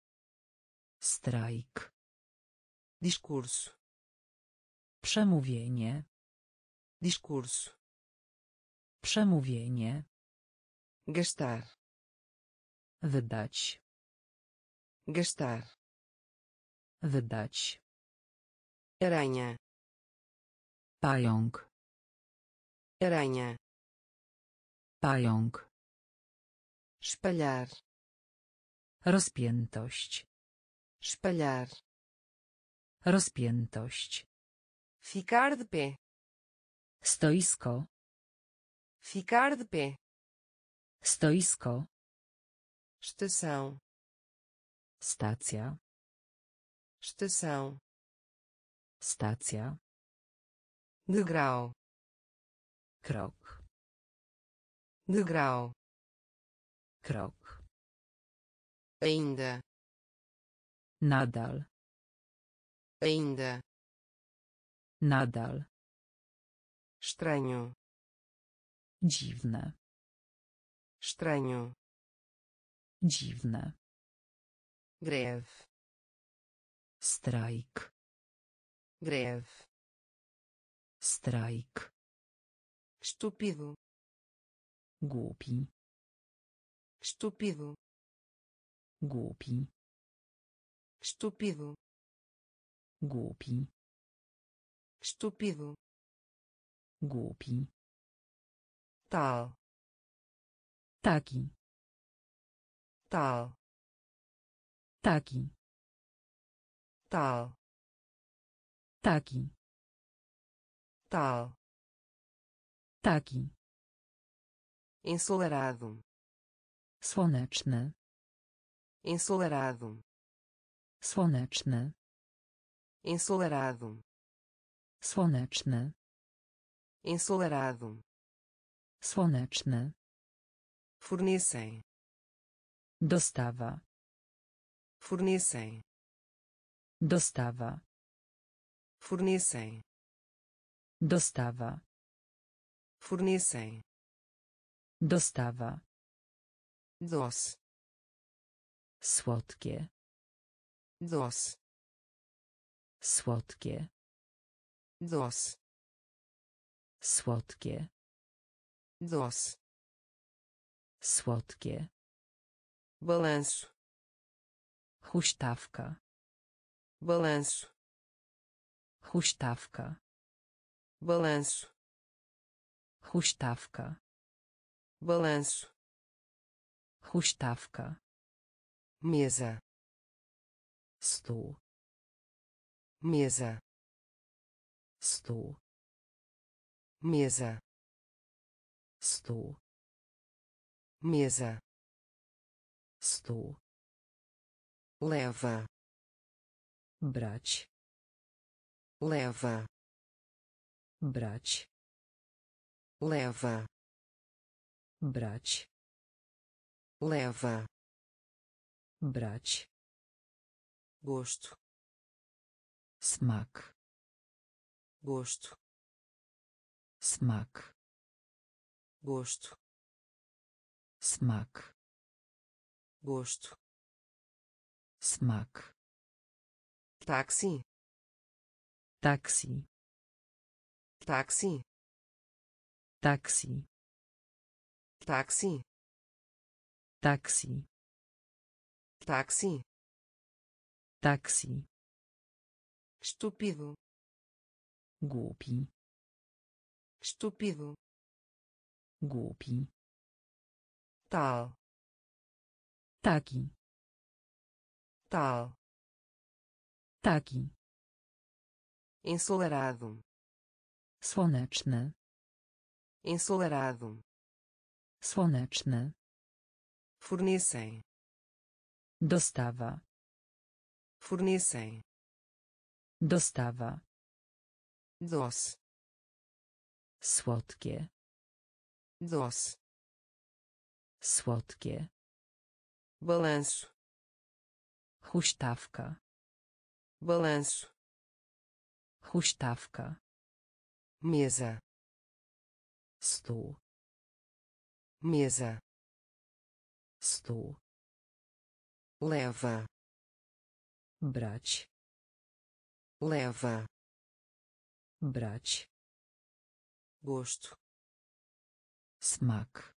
strajk, discurso, przemówienie, discurso, przemówienie, gastar, wydać, gastar, wydać, aranha, pająk, aranha, pająk, espalhar, rozpiętość, espalhar, rozpiętość, ficar de pé, stoisko, ficar de pé, stoisko, estação, stacja, estação, stacja, degrau, krok, degrau, krok, ainda, nadal, ainda, nadal, estranho, dziwne, estranho, dziwne, greve, strajk, greve, strajk, estúpido, głupi, estúpido, głupi, estúpido, głupi, estúpido, głupi, tal, taki, tal, taki, tal, taki, tal, taki, ensolarado, słoneczny, ensolarado, słoneczny, ensolarado, słoneczny, ensolarado, słoneczny, fornecem, dostawa, fornecem, dostawa, fornecem, dostawa, fornecem, dostawa, doce, słodkie, doce, słodkie, doce, słodkie, doce, słodkie, balanço, huśtawka, balanço, huśtawka, balanço, huśtawka, balanço, huśtawka, mesa, stół, mesa, stół, mesa, stół, mesa, stół, leva, brać, leva, brać, leva, brać, leva, brać, gosto, smak, gosto, smak, gosto, smak, gosto, smak, táxi, taksi, táxi, taksi, táxi, taksi, táxi, taksi, estúpido, głupi, estúpido, głupi, tal, taki, tal, taki, ensolarado, słoneczny, ensolarado, Słoneczny. fornecem, Dostawa. fornecem, Dostawa. doce, Słodkie. doce, Słodkie. balanço, Huśtawka. balanço, Huśtawka. mesa, Stół. mesa, Stół. leva, Brać. leva, Brać. gosto, Smak.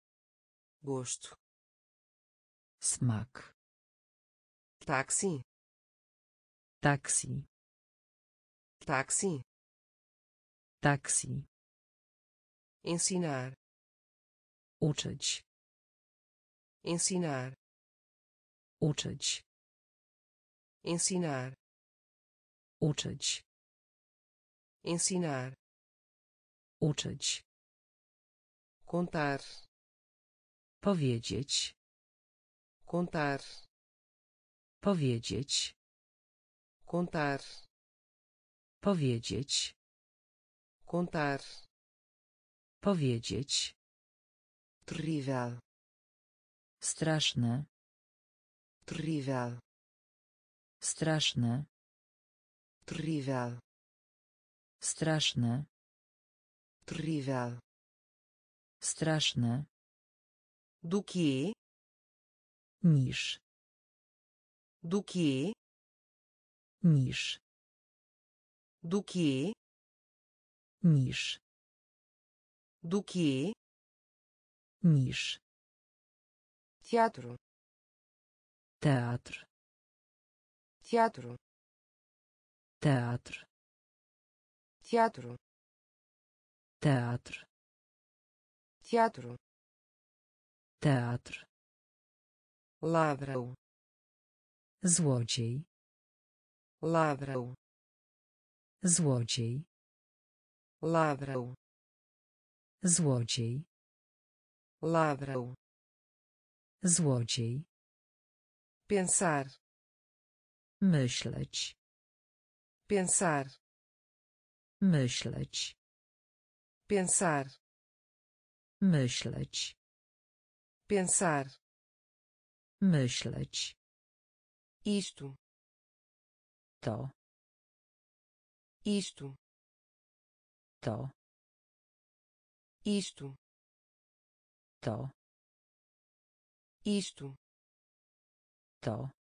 gosto, Smak. táxi, Taksi. táxi, Taksi. ensinar, Uczyć. ensinar, Uczyć. ensinar, Uczyć. ensinar, Uczyć. contar, Powiedzieć. contar, Powiedzieć. contar, Powiedzieć. contar, Powiedzieć. terrível, Straszne. terrível, Straszne. terrível, Straszne. terrível, Straszne. do que, Niż. do que, Niż. do que, Niż. do que, Niż. teatro, Teatr. teatro, Teatr. teatro, Teatr. teatro, Teatr. ladrão, Złodziej. ladrão, Złodziej. ladrão, Złodziej. ladrão, Złodziej. pensar, Myśleć. pensar, Myśleć. pensar, Myśleć. pensar, Myśleć. isto, To. isto, To. isto, To. isto, To.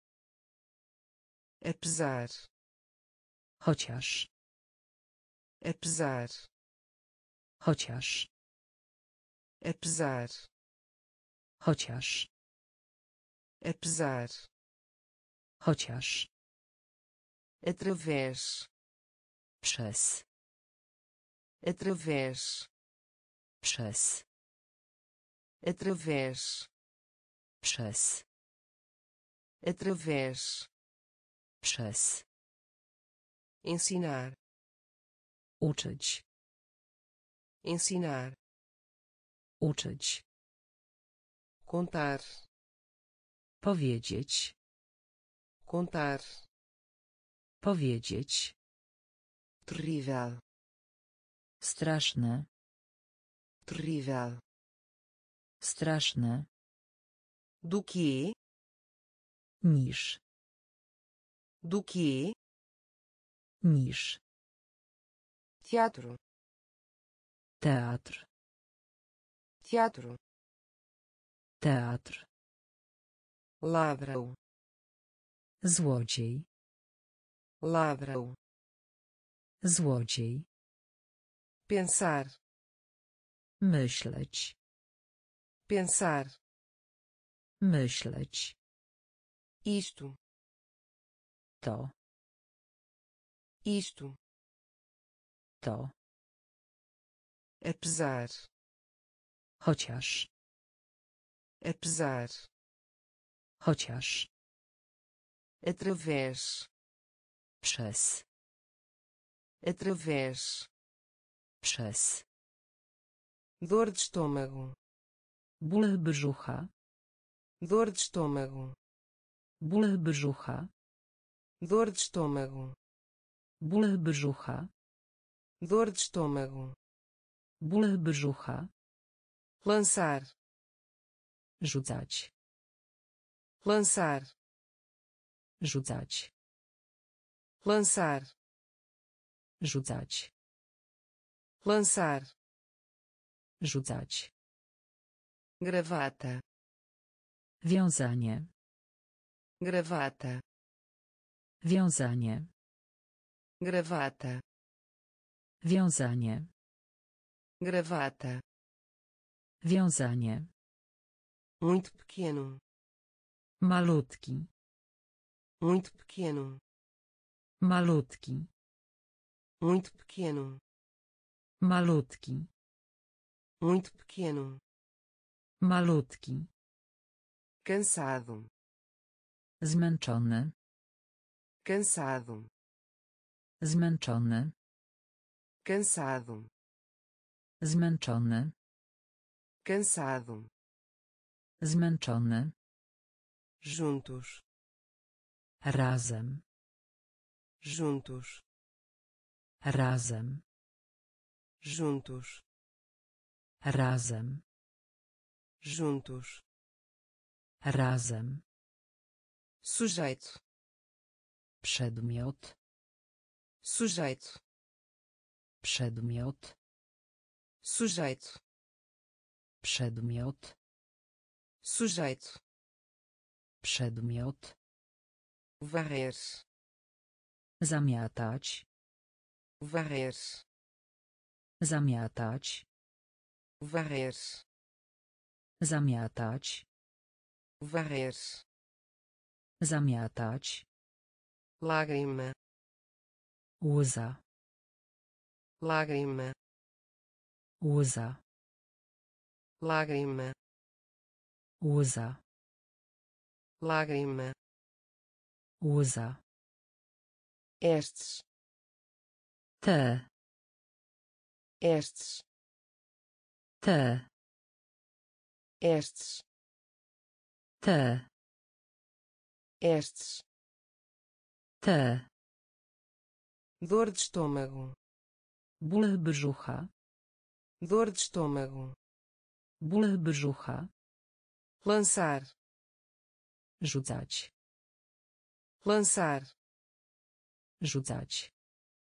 apesar, Chociaż. apesar, Chociaż. apesar, Chociaż. apesar, Chociaż. através, Przez. através, Przez. através, Przez. através, Przez. ensinar, Uczyć. ensinar, Uczyć. contar, Powiedzieć. contar, Powiedzieć. terrível, Straszne. terrível, Straszne. do que, Niż. do que, Niż. teatro, Teatr. teatro, Teatr. ladrão, Złodziej. ladrão, Złodziej. pensar, Myśleć. pensar, Myśleć. isto, To. isto, To. apesar, Chociaż. apesar, Chociaż. através, Przez. através, Przez. dor de estômago, ból brzucha, dor de estômago, ból brzucha, dor de estômago, ból brzucha, dor de estômago, ból brzucha, lançar, rzucać, lançar, rzucać, lançar, rzucać, lançar, rzucać, gravata, wiązanie, gravata, wiązanie, gravata, wiązanie, gravata, wiązanie, muito pequeno, malutki, muito pequeno, malutki, muito pequeno, malutki, muito pequeno, malutki, cansado, zmęczony, cansado, zmęczony, cansado, zmęczony, cansado, zmęczony, juntos, razem, juntos, razem, juntos, razem, juntos, razem, sujeito, przedmiot, sujeito, przedmiot, sujeito, przedmiot, sujeito, przedmiot, varrer, zamiatać, varrer, zamiatać, varrer, zamiatać, varrer, zamiatać, lágrima, łza, lágrima, łza, lágrima, łza, lágrima, łza, estes, te, estes, te, estes, te, estes, te, dor de estômago, ból brzucha, dor de estômago, ból brzucha, lançar, rzucać, lançar, rzucać,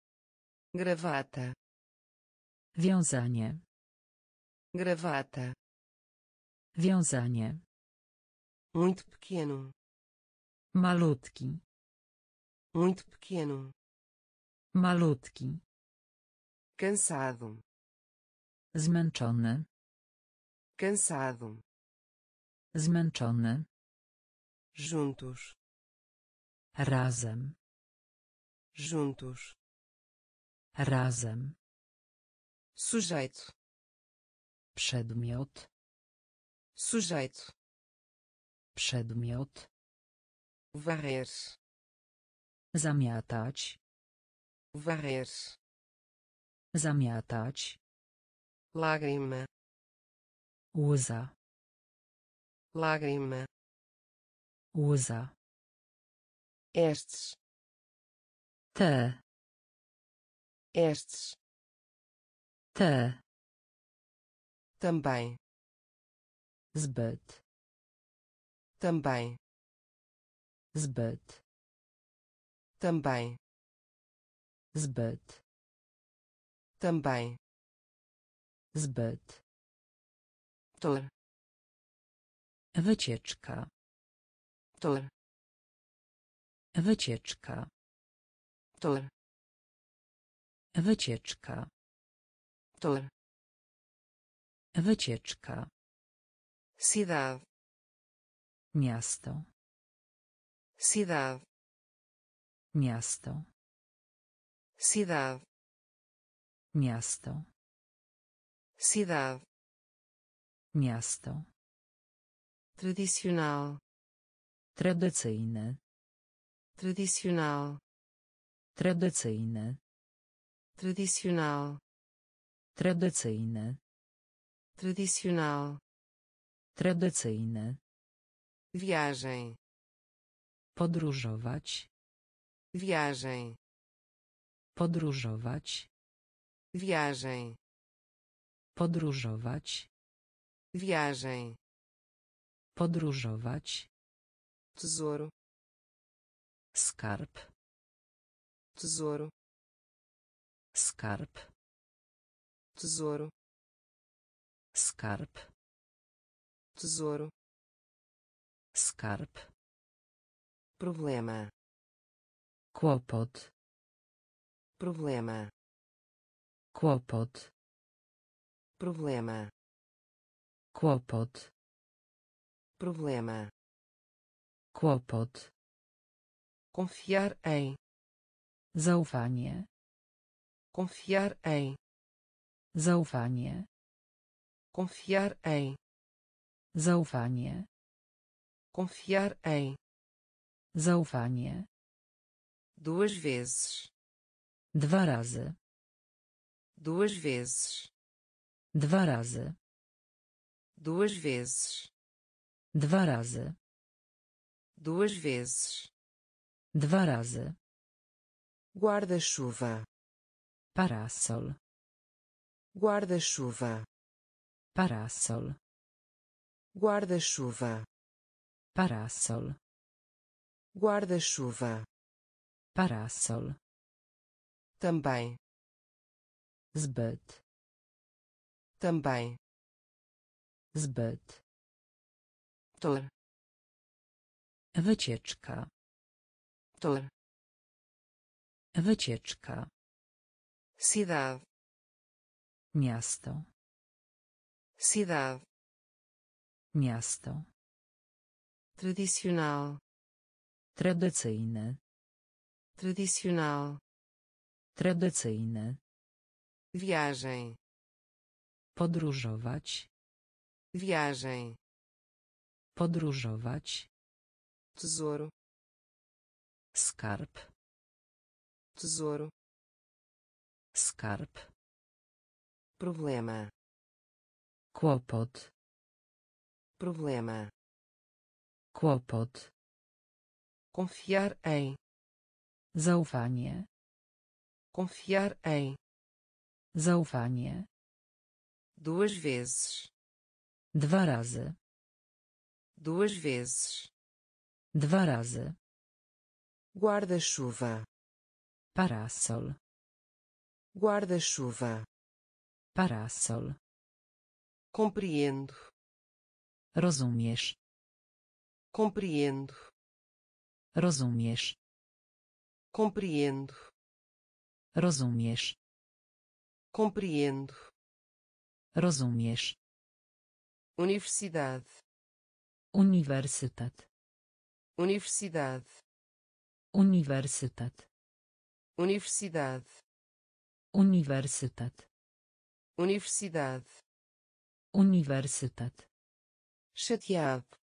gravata, wiązanie, gravata, wiązanie, muito pequeno, malutki, muito pequeno, malutki, cansado, zmęczony, cansado, zmęczony, juntos, razem, juntos, razem, sujeito, przedmiot, sujeito, przedmiot, varrer, zamiatać, varrer, zamiatać, lágrima, łza, lágrima, łza, estes, te, estes, te, também, zbyt, também, zbyt, também, zbyt, também, zbyt, tor, wycieczka, tor, wycieczka, tor, wycieczka, tor, wycieczka, cidade, miasto, cidade, miasto, cidade, miasto, cidade, miasto, tradicional, tradycyjny, tradicional, tradycyjny, tradicional, tradycyjny, tradicional, tradycyjny, viagem, podróżować, viagem, podróżować, viagem, podróżować, viagem, podróżować, tesouro, skarb, tesouro, skarb, tesouro, skarb, tesouro, skarb, problema, kłopot, problema, kłopot, problema, kłopot, problema, kłopot, confiar em, zaufanie, confiar em, zaufanie, confiar em, zaufanie, confiar em, zaufanie, duas vezes, dwa razy, duas vezes, dwa razy, duas vezes, dwa razy, duas vezes, dwa razy, guarda-chuva, parasol, guarda-chuva, parasol, guarda-chuva, parasol, guarda-chuva, parasol, também, zbyt, também, zbyt, tor, wycieczka, tor, wycieczka, cidade, miasto, cidade, miasto, tradicional, tradycyjny, tradicional, tradycyjny, viagem, podróżować, viagem, podróżować, tesouro, skarb, tesouro, skarb, problema, kłopot, problema, kłopot, confiar em, zaufanie, confiar em, zaufanie, duas vezes, dwa razy, duas vezes, dwa razy, guarda-chuva, parasol, guarda-chuva, parasol, compreendo, rozumiesz, compreendo, rozumiesz, compreendo, rozumiesz, compreendo, rozumiesz, universidade, uniwersytet, universidade, uniwersytet, universidade, uniwersytet, universidade, uniwersytet, chateado,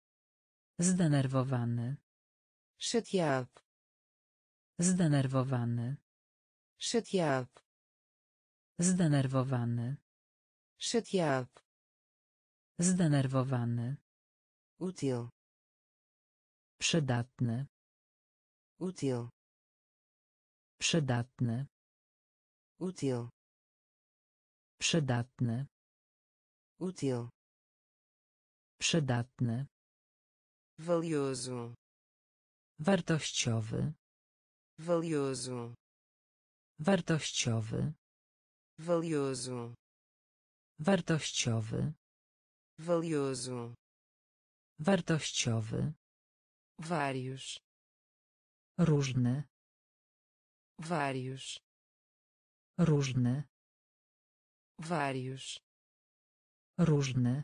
zdenerwowany, chateado, zdenerwowany, chateado, zdenerwowany, chateado, zdenerwowany, útil, przydatny, útil, przydatny, útil, przydatny, útil, przydatny, valioso, wartościowy, valioso, wartościowy, valioso, wartościowy, valioso, wartościowy, vários, różny, vários, różny, vários, różny,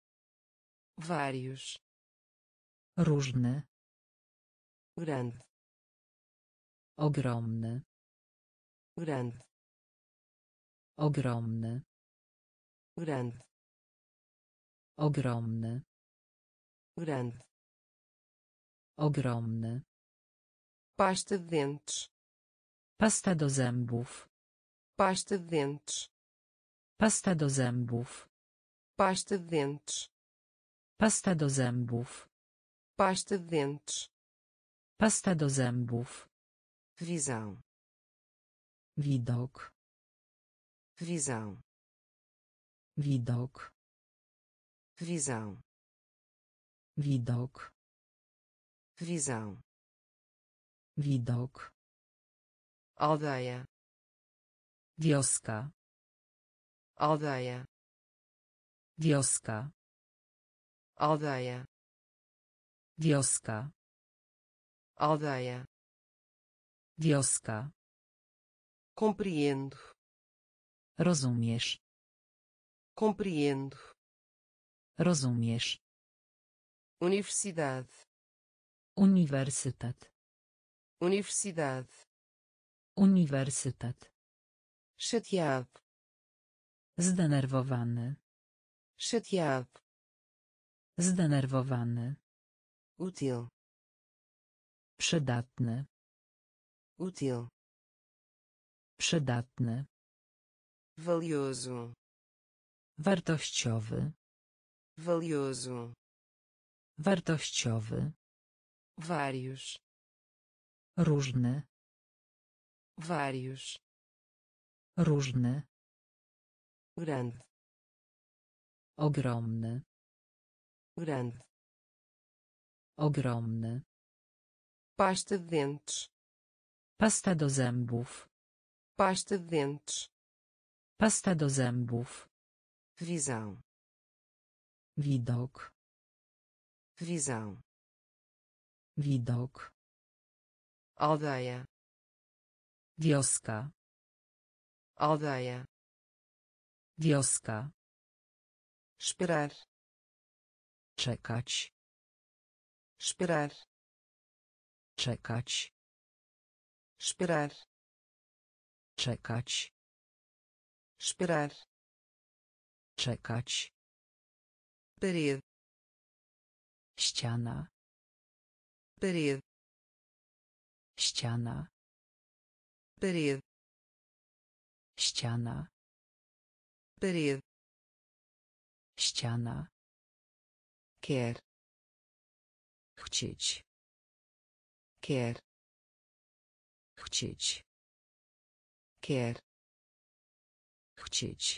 vários, różny, grande, ogromny, grande, ogromny, grande, ogromny, grande, ogromny, pasta de dentes, pasta do zębów, pasta de dentes, pasta do zębów, Pasta de dentes. Pasta do zębów. Pasta de dentes. Pasta do zębów. Visão. Widok. Visão. Widok. Visão. Widok. Visão. Widok. Aldeia. Wioska. Aldeia. Wioska. Aldeia. Wioska. Aldeia. Wioska. Compreendo. Rozumiesz. Compreendo. Rozumiesz. Universidade. Uniwersytet. Universidade. Uniwersytet. Chateado. Zdenerwowany. Chateado. Zdenerwowany. Útil. Przydatny. Útil. Przydatny. Valioso. Wartościowy. Valioso. Wartościowy. Vários. Różny. Vários. Różny. Grande. Ogromny. Grande. Ogromny. Pasta de dentes. Pasta do zębów. Pasta de dentes. Pasta do zębów. Visão. Widok. Visão. Widok. Aldeia. Wioska. Aldeia. Wioska. Esperar. Czekać. Esperar. Czekać. Esperar. Czekać. Esperar. Czekać. Parede. Ściana. Parede. Ściana. Parede. Ściana. Parede. Ściana. Quer. Chcieć. Quer. Chcieć. Quer. Chcieć.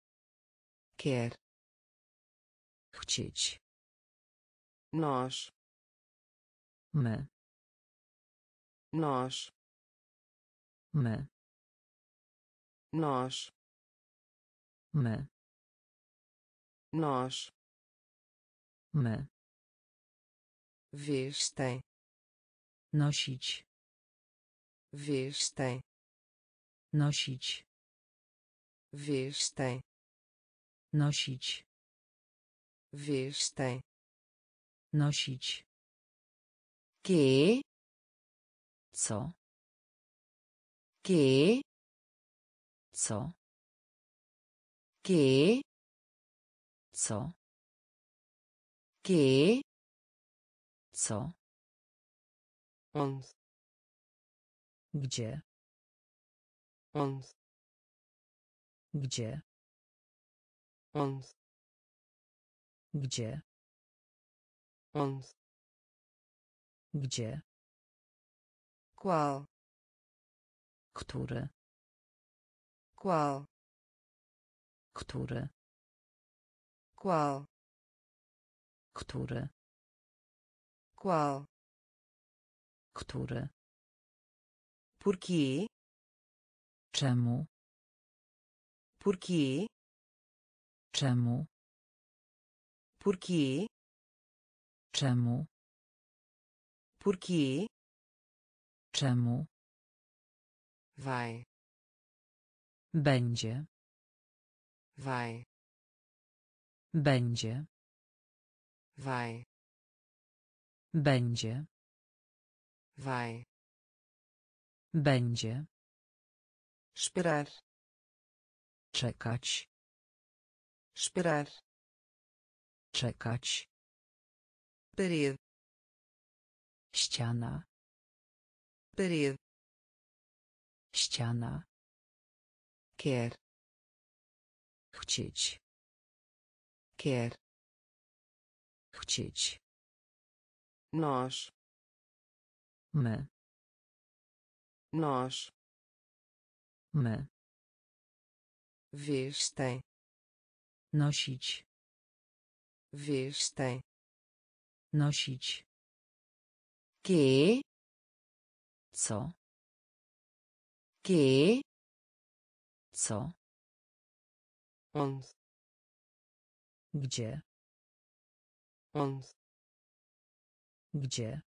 Quer. Chcieć. Nós. My. Nós. My. Nós. My. Nós. My. Vez tem. Nosić. Vez tem. Nosić. Vez tem. Nosić. Vez tem. Nosić. Que? Co? Que? Co? Que? Co? Que? Co? Onde? Gdzie? Onde? Gdzie? Onde? Gdzie? Onde? Gdzie? Qual? Który? Qual? Który? Qual? Który? Qual? Który? Porquê? Czemu? Porquê? Czemu? Porquê? Czemu? Porquê? Czemu? Vai. Będzie. Vai. Będzie. Vai. Będzie. Vai. Będzie. Esperar. Czekać. Esperar. Czekać. Parede. Ściana. Parede. Ściana. Quer. Chcieć. quer, chcieć, nós, my, nós, my, vestem, nosić, vestem, nosić, que, co, que, co, onde, gdzie, onde, gdzie,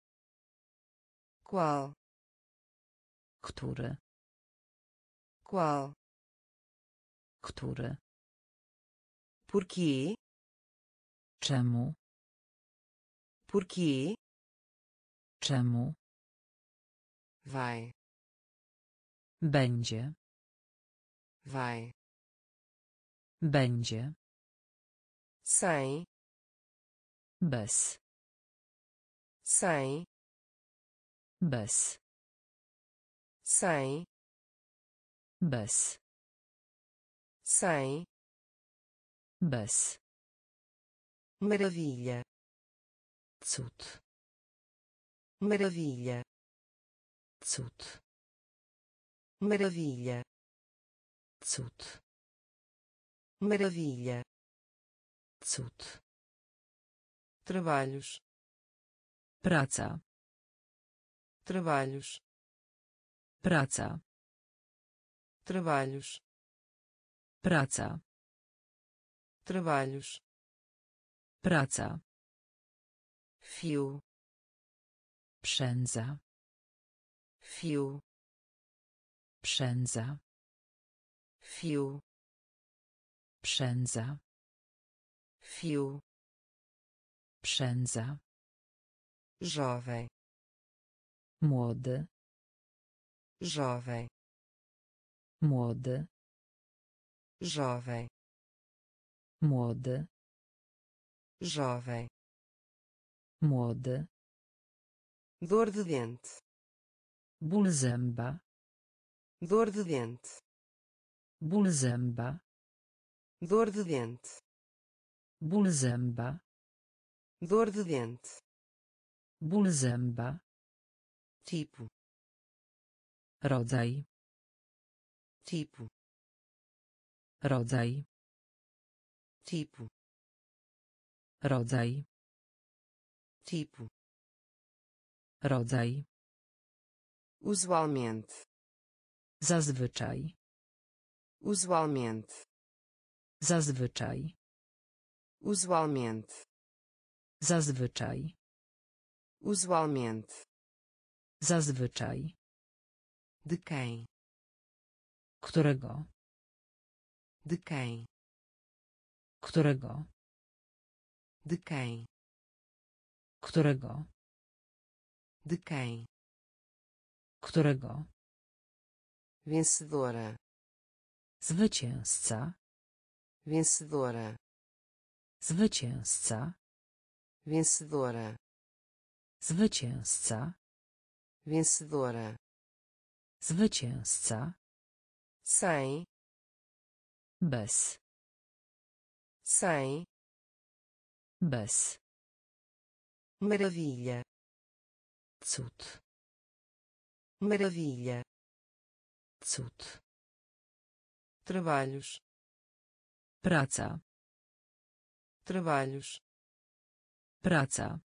qual, który, qual, który, porquê, czemu, porquê, czemu, vai, będzie, vai, będzie, sem, bez, sem, bez, sem, bez, sem, bez, maravilha, cud, maravilha, cud, maravilha, cud, maravilha, cud, trabalhos, praca, trabalhos, praca, trabalhos, praca, trabalhos, praca, fio, przędza, fio, przędza, fio, przędza, fio, przędza, jovem, młody, jovem, młody, jovem, młody, jovem, młody, dor de dente, ból zęba, dor de dente, ból zęba, dor de dente, ból zęba, dor de dente, ból zęba, tipo, rodzaj, tipo, rodzaj, tipo, rodzaj, tipo, rodzaj, usualmente, zazwyczaj, usualmente, zazwyczaj, usualmente, zazwyczaj, usualmente, zazwyczaj, de quem, którego, de quem, którego, de quem, którego, de quem, którego, vencedora, zwycięzca, vencedora, zwycięzca, vencedora, zwycięzca, vencedora, zwycięzca, sem, bez, sem, bez, maravilha, cud, maravilha, cud, trabalhos, praca, trabalhos, praca,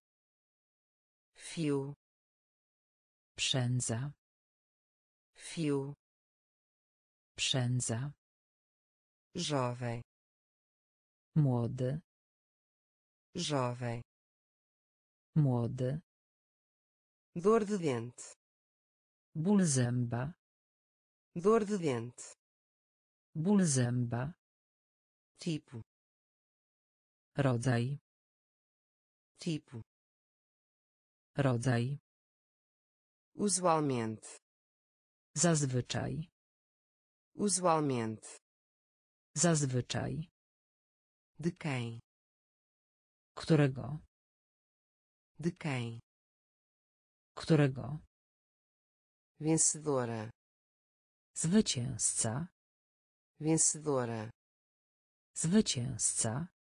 fio, przędza, fio, przędza, jovem, młody, jovem, młody, dor de dente, ból zęba, dor de dente, ból zęba, tipo, rodzaj, tipo, rodzaj, usualmente, zazwyczaj, usualmente, zazwyczaj, de quem, którego, de quem, którego, vencedora, zwycięzca, vencedora, zwycięzca,